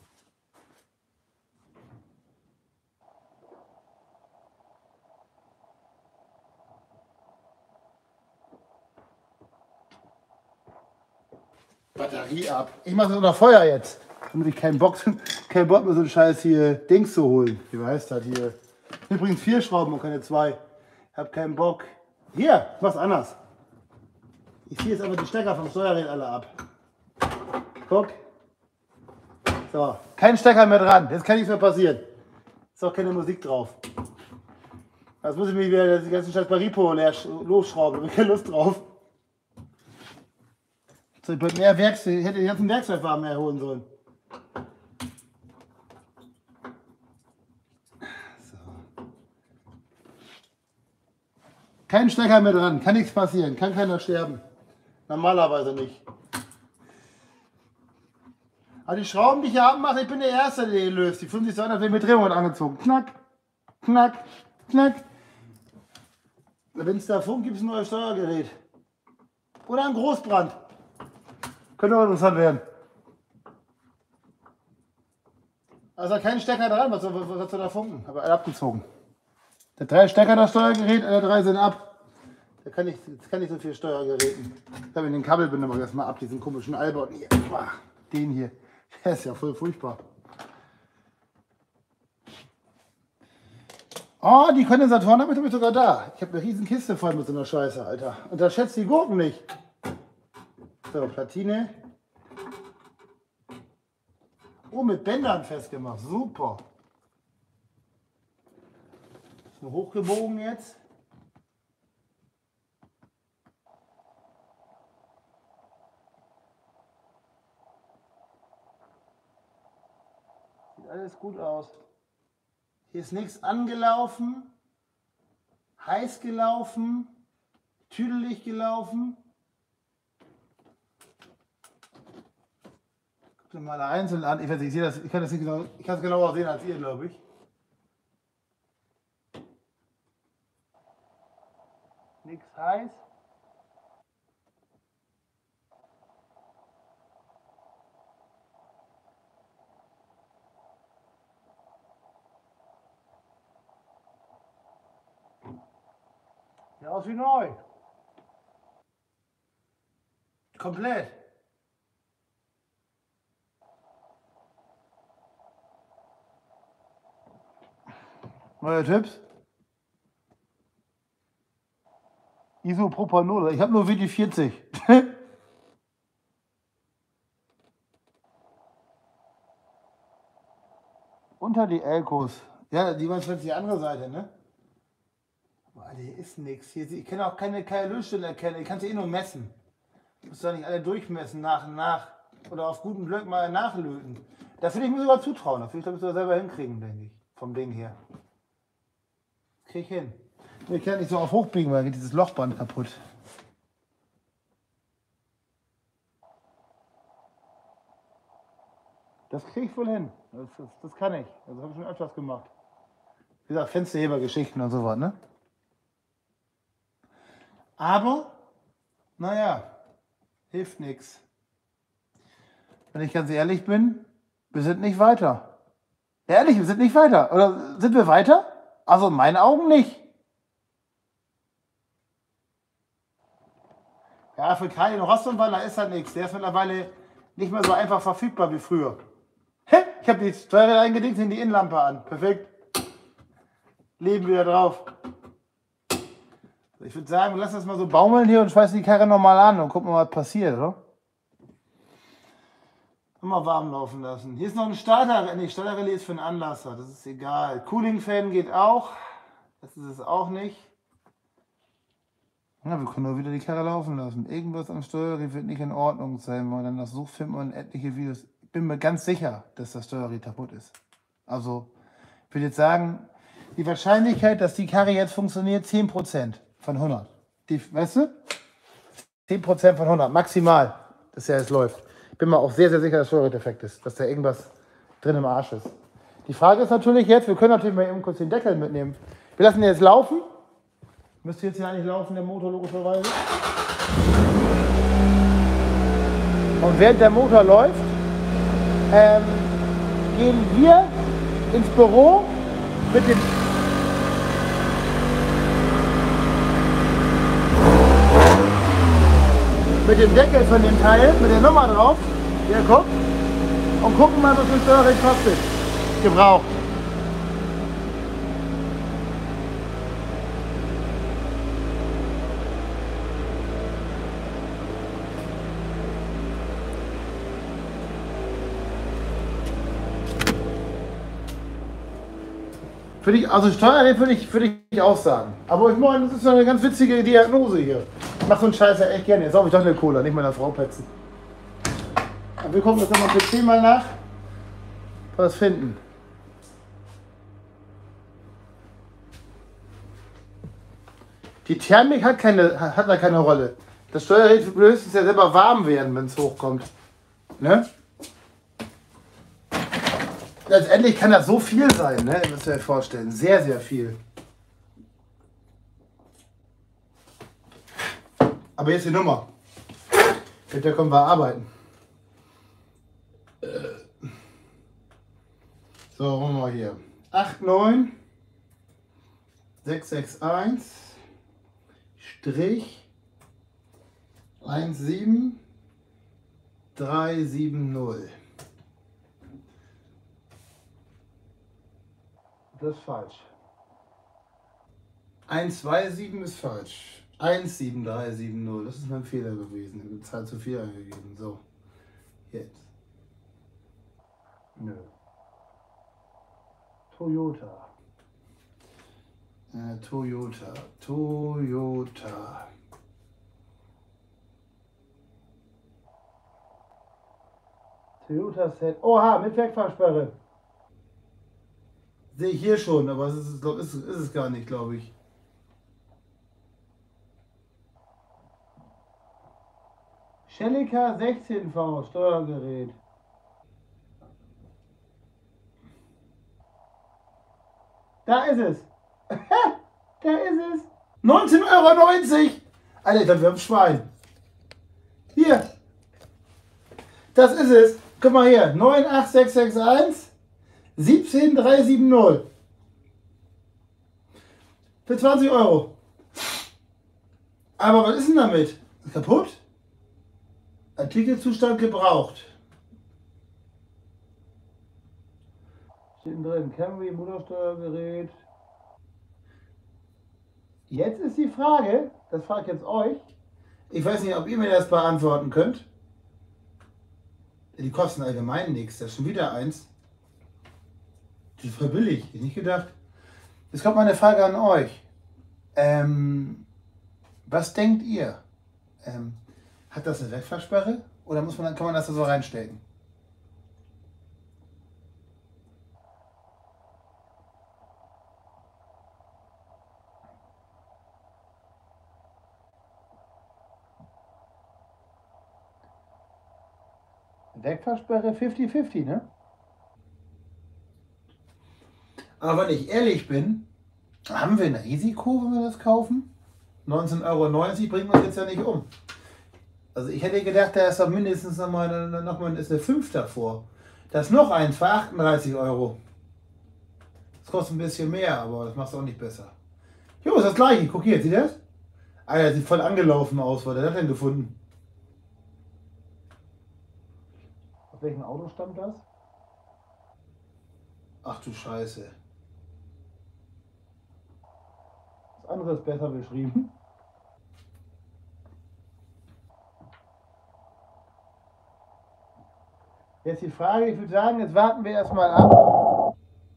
Batterie ab. Ich mache das unter Feuer jetzt. Damit ich keinen Bock mehr so einen Scheiß hier Dings zu holen. Wie heißt das hier? Übrigens 4 Schrauben und keine 2. Ich habe keinen Bock. Hier, was anders. Ich ziehe jetzt aber die Stecker vom Steuerrad alle ab. Guck. So, kein Stecker mehr dran. Jetzt kann nichts mehr passieren. Ist auch keine Musik drauf. Jetzt muss ich mir wieder die ganzen Scheiß bei Ripo losschrauben. Da habe ich keine Lust drauf. So, ich hätte mehr Werkzeug, hätte den ganzen Werkzeugwagen mehr holen sollen. So. Kein Stecker mehr dran, kann nichts passieren, kann keiner sterben. Normalerweise nicht. Aber die Schrauben, die ich hier abmache, ich bin der Erste, der die löst. Die fühlen sich so an, als wäre mit Drehmoment angezogen. Knack, knack, knack. Wenn es da funkt, gibt es ein neues Steuergerät. Oder ein Großbrand. Könnte auch interessant werden. Also kein Stecker dran, was soll da funken? Aber alle abgezogen. Der 3 Stecker, das Steuergerät, alle 3 sind ab. Da kann ich so viel Steuergeräten. Ich habe den Kabelbinder mal erstmal ab, diesen komischen Albert hier. Den hier. Der ist ja voll furchtbar. Oh, die Kondensatoren habe ich sogar da. Ich habe eine riesen Kiste voll mit so einer Scheiße, Alter. Unterschätzt die Gurken nicht. So, Platine. Oh, mit Bändern festgemacht. Super. So hochgebogen jetzt. Sieht alles gut aus. Hier ist nichts angelaufen, heiß gelaufen, tüdelig gelaufen. Guck dir mal einzeln an. Ich weiß nicht, ich kann das nicht genau, ich kann es genauer sehen als ihr, glaube ich. Nichts heiß. Sieht aus wie neu. Komplett. Neue Tipps? Isopropanol. Ich habe nur WD-40. Unter die Elkos. Ja, die waren jetzt die andere Seite, ne? Aber hier ist nichts. Ich kann auch keine Lösstelle erkennen. Ich kann sie eh nur messen. Ich muss doch nicht alle durchmessen nach und nach. Oder auf guten Glück mal nachlöten. Das würde ich mir sogar zutrauen. Das würde ich glaube ich sogar selber hinkriegen, denke ich. Vom Ding her. Krieg ich hin. Ich kann nicht so auf hochbiegen, weil geht dieses Lochband kaputt. Das kriege ich wohl hin. Das kann ich. Also habe ich schon öfters gemacht. Wie gesagt, Fensterhebergeschichten und so was, ne? Aber, naja, hilft nichts. Wenn ich ganz ehrlich bin, wir sind nicht weiter. Ehrlich, wir sind nicht weiter. Oder sind wir weiter? Also in meinen Augen nicht. Ja, für Kali und Rostumwandler ist das nichts. Der ist mittlerweile nicht mehr so einfach verfügbar wie früher. Ich habe die Steuerräder eingedingst in die Innenlampe an. Perfekt. Leben wieder drauf. Ich würde sagen, lass das mal so baumeln hier und schmeißen die Karre nochmal an und gucken mal, was passiert, oder? Immer warm laufen lassen. Hier ist noch ein Starter. Nee, Starterrelais ist für einen Anlasser. Das ist egal. Cooling-Fan geht auch. Das ist es auch nicht. Ja, wir können nur wieder die Karre laufen lassen. Irgendwas am Steuerrad wird nicht in Ordnung sein, weil dann das so findet man etliche Videos. Ich bin mir ganz sicher, dass das Steuerrad kaputt ist. Also, ich würde jetzt sagen, die Wahrscheinlichkeit, dass die Karre jetzt funktioniert, 10% von 100. Weißt du? 10% von 100, maximal, dass er jetzt läuft. Ich bin mir auch sehr, sehr sicher, dass Steuerrad defekt ist, dass da irgendwas drin im Arsch ist. Die Frage ist natürlich jetzt, wir können natürlich mal eben kurz den Deckel mitnehmen. Wir lassen den jetzt laufen. Müsste jetzt ja eigentlich laufen, der Motor logischerweise. Und während der Motor läuft, gehen wir ins Büro mit dem Deckel von dem Teil, mit der Nummer drauf, hier guckt, und gucken mal, was das Steuerrad kostet. Gebraucht. Also Steuerrad würde ich auch sagen. Aber ich meine, das ist eine ganz witzige Diagnose hier. Ich mache so einen Scheiß ja echt gerne. Jetzt habe ich doch eine Cola, nicht meiner Frau petzen. Aber wir gucken jetzt nochmal PC mal nach. Was finden. Die Thermik hat da keine Rolle. Das Steuerrad wird höchstens ja selber warm werden, wenn es hochkommt. Ne? Letztendlich kann das so viel sein, ne? Müsst ihr euch vorstellen. Sehr, sehr viel. Aber jetzt die Nummer. Mit der können wir arbeiten. So, machen wir mal hier. 89 661 Strich 17 370. Das ist falsch. 127 ist falsch. 17370. Das ist mein Fehler gewesen. Ich habe die Zahl zu viel eingegeben. So. Jetzt. Nö. Toyota. Toyota. Toyota Set. Oha, mit Wegfahrsperre. Sehe ich hier schon, aber es ist gar nicht, glaube ich. Celica 16V, Steuergerät. Da ist es. Da ist es. 19,90 €. Alter, dann wir haben Schwein. Hier. Das ist es. Guck mal hier. 98661 17370. Für 20 €. Aber was ist denn damit? Ist kaputt? Artikelzustand gebraucht. Steht drin. Camry, Motorsteuergerät. Jetzt ist die Frage, das frage ich jetzt euch. Ich weiß nicht, ob ihr mir das beantworten könnt. Die kosten allgemein nichts. Das ist schon wieder eins. Die ist voll billig. Ich nicht gedacht. Jetzt kommt meine Frage an euch. Was denkt ihr? Hat das eine Wegfahrsperre? Oder kann man das da so reinstecken? Wegfahrsperre 50-50, ne? Aber wenn ich ehrlich bin, haben wir ein Risiko, wenn wir das kaufen? 19,90 € bringt uns jetzt ja nicht um. Also ich hätte gedacht, da ist doch mindestens nochmal ist eine 5 davor. Das ist noch eins für 38 €. Das kostet ein bisschen mehr, aber das macht es auch nicht besser. Jo, ist das gleiche. Guck hier, sieh das? Alter, sieht voll angelaufen aus. Was hat er denn gefunden? Auf welchem Auto stammt das? Ach du Scheiße. Das andere ist besser beschrieben. Jetzt die Frage, ich würde sagen, jetzt warten wir erstmal ab.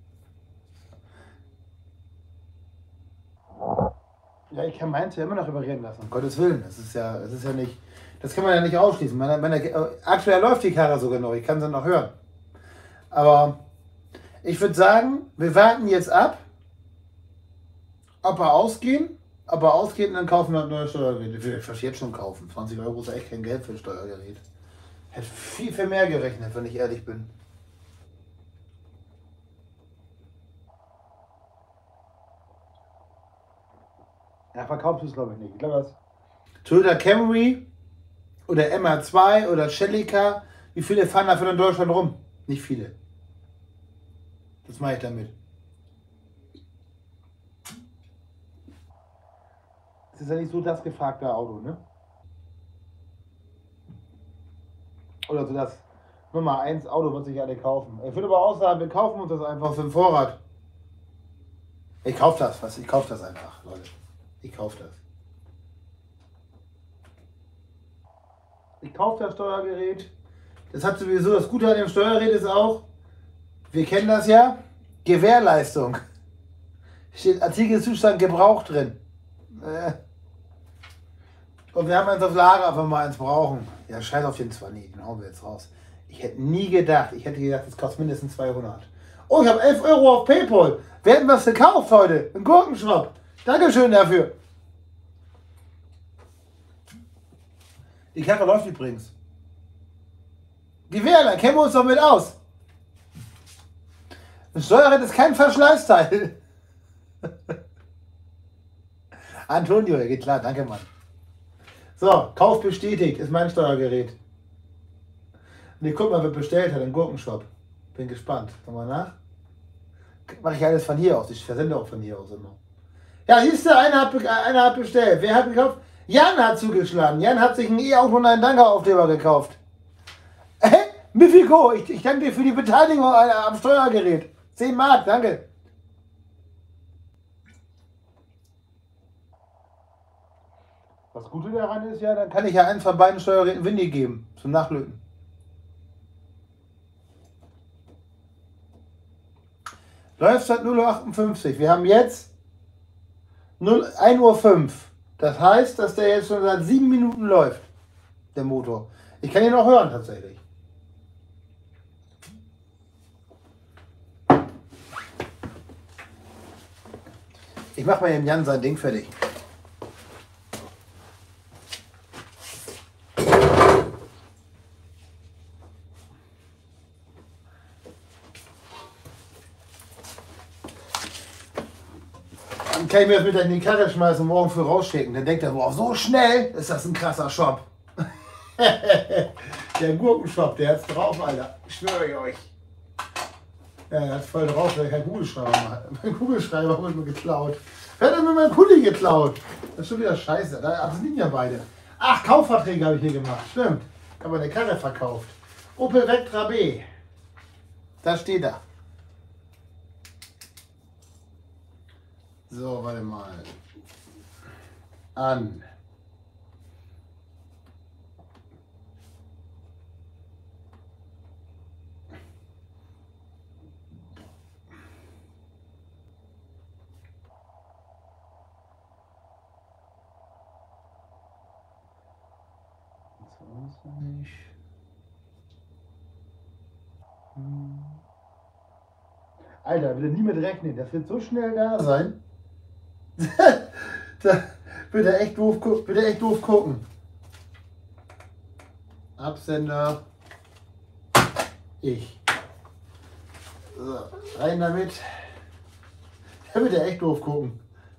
Ja, ich kann meins ja immer noch reparieren lassen. Um Gottes Willen, das ist ja nicht, das kann man ja nicht ausschließen. Aktuell läuft die Karre sogar noch, ich kann sie noch hören. Aber ich würde sagen, wir warten jetzt ab, ob wir ausgehen, und dann kaufen wir ein neues Steuergerät. Ich will das jetzt schon kaufen. 20 Euro ist echt kein Geld für ein Steuergerät. Hätte viel mehr gerechnet, wenn ich ehrlich bin. Ja, verkaufst du es glaube ich nicht. Ich glaube das. Toyota Camry oder MR2 oder Celica. Wie viele fahren dafür in Deutschland rum? Nicht viele. Das mache ich damit. Das ist ja nicht so das gefragte Auto, ne? Oder so das Nummer 1 Auto, was sich alle kaufen. Ich würde aber auch sagen, wir kaufen uns das einfach für den Vorrat. Ich kaufe das, ich kaufe das einfach, Leute. Ich kaufe das. Ich kaufe das Steuergerät. Das hat sowieso, das Gute an dem Steuergerät ist auch, wir kennen das ja, Gewährleistung. Steht Artikelzustand gebraucht drin. Und wir haben eins auf Lager, wenn wir eins brauchen. Ja, scheiß auf den 20, den hauen wir jetzt raus. Ich hätte nie gedacht, das kostet mindestens 200. Oh, ich habe 11 Euro auf PayPal. Wir hätten was gekauft heute. Ein Gurkenschrott. Dankeschön dafür. Die Karre läuft übrigens. Gewährleistung, kennen wir uns doch mit aus. Ein Steuerrad ist kein Verschleißteil. Antonio, ja, geht klar, danke Mann. So, Kauf bestätigt, ist mein Steuergerät. Und ich guck mal, wer bestellt hat, im Gurkenshop. Bin gespannt. Komm mal nach. Mache ich alles von hier aus. Ich versende auch von hier aus immer. Ja, siehst du, einer hat bestellt. Wer hat gekauft? Jan hat zugeschlagen. Jan hat sich ein E-Auto und einen Danke-Aufkleber gekauft. Mifiko, ich danke dir für die Beteiligung am Steuergerät. 10 Mark, danke. Das Gute daran ist ja, dann kann ich ja eins von beiden Steuergeräten Winnie geben, zum Nachlöten. Läuft seit 0:58 Uhr. Wir haben jetzt 1:05 Uhr. Das heißt, dass der jetzt schon seit 7 Minuten läuft, der Motor. Ich kann ihn noch hören tatsächlich. Ich mache mal dem Jan sein Ding fertig. Dann kann ich mir das mit in die Karre schmeißen und morgen früh rausschicken. Dann denkt er, boah, so schnell ist das ein krasser Shop. Der Gurkenshop, der hat's drauf, Alter. Ich schwöre ich euch. Ja, er hat voll drauf, weil ich keinen Kugelschreiber habe. Mein Kugelschreiber wurde mir geklaut. Wer hat denn mir meinen Pulli geklaut? Das ist schon wieder scheiße. Da sind ja beide. Ach, Kaufverträge habe ich hier gemacht. Stimmt. Ich habe eine Karre verkauft. Opel Vectra B. Da steht er. So, warte mal. An. Alter, will er nie mit rechnen. Das wird so schnell da sein. Da wird er echt doof gucken. Absender. Ich. So, rein damit. Da wird er echt doof gucken.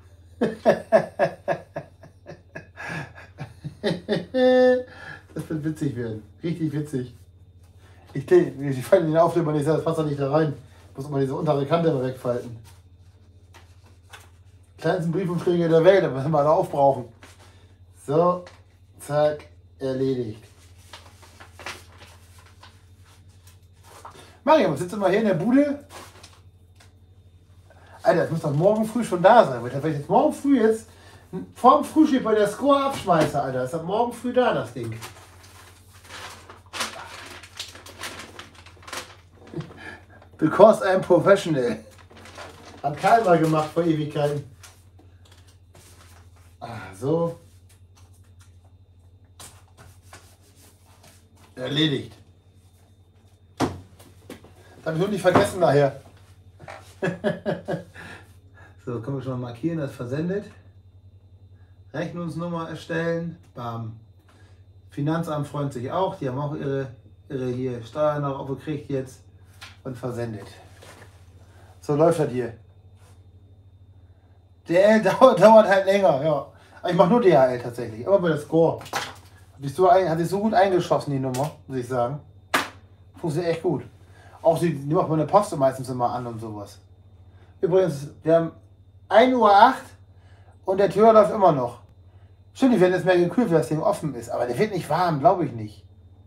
Das wird witzig werden. Richtig witzig. Ich falte den Aufkleber nicht, das passt doch nicht da rein. Ich muss immer diese untere Kante immer wegfalten. Kleinsten Briefumschläge der Welt, da müssen wir alle aufbrauchen. So, zack, erledigt. Mariam, sitzt immer hier in der Bude. Alter, das muss doch morgen früh schon da sein. Wenn ich jetzt morgen früh vor dem Frühstück bei der Score abschmeiße, Alter, ist ab morgen früh da, das Ding. Because I'm professional. Hat Karl mal gemacht vor Ewigkeiten. So. Erledigt. Das habe ich nur nicht vergessen nachher. So, können wir schon mal markieren, das versendet. Rechnungsnummer erstellen. Bam. Finanzamt freut sich auch. Die haben auch ihre hier Steuern noch aufgekriegt jetzt und versendet. So läuft das hier. DL dauert halt länger, ja. Aber ich mache nur DHL tatsächlich. Aber bei der Score. Hat sich so gut eingeschossen, die Nummer, muss ich sagen. Funktioniert echt gut. Auch die macht meine Post meistens immer an und sowas. Übrigens, wir haben 1:08 Uhr und der Tür läuft immer noch. Stimmt, die werden jetzt mehr gekühlt, weil das Ding offen ist. Aber der wird nicht warm, glaube ich nicht.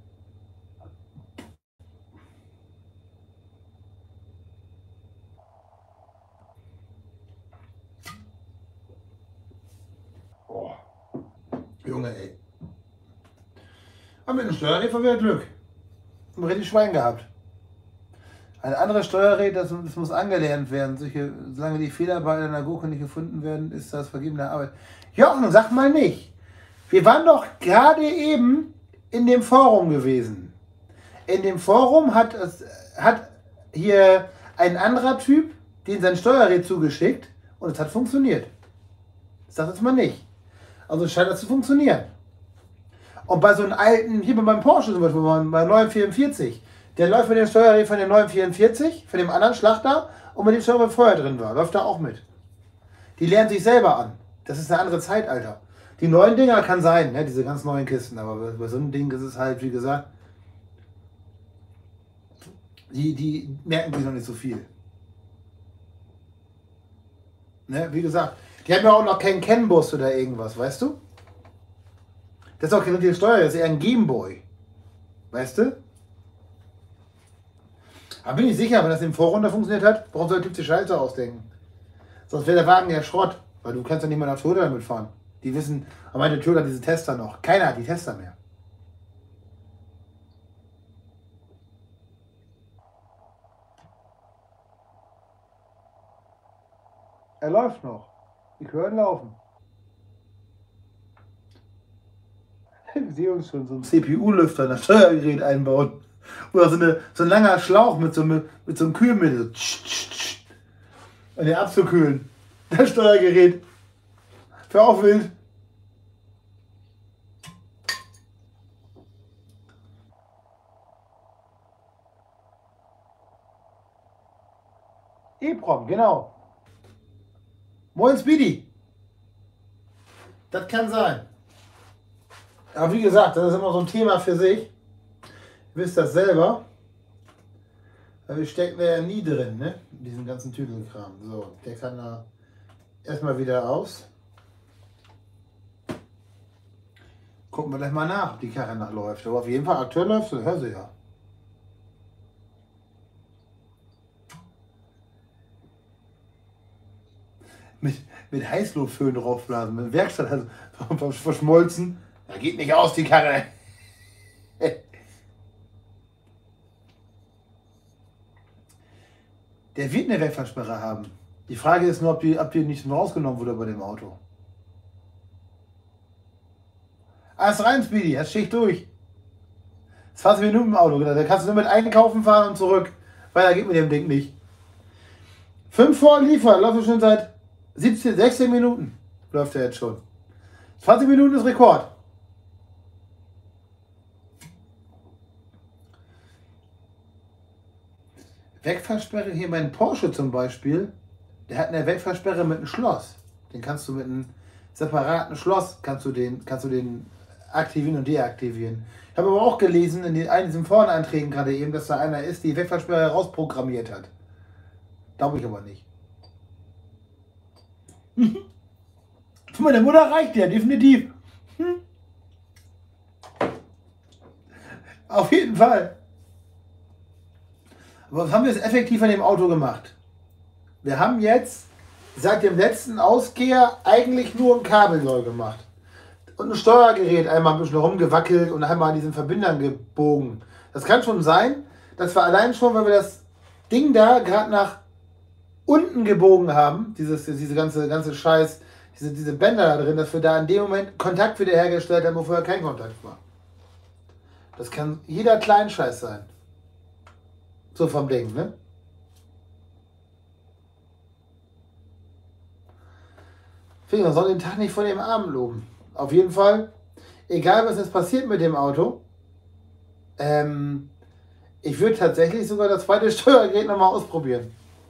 Oh. Junge, ey. Aber mit dem Steuergerät haben wir Glück. Haben wir richtig Schwein gehabt. Ein anderes Steuergerät, das muss angelernt werden. Solange die Fehler bei einer Gurke nicht gefunden werden, ist das vergebene Arbeit. Jochen, sag mal nicht. Wir waren doch gerade eben in dem Forum gewesen. In dem Forum hat hier ein anderer Typ den sein Steuergerät zugeschickt und es hat funktioniert. Sag das mal nicht. Also scheint das zu funktionieren. Und bei so einem alten, hier bei meinem Porsche zum Beispiel, bei 944, der läuft mit dem Steuergerät von dem 944, von dem anderen Schlachter und mit dem Steuergerät vorher drin war, läuft da auch mit. Die lernen sich selber an. Das ist eine andere Zeitalter. Die neuen Dinger kann sein, ne, diese ganz neuen Kisten, aber bei so einem Ding ist es halt, wie gesagt, die merken sich noch nicht so viel. Ne, wie gesagt, die haben ja auch noch keinen CAN-Bus oder irgendwas, weißt du? Das ist auch kein richtiges Steuer, das ist eher ein Gameboy. Weißt du? Aber bin ich sicher, wenn das im Vorrunde funktioniert hat, warum soll der Typ die Schalter ausdenken? Sonst wäre der Wagen ja Schrott, weil du kannst ja nicht mal nach Toyota damit fahren. Die wissen, aber meine Toyota hat diese Tester noch. Keiner hat die Tester mehr. Er läuft noch. Ich höre ihn laufen. Ich sehe uns schon so einen CPU-Lüfter in das Steuergerät einbauen. Oder so ein langer Schlauch mit so einem Kühlmittel. Und den abzukühlen. Das Steuergerät. Für auch wild. EEPROM, genau. Moin Speedy. Das kann sein. Aber wie gesagt, das ist immer so ein Thema für sich. Ihr wisst das selber. Weil wir stecken ja nie drin, ne? In diesem ganzen Tüdelkram. So, der kann da erstmal wieder aus. Gucken wir gleich mal nach, ob die Karre noch läuft. Aber auf jeden Fall aktuell läuft sie, hör sie ja. Mit Heißluftföhn draufblasen, mit Werkstatt also verschmolzen. Da geht nicht aus, die Karre. Der wird eine Wegfahrsperre haben. Die Frage ist nur, ob die nicht rausgenommen wurde bei dem Auto. Alles rein, Speedy, das Schicht durch. 20 Minuten im Auto, da kannst du nur mit einkaufen fahren und zurück. Weiter geht mit dem Ding nicht. 5 vor Liefer, läuft schon seit 16 Minuten. Läuft er jetzt schon. 20 Minuten ist Rekord. Wegfahrsperre, hier mein Porsche zum Beispiel, der hat eine Wegfahrsperre mit einem Schloss. Den kannst du mit einem separaten Schloss, kannst du den aktivieren und deaktivieren. Ich habe aber auch gelesen in diesen Vornanträgen gerade eben, dass da einer ist, die Wegfahrsperre rausprogrammiert hat. Glaube ich aber nicht. Für meine Mutter reicht der, definitiv. Auf jeden Fall. Aber was haben wir jetzt effektiv an dem Auto gemacht? Wir haben jetzt seit dem letzten Auskehr eigentlich nur ein Kabel neu gemacht. Und ein Steuergerät einmal ein bisschen rumgewackelt und einmal an diesen Verbindern gebogen. Das kann schon sein, dass wir allein schon, weil wir das Ding da gerade nach unten gebogen haben, diese ganze Scheiß, diese Bänder da drin, dass wir da in dem Moment Kontakt wiederhergestellt haben, wo vorher kein Kontakt war. Das kann jeder Kleinscheiß sein. So vom Ding, ne? Man soll den Tag nicht vor dem Abend loben. Auf jeden Fall, egal was jetzt passiert mit dem Auto, ich würde tatsächlich sogar das zweite Steuergerät nochmal ausprobieren.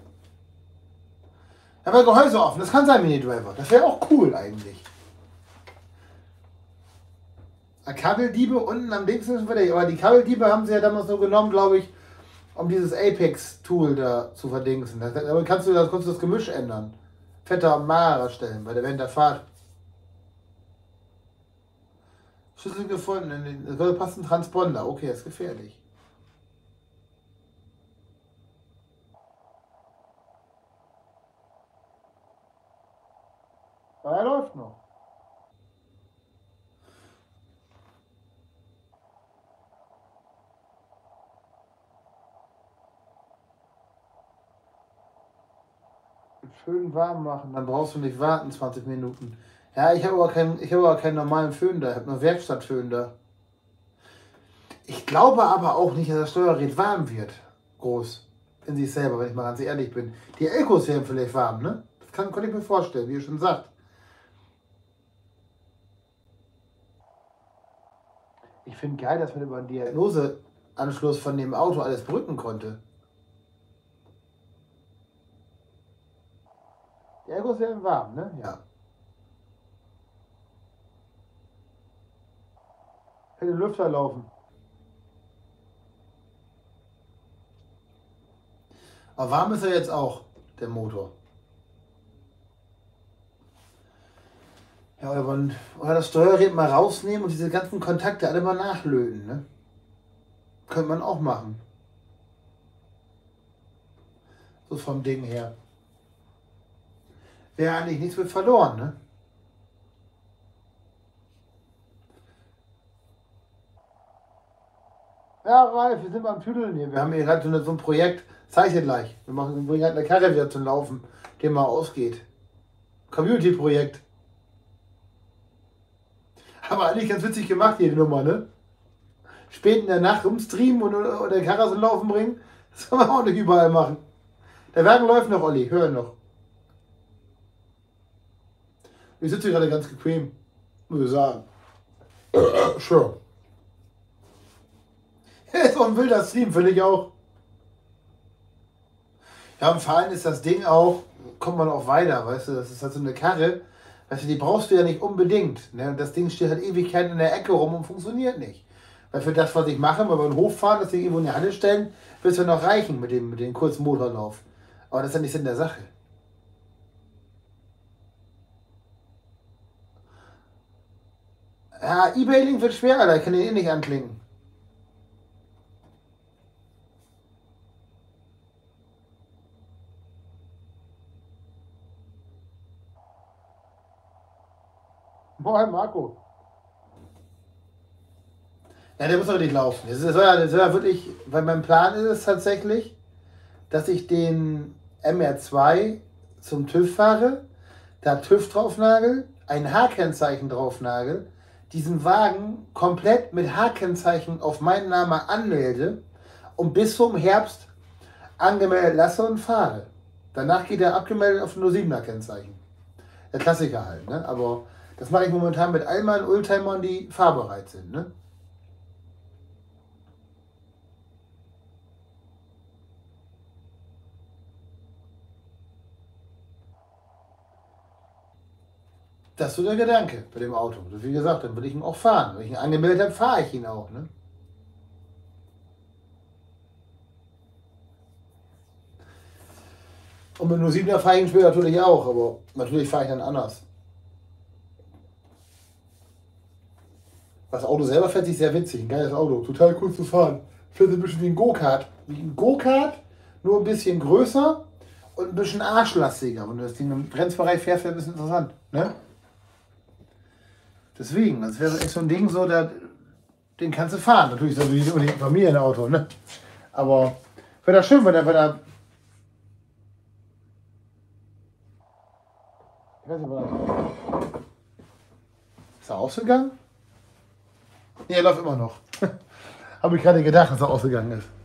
Aber Gehäuse offen, das kann sein Mini-Driver. Das wäre auch cool eigentlich. Kabeldiebe unten am Dings ist wieder, aber die Kabeldiebe haben sie ja damals nur genommen, glaube ich, um dieses Apex-Tool da zu verdingsen. Aber kannst du das Gemisch ändern. Fetter und magerer stellen, während der Fahrt. Schlüssel gefunden, das passt ein Transponder. Okay, ist gefährlich. Aber er läuft noch. Schön warm machen, dann brauchst du nicht warten 20 Minuten. Ja, ich habe aber keinen normalen Föhn da, ich habe nur Werkstattföhn da. Ich glaube aber auch nicht, dass das Steuergerät warm wird. Groß. In sich selber, wenn ich mal ganz ehrlich bin. Die Elkos werden vielleicht warm, ne? Das kann ich mir vorstellen, wie ihr schon sagt. Ich finde geil, dass man über den Diagnoseanschluss von dem Auto alles brücken konnte. Die Elkos werden warm, ne? Ja. Hätte Lüfter laufen. Aber warm ist er jetzt auch, der Motor. Ja, oder das Steuergerät mal rausnehmen und diese ganzen Kontakte alle mal nachlöten, ne? Könnte man auch machen. So vom Ding her. Wäre eigentlich nichts mit verloren, ne? Ja, Ralf, wir sind beim Tüdeln hier. Wir haben hier gerade so ein Projekt. Zeig dir gleich. Wir bringen gerade eine Karre wieder zum Laufen, die mal ausgeht. Community-Projekt. Aber eigentlich ganz witzig gemacht hier, die Nummer, ne? Spät in der Nacht rumstreamen oder Karre zum Laufen bringen. Das kann man auch nicht überall machen. Der Wagen läuft noch, Olli. Hör noch. Ich sitze gerade ganz bequem, muss ich sagen. Sure. Ist auch ein wilder Stream, finde ich auch. Ja, im Fahren ist das Ding auch, kommt man auch weiter, weißt du, das ist halt so eine Karre, weißt du, die brauchst du ja nicht unbedingt. Ne? Und das Ding steht halt Ewigkeiten in der Ecke rum und funktioniert nicht. Weil für das, was ich mache, wenn wir einen Hof fahren, das Ding irgendwo in die Halle stellen, wird es ja noch reichen mit dem kurzen Motorlauf. Aber das ist ja nicht Sinn der Sache. Ja, eBay-Link wird schwer, Alter, ich kann den eh nicht anklicken. Moin, Marco. Ja, der muss doch nicht laufen. Das soll ja wirklich, weil mein Plan ist es tatsächlich, dass ich den MR2 zum TÜV fahre, da TÜV draufnagel, ein H-Kennzeichen draufnagel, diesen Wagen komplett mit H-Kennzeichen auf meinen Namen anmelde und bis zum Herbst angemeldet lasse und fahre. Danach geht er abgemeldet auf 07er Kennzeichen. Der Klassiker halt, ne? Aber das mache ich momentan mit all meinen Oldtimern, die fahrbereit sind, ne? Das ist so der Gedanke bei dem Auto. Wie gesagt, dann will ich ihn auch fahren. Wenn ich ihn angemeldet habe, fahre ich ihn auch, ne? Und mit 07er fahre ich ihn später natürlich auch, aber natürlich fahre ich dann anders. Das Auto selber fährt sich sehr witzig, ein geiles Auto, total cool zu fahren. Fährt ein bisschen wie ein Go-Kart. Wie ein Go-Kart, nur ein bisschen größer und ein bisschen arschlastiger. Wenn du das Ding im Grenzbereich fährst, wäre ein bisschen interessant, ne? Deswegen, das wäre echt so ein Ding, so, den kannst du fahren. Natürlich ist das nicht unbedingt ein Familienauto, ne? Aber wäre das schön, wenn er Ich weiß nicht, ist er ausgegangen? Nee, er läuft immer noch. Habe ich gerade gedacht, dass er ausgegangen ist.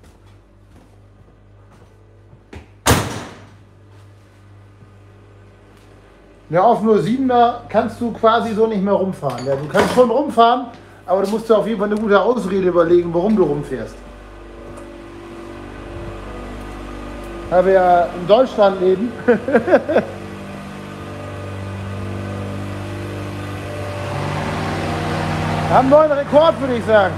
Ja, auf nur 7er kannst du quasi so nicht mehr rumfahren. Ja, du kannst schon rumfahren, aber du musst dir auf jeden Fall eine gute Ausrede überlegen, warum du rumfährst. Da wir ja in Deutschland leben. Wir haben einen neuen Rekord, würde ich sagen.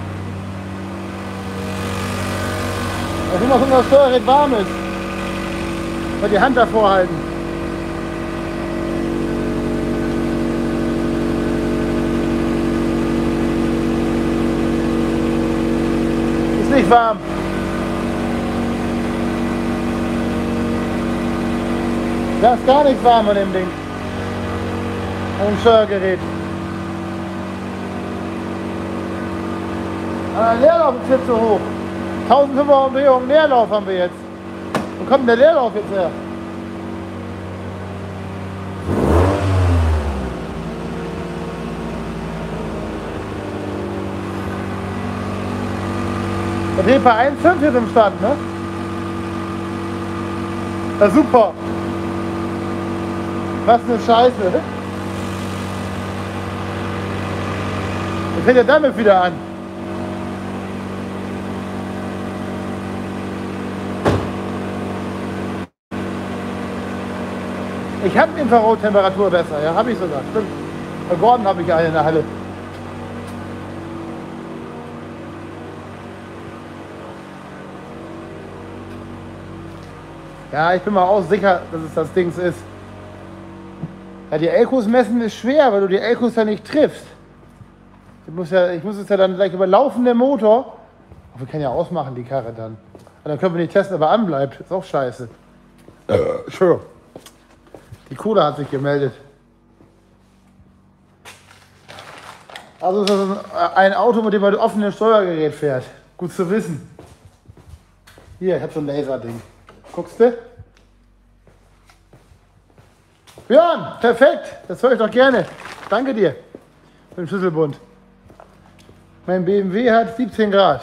Da immer so, das Steuergerät warm ist. Mal die Hand davor halten. Ist nicht warm. Da ist gar nichts warm an dem Ding. An dem Steuergerät. Aber der Leerlauf ist jetzt so hoch. 1500 Umdrehungen Leerlauf haben wir jetzt. Wo kommt denn der Leerlauf jetzt her? Der dreht bei 1,5 jetzt im Stand, ne? Ja, super. Was eine Scheiße. Jetzt fängt er damit wieder an. Ich habe Infrarottemperatur besser, ja, habe ich sogar. Stimmt. Bei Gordon habe ich eine in der Halle. Ja, ich bin mal auch sicher, dass es das Ding ist. Ja, die Elkos messen ist schwer, weil du die Elkos ja nicht triffst. Ich muss es ja dann gleich über laufenden Motor. Aber wir können ja ausmachen, die Karre dann. Und dann können wir nicht testen, ob er anbleibt. Ist auch scheiße. Sure. Die Cola hat sich gemeldet. Also ist das ein Auto, mit dem man offenes Steuergerät fährt. Gut zu wissen. Hier, ich habe so ein Laserding. Guckst du? Björn, perfekt. Das höre ich doch gerne. Danke dir für den Schlüsselbund. Mein BMW hat 17 Grad.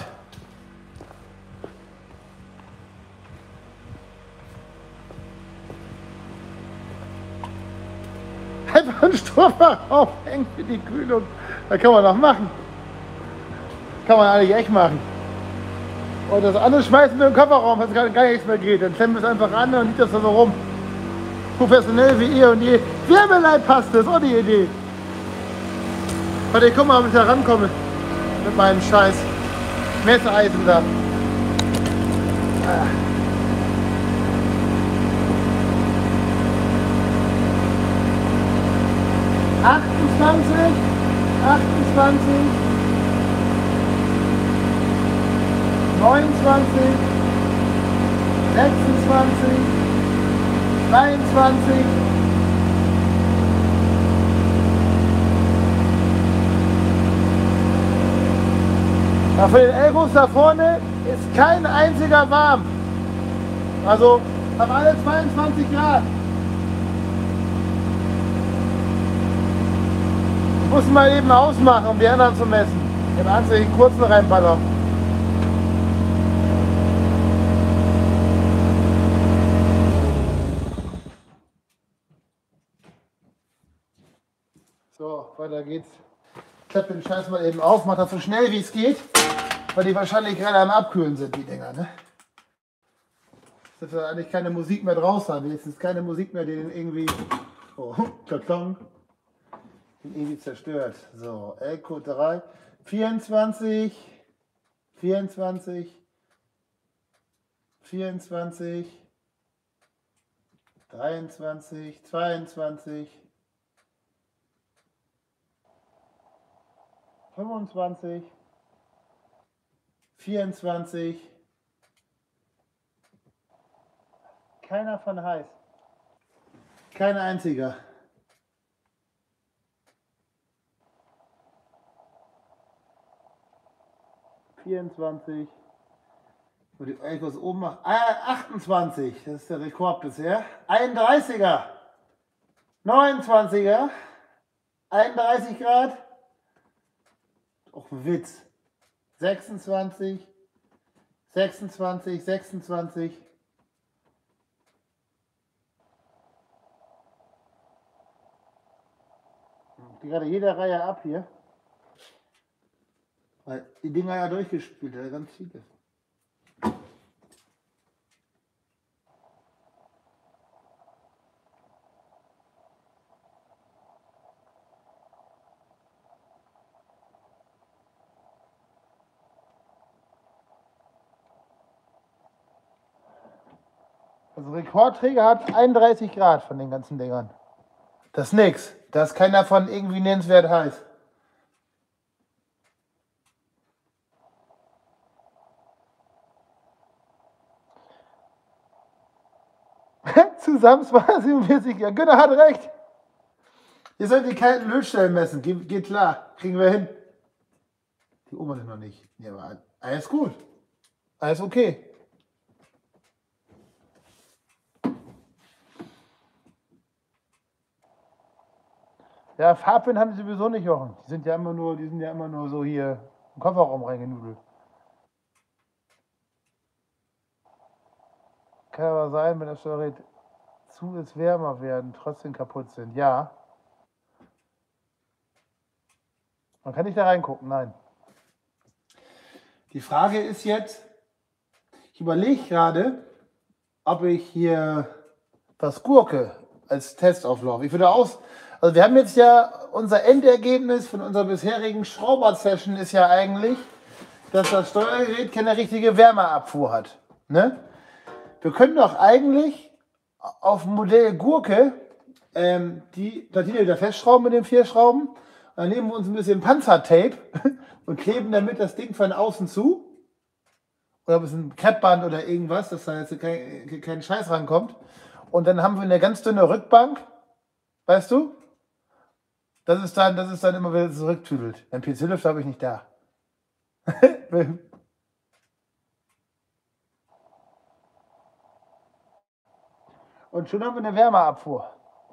Einfach einen Sturmfach aufhängen für die Kühlung. Da kann man noch machen. Kann man eigentlich echt machen. Und das andere schmeißen wir im Kofferraum, wenn es gar nichts mehr geht. Dann klemmen wir es einfach an und liegt das da so rum. Professionell wie ihr und je. Wärmeleitpaste ist auch die Idee. Warte, guck mal, ob ich da rankomme. Mit meinem scheiß Messeisen da. Ah. Achtundzwanzig, 29, 26, 22. Ja, für den Elkos da vorne ist kein einziger warm. Also haben alle 22 Grad. Ich muss mal eben ausmachen, um die anderen zu messen. Ich habe Angst, dass ich einen kurzen reinballer. So, weiter geht's. Ich klappe den Scheiß mal eben auf, mach das so schnell wie es geht, weil die wahrscheinlich gerade am Abkühlen sind, die Dinger, ne? Dass wir eigentlich keine Musik mehr draus haben. Wenigstens keine Musik mehr, die den irgendwie. Oh, Karton. Den irgendwie zerstört. So, Elko 3. 24. 24. 24. 23. 22. 25, 24, keiner von heiß, kein einziger. 24, wo die Elkos oben macht, 28, das ist der Rekord bisher, 31er, 29er, 31 Grad, auch ein Witz, 26, 26, 26. Die gerade jede Reihe ab hier. Weil die Dinger ja durchgespielt, ja ganz viele. Also Rekordträger hat 31 Grad von den ganzen Dingern. Das ist nix. Da ist keiner von irgendwie nennenswert heiß. Zusammen 47, ja, Günter hat recht. Ihr sollt die kalten Lötstellen messen, geht klar, kriegen wir hin. Die Oma noch nicht. Ja, aber alles gut. Alles okay. Ja, Farben haben sie sowieso nicht, Jochen. Die sind ja immer nur so hier im Kofferraum reingenudelt. Kann aber sein, wenn das Steuergerät zu ist, wärmer werden, trotzdem kaputt sind. Ja. Man kann nicht da reingucken, nein. Die Frage ist jetzt, ich überlege gerade, ob ich hier das Gurke als Testauflauf. Ich würde also wir haben jetzt ja, unser Endergebnis von unserer bisherigen Schrauber-Session ist ja eigentlich, dass das Steuergerät keine richtige Wärmeabfuhr hat. Ne? Wir können doch eigentlich auf dem Modell Gurke die Platine wieder festschrauben mit den 4 Schrauben. Dann nehmen wir uns ein bisschen Panzertape und kleben damit das Ding von außen zu. Oder ein bisschen Kreppband oder irgendwas, dass da jetzt kein Scheiß rankommt. Und dann haben wir eine ganz dünne Rückbank, weißt du? Das ist dann immer wieder zurücktüdelt. Ein PC-Lüfter habe ich nicht da. Und schon haben wir eine Wärmeabfuhr.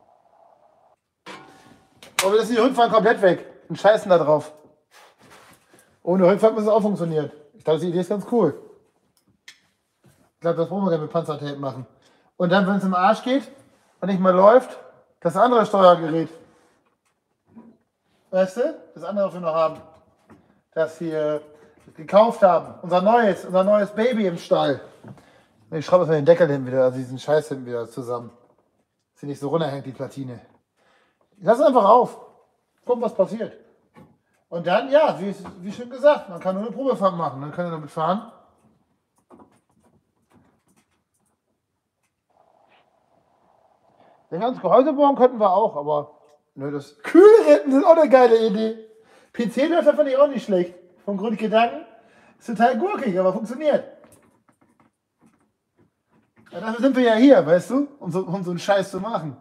Aber das ist die Rückfahrt komplett weg. Und scheißen da drauf. Ohne Rückfahrt muss es auch funktionieren. Ich glaube, die Idee ist ganz cool. Ich glaube, das brauchen wir gerne mit Panzertape machen. Und dann, wenn es im Arsch geht und nicht mehr läuft, das andere Steuergerät. Weißt du? Das andere, was wir noch haben. Das wir gekauft haben. Unser neues Baby im Stall. Ich schraube jetzt mal den Deckel hin wieder, also diesen Scheiß hinten wieder zusammen. Dass sie nicht so runterhängt, die Platine. Ich lasse es einfach auf. Gucken, was passiert. Und dann, ja, wie schon gesagt, man kann nur eine Probefahrt machen. Dann kann er damit fahren. Den ganzen Gehäuse bauen könnten wir auch, aber nö, das Kühlrippen sind auch eine geile Idee. PC-Löffel fand ich auch nicht schlecht. Vom Grundgedanken ist total gurkig, aber funktioniert. Ja, dafür sind wir ja hier, weißt du, um so einen Scheiß zu machen.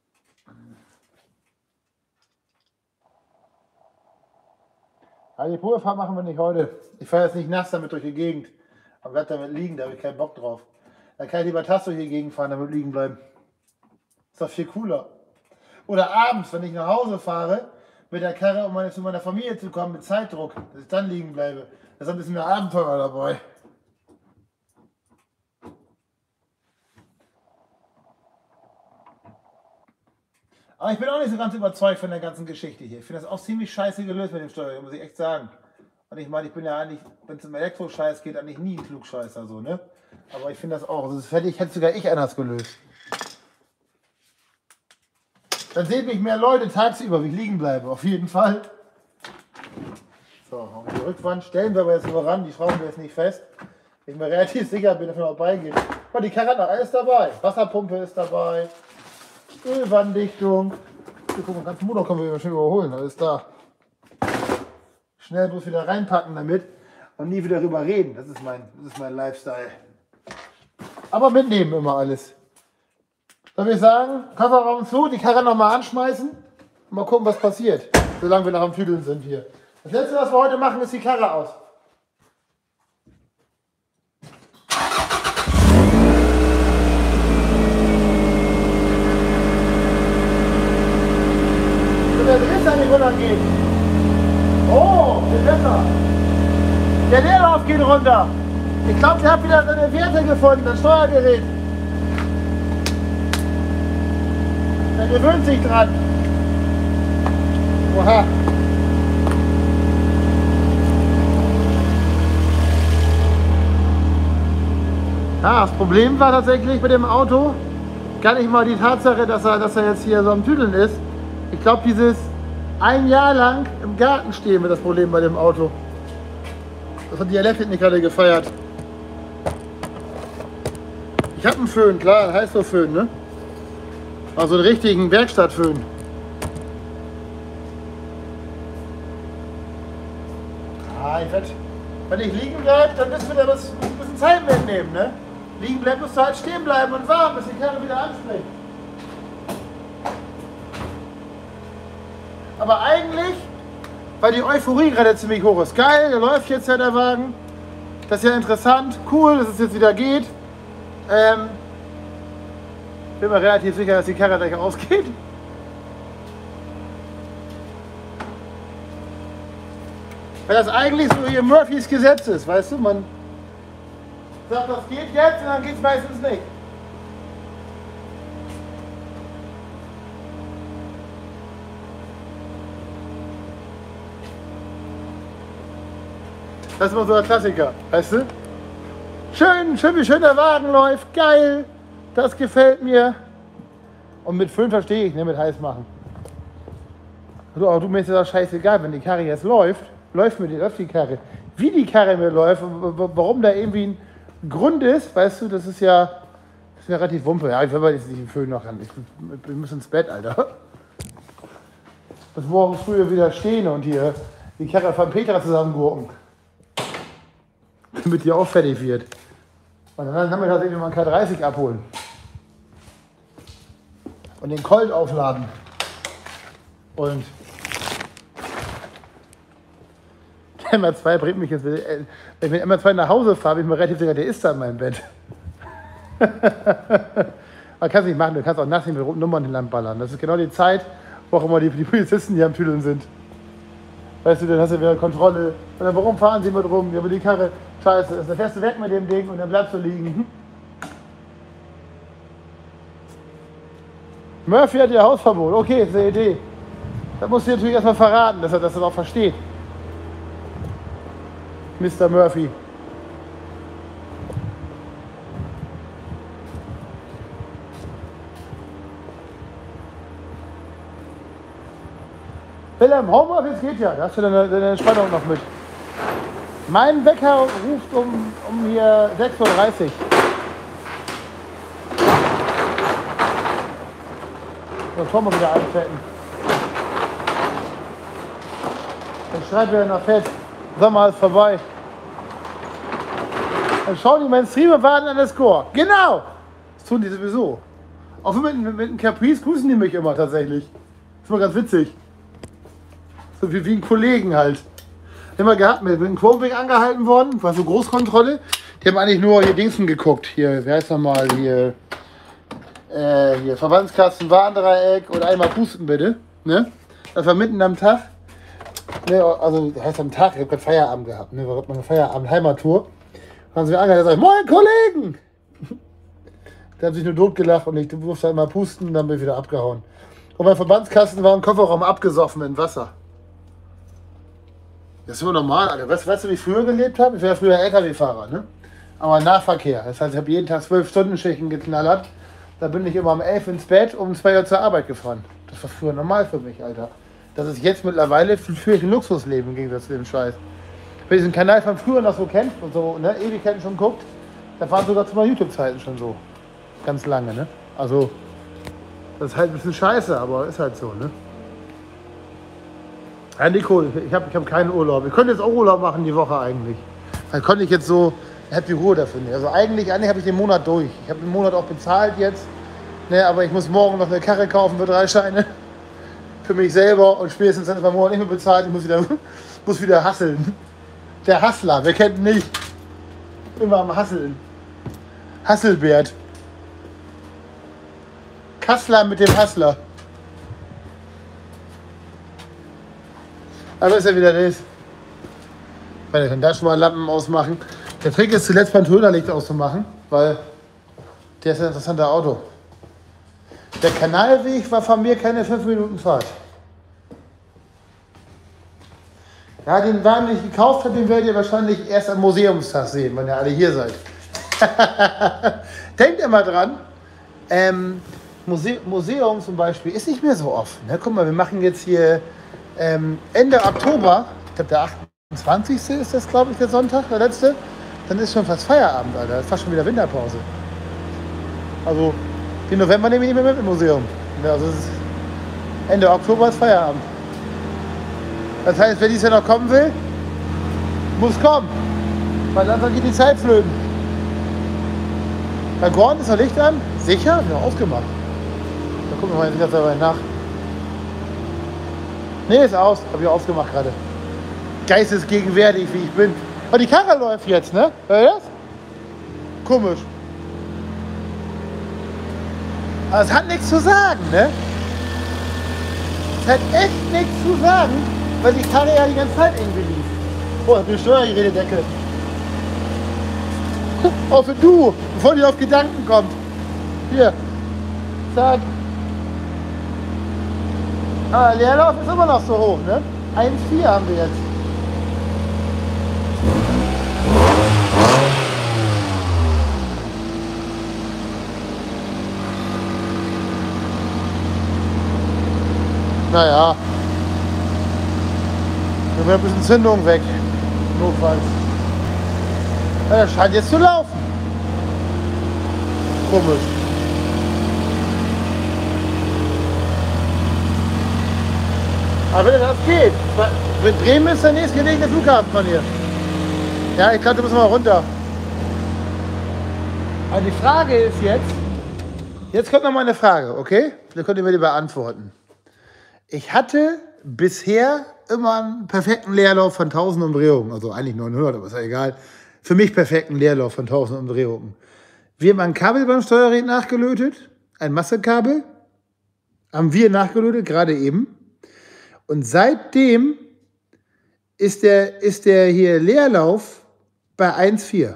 Aber die Probefahrt machen wir nicht heute. Ich fahre jetzt nicht nass damit durch die Gegend. Aber bleib damit liegen, da habe ich keinen Bock drauf. Dann kann ich lieber Tasso hier gegenfahren, damit liegen bleiben. Ist doch viel cooler. Oder abends, wenn ich nach Hause fahre, mit der Karre, um zu meiner Familie zu kommen, mit Zeitdruck, dass ich dann liegen bleibe. Da ist ein bisschen mehr Abenteuer dabei. Aber ich bin auch nicht so ganz überzeugt von der ganzen Geschichte hier. Ich finde das auch ziemlich scheiße gelöst mit dem Steuergerät, muss ich echt sagen. Und ich meine, ich bin ja eigentlich, wenn es um Elektroscheiß geht, eigentlich nie ein Klugscheißer so, ne? Aber ich finde das auch. Also das hätte sogar ich anders gelöst. Dann sehen mich mehr Leute tagsüber, wie ich liegen bleibe, auf jeden Fall. So, auf die Rückwand stellen wir aber jetzt nur ran, die schrauben wir jetzt nicht fest. Ich bin mir relativ sicher, bin davon auch beigeht. Aber die Karre hat noch alles dabei. Wasserpumpe ist dabei, Ölwanddichtung. Hier, guck mal, den ganzen Motor können wir schon überholen, alles da. Schnell bloß wieder reinpacken damit und nie wieder drüber reden. Das ist mein Lifestyle. Aber mitnehmen immer alles. Soll ich sagen, Kofferraum zu, die Karre nochmal anschmeißen und mal gucken, was passiert, solange wir noch am Tüdeln sind hier. Das letzte, was wir heute machen, ist die Karre aus. der Drehzahl nicht runtergeht. Oh, viel besser. Der Leerlauf geht runter. Ich glaube, der hat wieder seine Werte gefunden, das Steuergerät. Der gewöhnt sich dran. Oha. Ja, das Problem war tatsächlich mit dem Auto gar nicht mal die Tatsache, dass er jetzt hier so am Tüdeln ist. Ich glaube, dieses ein Jahr lang im Garten stehen wird das Problem bei dem Auto. Das hat die Elektriker gerade gefeiert. Ich habe einen Föhn, klar, ein Heißluftföhn, ne? Also einen richtigen Werkstattföhn. Ah, wenn ich liegen bleibe, dann müssen wir da ein bisschen Zeit mitnehmen, ne? Liegen bleiben, musst du halt stehen bleiben und warten, bis die Karre wieder anspringt. Aber eigentlich, weil die Euphorie gerade ziemlich hoch ist. Geil, da läuft jetzt ja der Wagen. Das ist ja interessant, cool, dass es jetzt wieder geht. Bin mir relativ sicher, dass die Karre gleich ausgeht. Weil das eigentlich so hier Murphys Gesetz ist, weißt du? Man sagt, das geht jetzt und dann geht es meistens nicht. Das ist immer so der Klassiker, weißt du? Schön, wie schön der Wagen läuft, geil, das gefällt mir. Und mit Föhn verstehe ich, ne, mit heiß machen. So, aber mir ist das scheißegal, wenn die Karre jetzt läuft die Karre. Wie die Karre mir läuft, warum da irgendwie ein Grund ist, weißt du, das ist ja relativ wumpe. Ja, ich will mal jetzt nicht den Föhn noch ran. Ich muss ins Bett, Alter. Bis morgen früh wieder stehen und hier die Karre von Petra zusammengurken. Damit die auch fertig wird. Und dann haben wir das irgendwie mal einen K30 abholen. Und den Colt aufladen. Und der MR2 bringt mich jetzt, wenn ich mit MR2 nach Hause fahre, bin ich mir relativ sicher, der ist da in meinem Bett. Aber kannst nicht machen, du kannst auch nachts nicht mit roten Nummern hinlangballern. Das ist genau die Zeit, wo auch immer die Polizisten hier am Tüdeln sind. Weißt du, dann hast du wieder Kontrolle. Und dann, warum fahren sie mit rum? Ja, aber die Karre, scheiße, dann fährst du weg mit dem Ding und dann bleibst du liegen. Murphy hat ihr Hausverbot. Okay, das ist eine Idee. Das musst du dir natürlich erstmal verraten, dass er das auch versteht. Mr. Murphy. Wilhelm, Homeoffice geht ja, da hast du deine Entspannung noch mit. Mein Wecker ruft um hier 6:30 Uhr. Das wollen wir wieder einfetten. Dann schreibt er noch fest, Sommer ist vorbei. Dann schauen die meinen Stream und warten an der Score. Genau! Das tun die sowieso. Auch mit einem Caprice grüßen die mich immer tatsächlich. Das ist immer ganz witzig. So wie einen Kollegen halt. Immer gehabt, mit dem Quoting angehalten worden, war so Großkontrolle. Die haben eigentlich nur hier Dingsen geguckt. Hier, wie heißt nochmal, hier Verbandskasten, Warndreieck oder einmal pusten bitte. Ne? Das war mitten am Tag. Ne, also das heißt am Tag, ich habe gerade Feierabend gehabt. Ne? War meine Feierabend Heimattour. Dann haben sie mir angehalten und gesagt, moin Kollegen! Die haben sich nur totgelacht und ich durfte einmal pusten und dann bin ich wieder abgehauen. Und mein Verbandskasten war im Kofferraum abgesoffen in Wasser. Das ist immer normal, Alter. Weißt du, wie ich früher gelebt habe? Ich war früher LKW-Fahrer, ne? Aber Nahverkehr. Das heißt, ich habe jeden Tag 12-Stunden-Schichten geknallert. Da bin ich immer um 11 ins Bett, um 2 Uhr zur Arbeit gefahren. Das war früher normal für mich, Alter. Das ist jetzt mittlerweile für ein Luxusleben im Gegensatz zu dem Scheiß. Wer diesen Kanal von früher noch so kennt und so, ne, Ewigkeiten schon guckt, da waren sogar zu meinen YouTube-Zeiten schon so. Ganz lange, ne? Also, das ist halt ein bisschen scheiße, aber ist halt so, ne? Ja, Nico, ich hab keinen Urlaub. Ich könnte jetzt auch Urlaub machen die Woche eigentlich. Dann konnte ich jetzt so, ich habe die Ruhe dafür nicht. Also eigentlich habe ich den Monat durch. Ich habe den Monat auch bezahlt jetzt. Ne, aber ich muss morgen noch eine Karre kaufen für 3 Scheine. Für mich selber und spätestens dann ist mein Monat nicht mehr bezahlt. Ich muss wieder hasseln. Der Hassler, wer kennt ihn nicht? Immer am Hasseln. Hasselbert. Kassler mit dem Hassler. Aber ist ja wieder das. Wir können da schon mal Lampen ausmachen. Der Trick ist zuletzt beim Tönerlicht auszumachen, weil der ist ein interessanter Auto. Der Kanalweg war von mir keine 5 Minuten Fahrt. Ja, den Wagen, den ich gekauft habe, den werdet ihr wahrscheinlich erst am Museumstag sehen, wenn ihr alle hier seid. Denkt immer dran, Museum zum Beispiel ist nicht mehr so offen. Ne? Guck mal, wir machen jetzt hier Ende Oktober, ich glaube der 28. ist das, glaube ich, der Sonntag, der letzte. Dann ist schon fast Feierabend, Alter. Das ist fast schon wieder Winterpause. Also, den November nehme ich nicht mehr mit im Museum. Also, Ende Oktober ist Feierabend. Das heißt, wer dies Jahr noch kommen will, muss kommen. Weil langsam geht die Zeit flöten. Bei Gorn ist noch Licht an? Sicher? Ja, ausgemacht. Da gucken wir mal sicher dabei nach. Nee, ist aus. Hab ich ausgemacht gerade. Geistesgegenwärtig, wie ich bin. Aber die Karre läuft jetzt, ne? Hört ihr das? Komisch. Aber es hat nichts zu sagen, ne? Es hat echt nichts zu sagen, weil die Karre ja die ganze Zeit irgendwie lief. Oh, ich bin Steuergerätedecke. Oh, für du, bevor die auf Gedanken kommt. Hier. Zack. Ah, Leerlauf ist immer noch so hoch, ne? 1,4 haben wir jetzt. Naja. Wir werden ein bisschen Zündung weg. Notfalls. Ja, das scheint jetzt zu laufen. Komisch. Aber wenn das geht, Bremen ist der nächstgelegene Flughafen von hier. Ja, ich glaube, du musst mal runter. Aber die Frage ist jetzt kommt noch mal eine Frage, okay? Da könnt ihr mir die beantworten. Ich hatte bisher immer einen perfekten Leerlauf von 1000 Umdrehungen, also eigentlich 900, aber ist ja egal. Für mich perfekten Leerlauf von 1000 Umdrehungen. Wir haben ein Kabel beim Steuergerät nachgelötet, ein Massekabel, haben wir nachgelötet, gerade eben. Und seitdem ist der hier Leerlauf bei 1,4.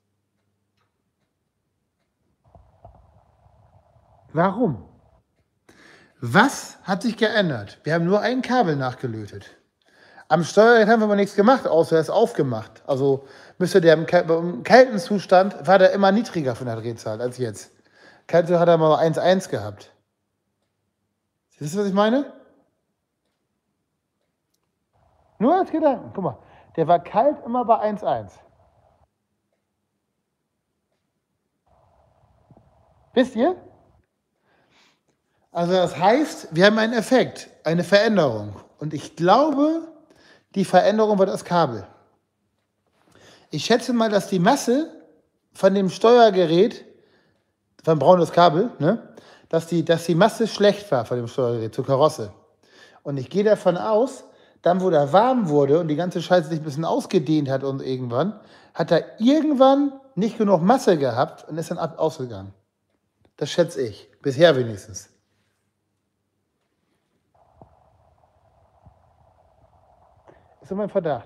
Warum? Was hat sich geändert? Wir haben nur ein Kabel nachgelötet. Am Steuergerät haben wir aber nichts gemacht, außer es aufgemacht. Also müsste der im kalten Zustand, war der immer niedriger von der Drehzahl als jetzt. Kalte hat er mal 1,1 gehabt. Siehst du, was ich meine? Nur als Gedanken. Guck mal, der war kalt immer bei 1,1. Wisst ihr? Also das heißt, wir haben einen Effekt, eine Veränderung. Und ich glaube, die Veränderung war das Kabel. Ich schätze mal, dass die Masse von dem Steuergerät, von braunes Kabel, ne, dass die Masse schlecht war von dem Steuergerät zur Karosse. Und ich gehe davon aus, dann wo der warm wurde und die ganze Scheiße sich ein bisschen ausgedehnt hat und irgendwann, hat er irgendwann nicht genug Masse gehabt und ist dann ausgegangen. Das schätze ich. Bisher wenigstens. Das ist mein Verdacht.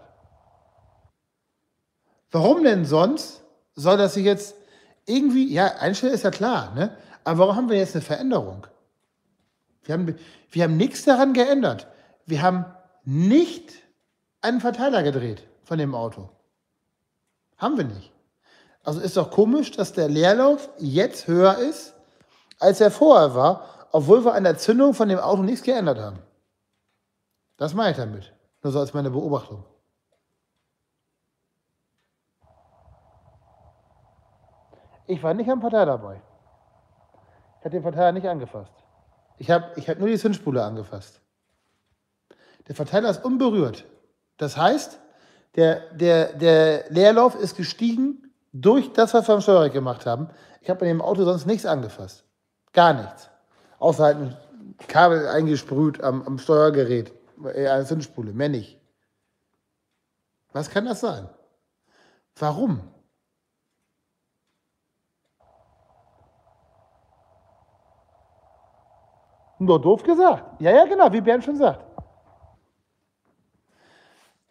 Warum denn sonst soll das sich jetzt irgendwie, ja, einstellen ist ja klar, ne? Aber warum haben wir jetzt eine Veränderung? Wir haben nichts daran geändert. Wir haben nicht einen Verteiler gedreht von dem Auto. Haben wir nicht. Also ist doch komisch, dass der Leerlauf jetzt höher ist, als er vorher war, obwohl wir an der Zündung von dem Auto nichts geändert haben. Das meine ich damit. Nur so als meine Beobachtung. Ich war nicht am Verteiler dabei. Ich habe den Verteiler nicht angefasst. Ich hab nur die Zündspule angefasst. Der Verteiler ist unberührt. Das heißt, der Leerlauf ist gestiegen durch das, was wir am Steuergerät gemacht haben. Ich habe an dem Auto sonst nichts angefasst. Gar nichts. Außer halt ein Kabel eingesprüht am Steuergerät. Eine Zündspule, mehr nicht. Was kann das sein? Warum? Nur doof gesagt. Ja, genau, wie Bernd schon sagt.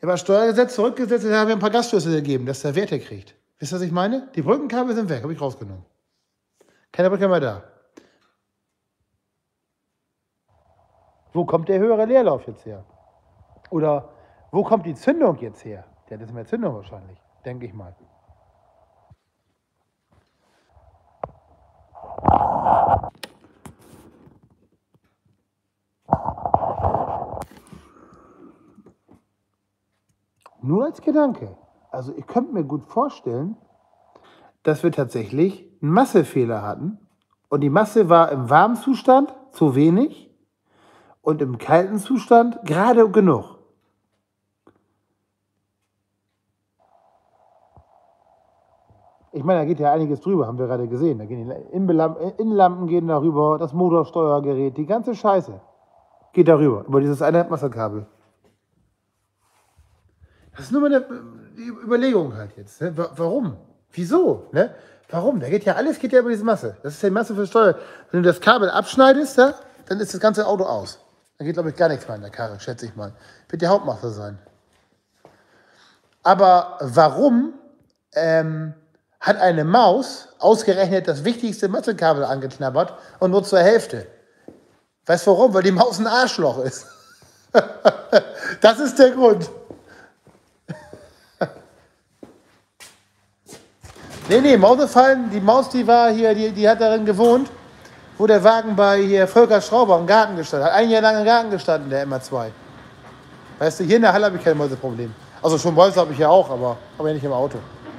Wir haben das Steuergesetz zurückgesetzt, da haben wir ein paar Gasschlüssel gegeben, dass der Werte kriegt. Wisst ihr, was ich meine? Die Brückenkabel sind weg, habe ich rausgenommen. Keine Brücke mehr da. Wo kommt der höhere Leerlauf jetzt her? Oder wo kommt die Zündung jetzt her? Der hat jetzt mehr Zündung wahrscheinlich, denke ich mal. Nur als Gedanke. Also ich könnte mir gut vorstellen, dass wir tatsächlich einen Massefehler hatten und die Masse war im warmen Zustand zu wenig und im kalten Zustand gerade genug. Ich meine, da geht ja einiges drüber, haben wir gerade gesehen. Da gehen die Innenlampen gehen darüber, das Motorsteuergerät, die ganze Scheiße geht darüber, über dieses 1,5 Massekabel. Das ist nur mal die Überlegung halt jetzt. Ne? Warum? Wieso? Ne? Warum? Alles geht ja über diese Masse. Das ist ja die Masse für Steuer. Wenn du das Kabel abschneidest, ja, dann ist das ganze Auto aus. Dann geht, glaube ich, gar nichts mehr in der Karre, schätze ich mal. Wird die Hauptmasse sein. Aber warum hat eine Maus ausgerechnet das wichtigste Massekabel angeknabbert und nur zur Hälfte? Weißt du warum? Weil die Maus ein Arschloch ist. Das ist der Grund. Nee, Mausefallen, die Maus, die war hier, die hat darin gewohnt, wo der Wagen bei hier Volker Schrauber im Garten gestanden hat. Ein Jahr lang im Garten gestanden, der MA2. Weißt du, hier in der Halle habe ich kein Mäuseproblem. Also schon Mäuse habe ich ja auch, aber ja nicht im Auto.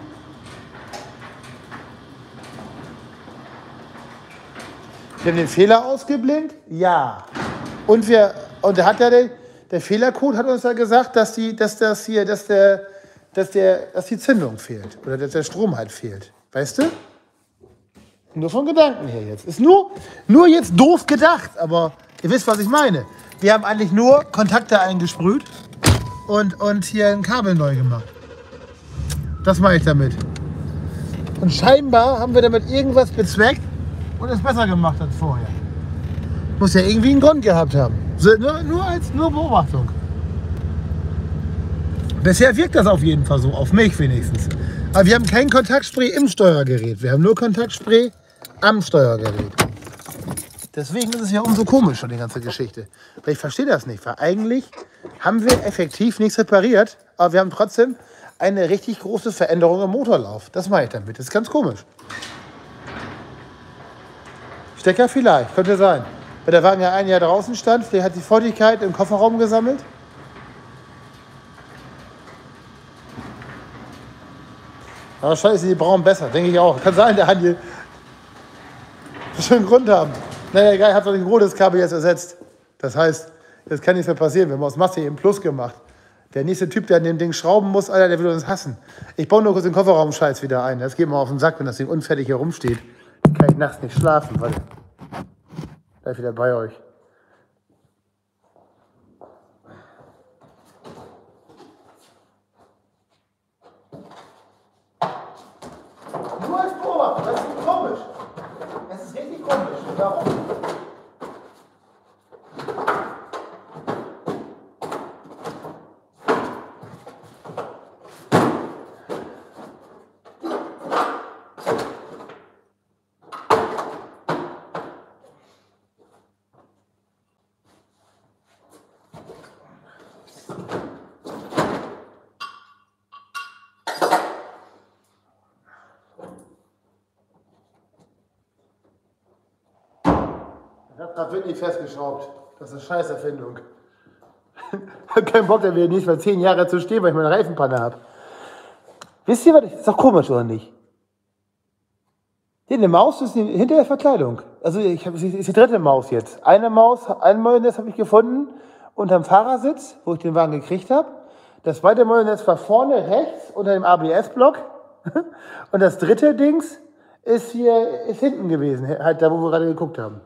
Wir haben den Fehler ausgeblinkt? Ja. Und der Fehlercode hat uns ja gesagt, dass die Zündung fehlt. Oder dass der Strom halt fehlt. Weißt du? Nur von Gedanken her jetzt. Ist nur jetzt doof gedacht, aber ihr wisst, was ich meine. Wir haben eigentlich nur Kontakte eingesprüht und hier ein Kabel neu gemacht. Das meine ich damit. Und scheinbar haben wir damit irgendwas bezweckt und es besser gemacht als vorher. Muss ja irgendwie einen Grund gehabt haben. Nur Beobachtung. Bisher wirkt das auf jeden Fall so, auf mich wenigstens. Aber wir haben kein Kontaktspray im Steuergerät. Wir haben nur Kontaktspray am Steuergerät. Deswegen ist es ja umso komischer, die ganze Geschichte. Weil ich verstehe das nicht, weil eigentlich haben wir effektiv nichts repariert, aber wir haben trotzdem eine richtig große Veränderung im Motorlauf. Das meine ich damit. Das ist ganz komisch. Stecker vielleicht, könnte sein. Weil der Wagen ja ein Jahr draußen stand, der hat die Feuchtigkeit im Kofferraum gesammelt. Aber wahrscheinlich sind die braunen besser, denke ich auch. Kann sein, der hat hier schon einen Grund haben. Naja, egal, hat doch ein rotes Kabel jetzt ersetzt. Das heißt, das kann nichts mehr passieren. Wir haben aus Masse eben Plus gemacht. Der nächste Typ, der an dem Ding schrauben muss, Alter, der will uns hassen. Ich baue nur kurz den Kofferraumscheiß wieder ein. Das geht mir auf den Sack, wenn das Ding unfertig herumsteht. Dann kann ich nachts nicht schlafen. Warte. Gleich wieder bei euch. Nur als Beobachter, das ist komisch. Das ist richtig komisch. Warum? Das wird nicht festgeschraubt. Das ist eine Scheißerfindung. Ich habe keinen Bock, da wieder nicht mal 10 Jahre zu stehen, weil ich meine Reifenpanne habe. Wisst ihr was? Das ist doch komisch, oder nicht? Hier, eine Maus ist hinter der Verkleidung. Also ist die dritte Maus jetzt. Eine Mäusenetz habe ich gefunden unterm Fahrersitz, wo ich den Wagen gekriegt habe. Das zweite Mäusenetz war vorne rechts unter dem ABS-Block. Und das dritte Dings ist hinten gewesen, halt da, wo wir gerade geguckt haben.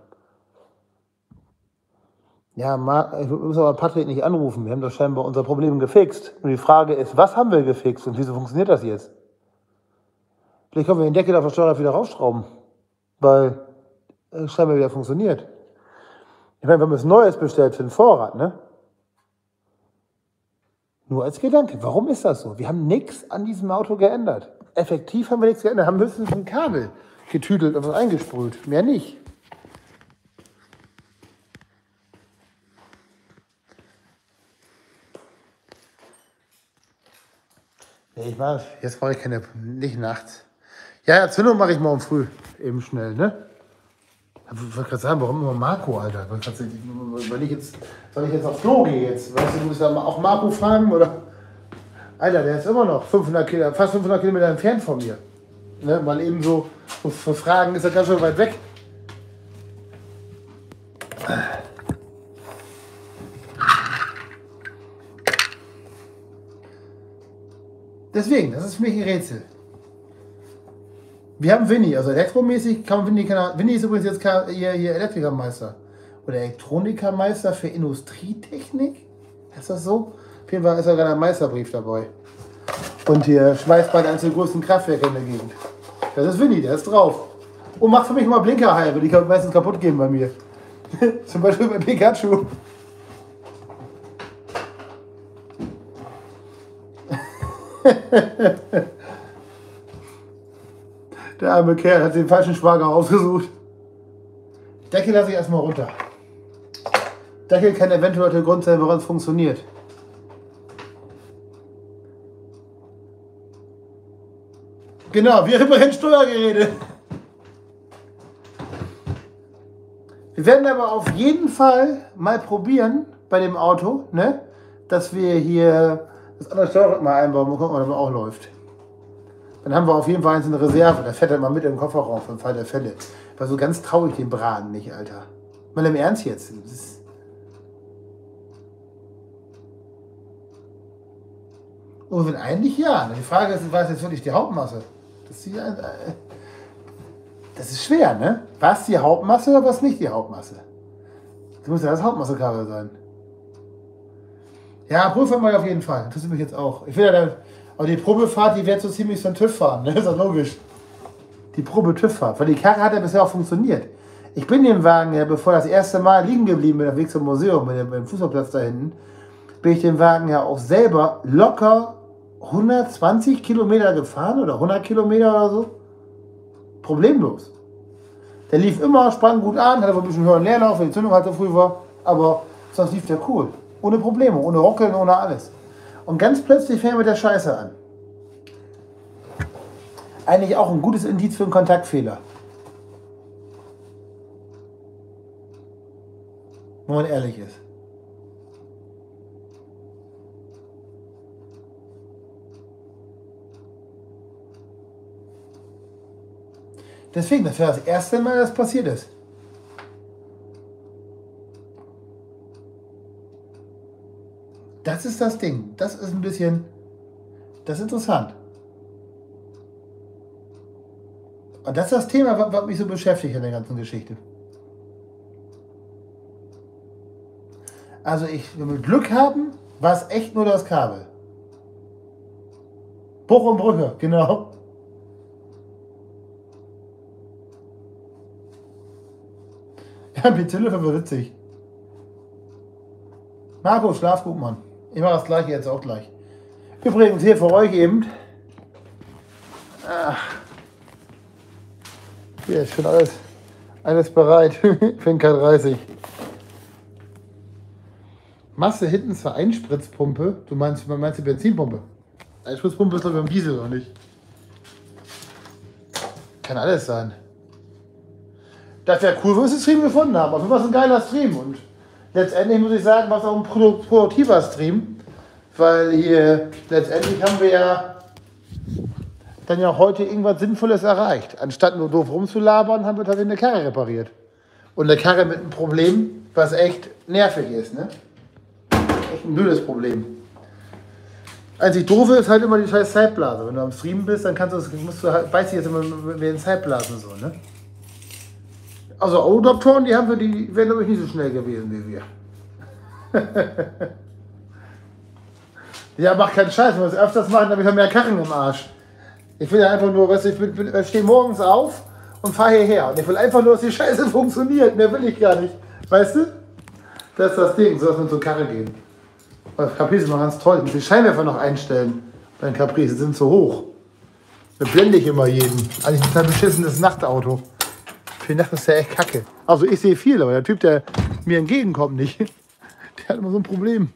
Ja, wir müssen aber Patrick nicht anrufen. Wir haben doch scheinbar unser Problem gefixt. Und die Frage ist, was haben wir gefixt und wieso funktioniert das jetzt? Vielleicht können wir den Deckel auf der Steuer wieder rausschrauben, weil es scheinbar wieder funktioniert. Ich meine, wir haben was Neues bestellt für den Vorrat, ne? Nur als Gedanke. Warum ist das so? Wir haben nichts an diesem Auto geändert. Effektiv haben wir nichts geändert. Haben höchstens ein Kabel getüdelt und was eingesprüht. Mehr nicht. Jetzt brauche ich keine, nicht nachts. Ja, Zündung mache ich morgen früh. Eben schnell, ne? Ich wollte gerade sagen, warum immer Marco, Alter? Soll ich jetzt aufs Klo gehen jetzt? Weißt du, musst du auch Marco fragen, oder? Alter, der ist immer noch fast 500 Kilometer entfernt von mir. Ne? Weil eben so für Fragen ist er ganz schön weit weg. Deswegen, das ist für mich ein Rätsel. Wir haben Winnie, also elektromäßig kann man Winnie ist übrigens jetzt hier Elektrikermeister oder Elektronikermeister für Industrietechnik. Ist das so? Auf jeden Fall ist sogar ein Meisterbrief dabei. Und hier schmeißt bald eines der größten Kraftwerke in der Gegend. Das ist Winnie, der ist drauf. Und macht für mich mal Blinker heil, weil die meistens kaputt gehen bei mir. Zum Beispiel bei Pikachu. Der arme Kerl hat den falschen Schwager ausgesucht. Deckel lasse ich erstmal runter. Deckel kann eventuell der Grund sein, warum es funktioniert. Genau, wir reparieren Steuergeräte. Wir werden aber auf jeden Fall mal probieren bei dem Auto, ne, dass wir hier das andere Steuerrad mal einbauen und gucken, ob das auch läuft. Dann haben wir auf jeden Fall eins in der Reserve. Da fährt er mal mit im Kofferraum für den Fall der Fälle. Weil so ganz traue ich den Braten nicht, Alter. Mal im Ernst jetzt. Oh, wenn eigentlich ja. Die Frage ist, was ist jetzt wirklich die Hauptmasse? Das ist schwer, ne? Was die Hauptmasse oder was nicht die Hauptmasse? Das muss ja das Hauptmassekabel sein. Ja, Prüfung mal auf jeden Fall. Das interessiert mich jetzt auch. Ich will ja aber die Probefahrt, die wird so ziemlich von TÜV fahren, ne? Das ist doch logisch. Die Probe-TÜV-Fahrt. Weil die Karre hat ja bisher auch funktioniert. Ich bin den Wagen ja, bevor das erste Mal liegen geblieben bin, auf dem Weg zum Museum, mit dem Fußballplatz da hinten, bin ich den Wagen ja auch selber locker 120 Kilometer gefahren oder 100 Kilometer oder so. Problemlos. Der lief immer, sprang gut an, hatte ein bisschen höheren Leerlauf, weil die Zündung halt so früh war, aber sonst lief der cool. Ohne Probleme, ohne Rockeln, ohne alles. Und ganz plötzlich fängt er mit der Scheiße an. Eigentlich auch ein gutes Indiz für einen Kontaktfehler. Wenn man ehrlich ist. Deswegen, das wäre das erste Mal, dass das passiert ist. Das ist das Ding. Das ist ein bisschen, das ist interessant. Und das ist das Thema, was mich so beschäftigt in der ganzen Geschichte. Also wenn wir Glück haben, war es echt nur das Kabel. Bruch und Brücke, genau. Ja, Pizille war witzig. Marco, schlaf gut, Mann. Ich mache das gleiche jetzt auch gleich. Übrigens hier für euch eben. Hier ist schon alles bereit für den K30. Masse hinten zwar Einspritzpumpe. Man meinst die Benzinpumpe? Einspritzpumpe ist doch beim Diesel, oder nicht? Kann alles sein. Das wäre cool, wenn wir den Stream gefunden haben. Auf jeden Fall ist ein geiler Stream. Und letztendlich muss ich sagen, war es auch ein produktiver Stream. Weil hier letztendlich haben wir ja dann ja heute irgendwas Sinnvolles erreicht. Anstatt nur doof rumzulabern, haben wir tatsächlich eine Karre repariert. Und eine Karre mit einem Problem, was echt nervig ist, ne? Echt ein blödes Problem. Einzig doofe ist halt immer die scheiß Zeitblase. Wenn du am Streamen bist, dann beißt dich jetzt immer mit den Zeitblasen so, ne? Also O-Doktoren, die wären glaube ich nicht so schnell gewesen wie wir. Ja, mach keinen Scheiß, wenn wir es öfters machen, dann haben wir mehr Karren im Arsch. Ich will ja einfach nur, weißt du, ich stehe morgens auf und fahre hierher. Und ich will einfach nur, dass die Scheiße funktioniert. Mehr will ich gar nicht. Weißt du? Das ist das Ding, so dass wir zur Karre gehen. Bei Caprice ist noch ganz toll. Die Scheinwerfer noch einstellen. Bei den Caprice sind so hoch. Da blende ich immer jeden. Eigentlich ein total beschissenes Nachtauto. Für die Nacht ist ja echt kacke. Also ich sehe viel, aber der Typ, der mir entgegenkommt, nicht. Der hat immer so ein Problem.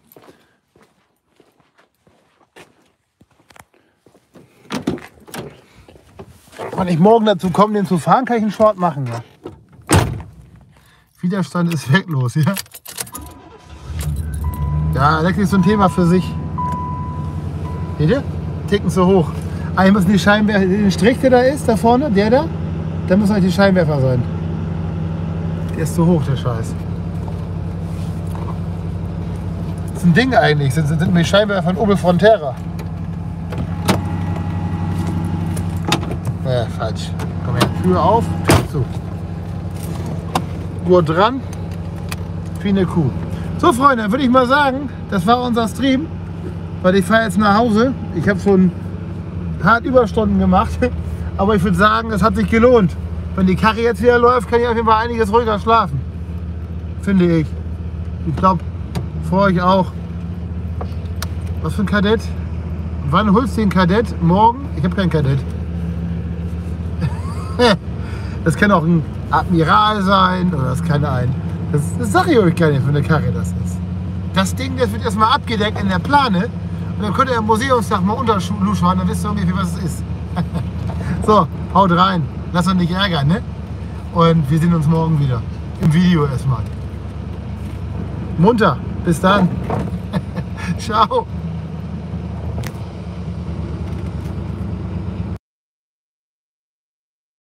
Wenn ich morgen dazu komme, den zu fahren, kann ich einen Short machen. Ja. Widerstand ist weglos, ja. Ja, Elektrik ist so ein Thema für sich. Seht ihr? Ticken zu hoch. Eigentlich müssen die Scheinwerfer, den Strich, der da ist, da vorne, der da, da müssen eigentlich die Scheinwerfer sein. Der ist zu hoch, der Scheiß. Das ist ein Ding eigentlich, sind die Scheinwerfer von Opel Frontera. Naja, falsch. Komm her, Tür auf, Tür zu. Gurt dran, wie eine Kuh. So Freunde, dann würde ich mal sagen, das war unser Stream, weil ich fahre jetzt nach Hause. Ich habe schon hart Überstunden gemacht, aber ich würde sagen, es hat sich gelohnt. Wenn die Karre jetzt wieder läuft, kann ich auf jeden Fall einiges ruhiger schlafen. Finde ich. Ich glaube, für euch auch. Was für ein Kadett? Wann holst du den Kadett? Morgen? Ich habe keinen Kadett. Das kann auch ein Admiral sein oder das kann ein... Das sage ich euch gar nicht, für eine Karre das ist. Das Ding, das wird erstmal abgedeckt in der Plane und dann könnt ihr am Museumstag mal unterluschern, dann wisst ihr ungefähr, was es ist. So, haut rein. Lasst euch nicht ärgern, ne? Und wir sehen uns morgen wieder. Im Video erstmal. Munter. Bis dann. Ciao.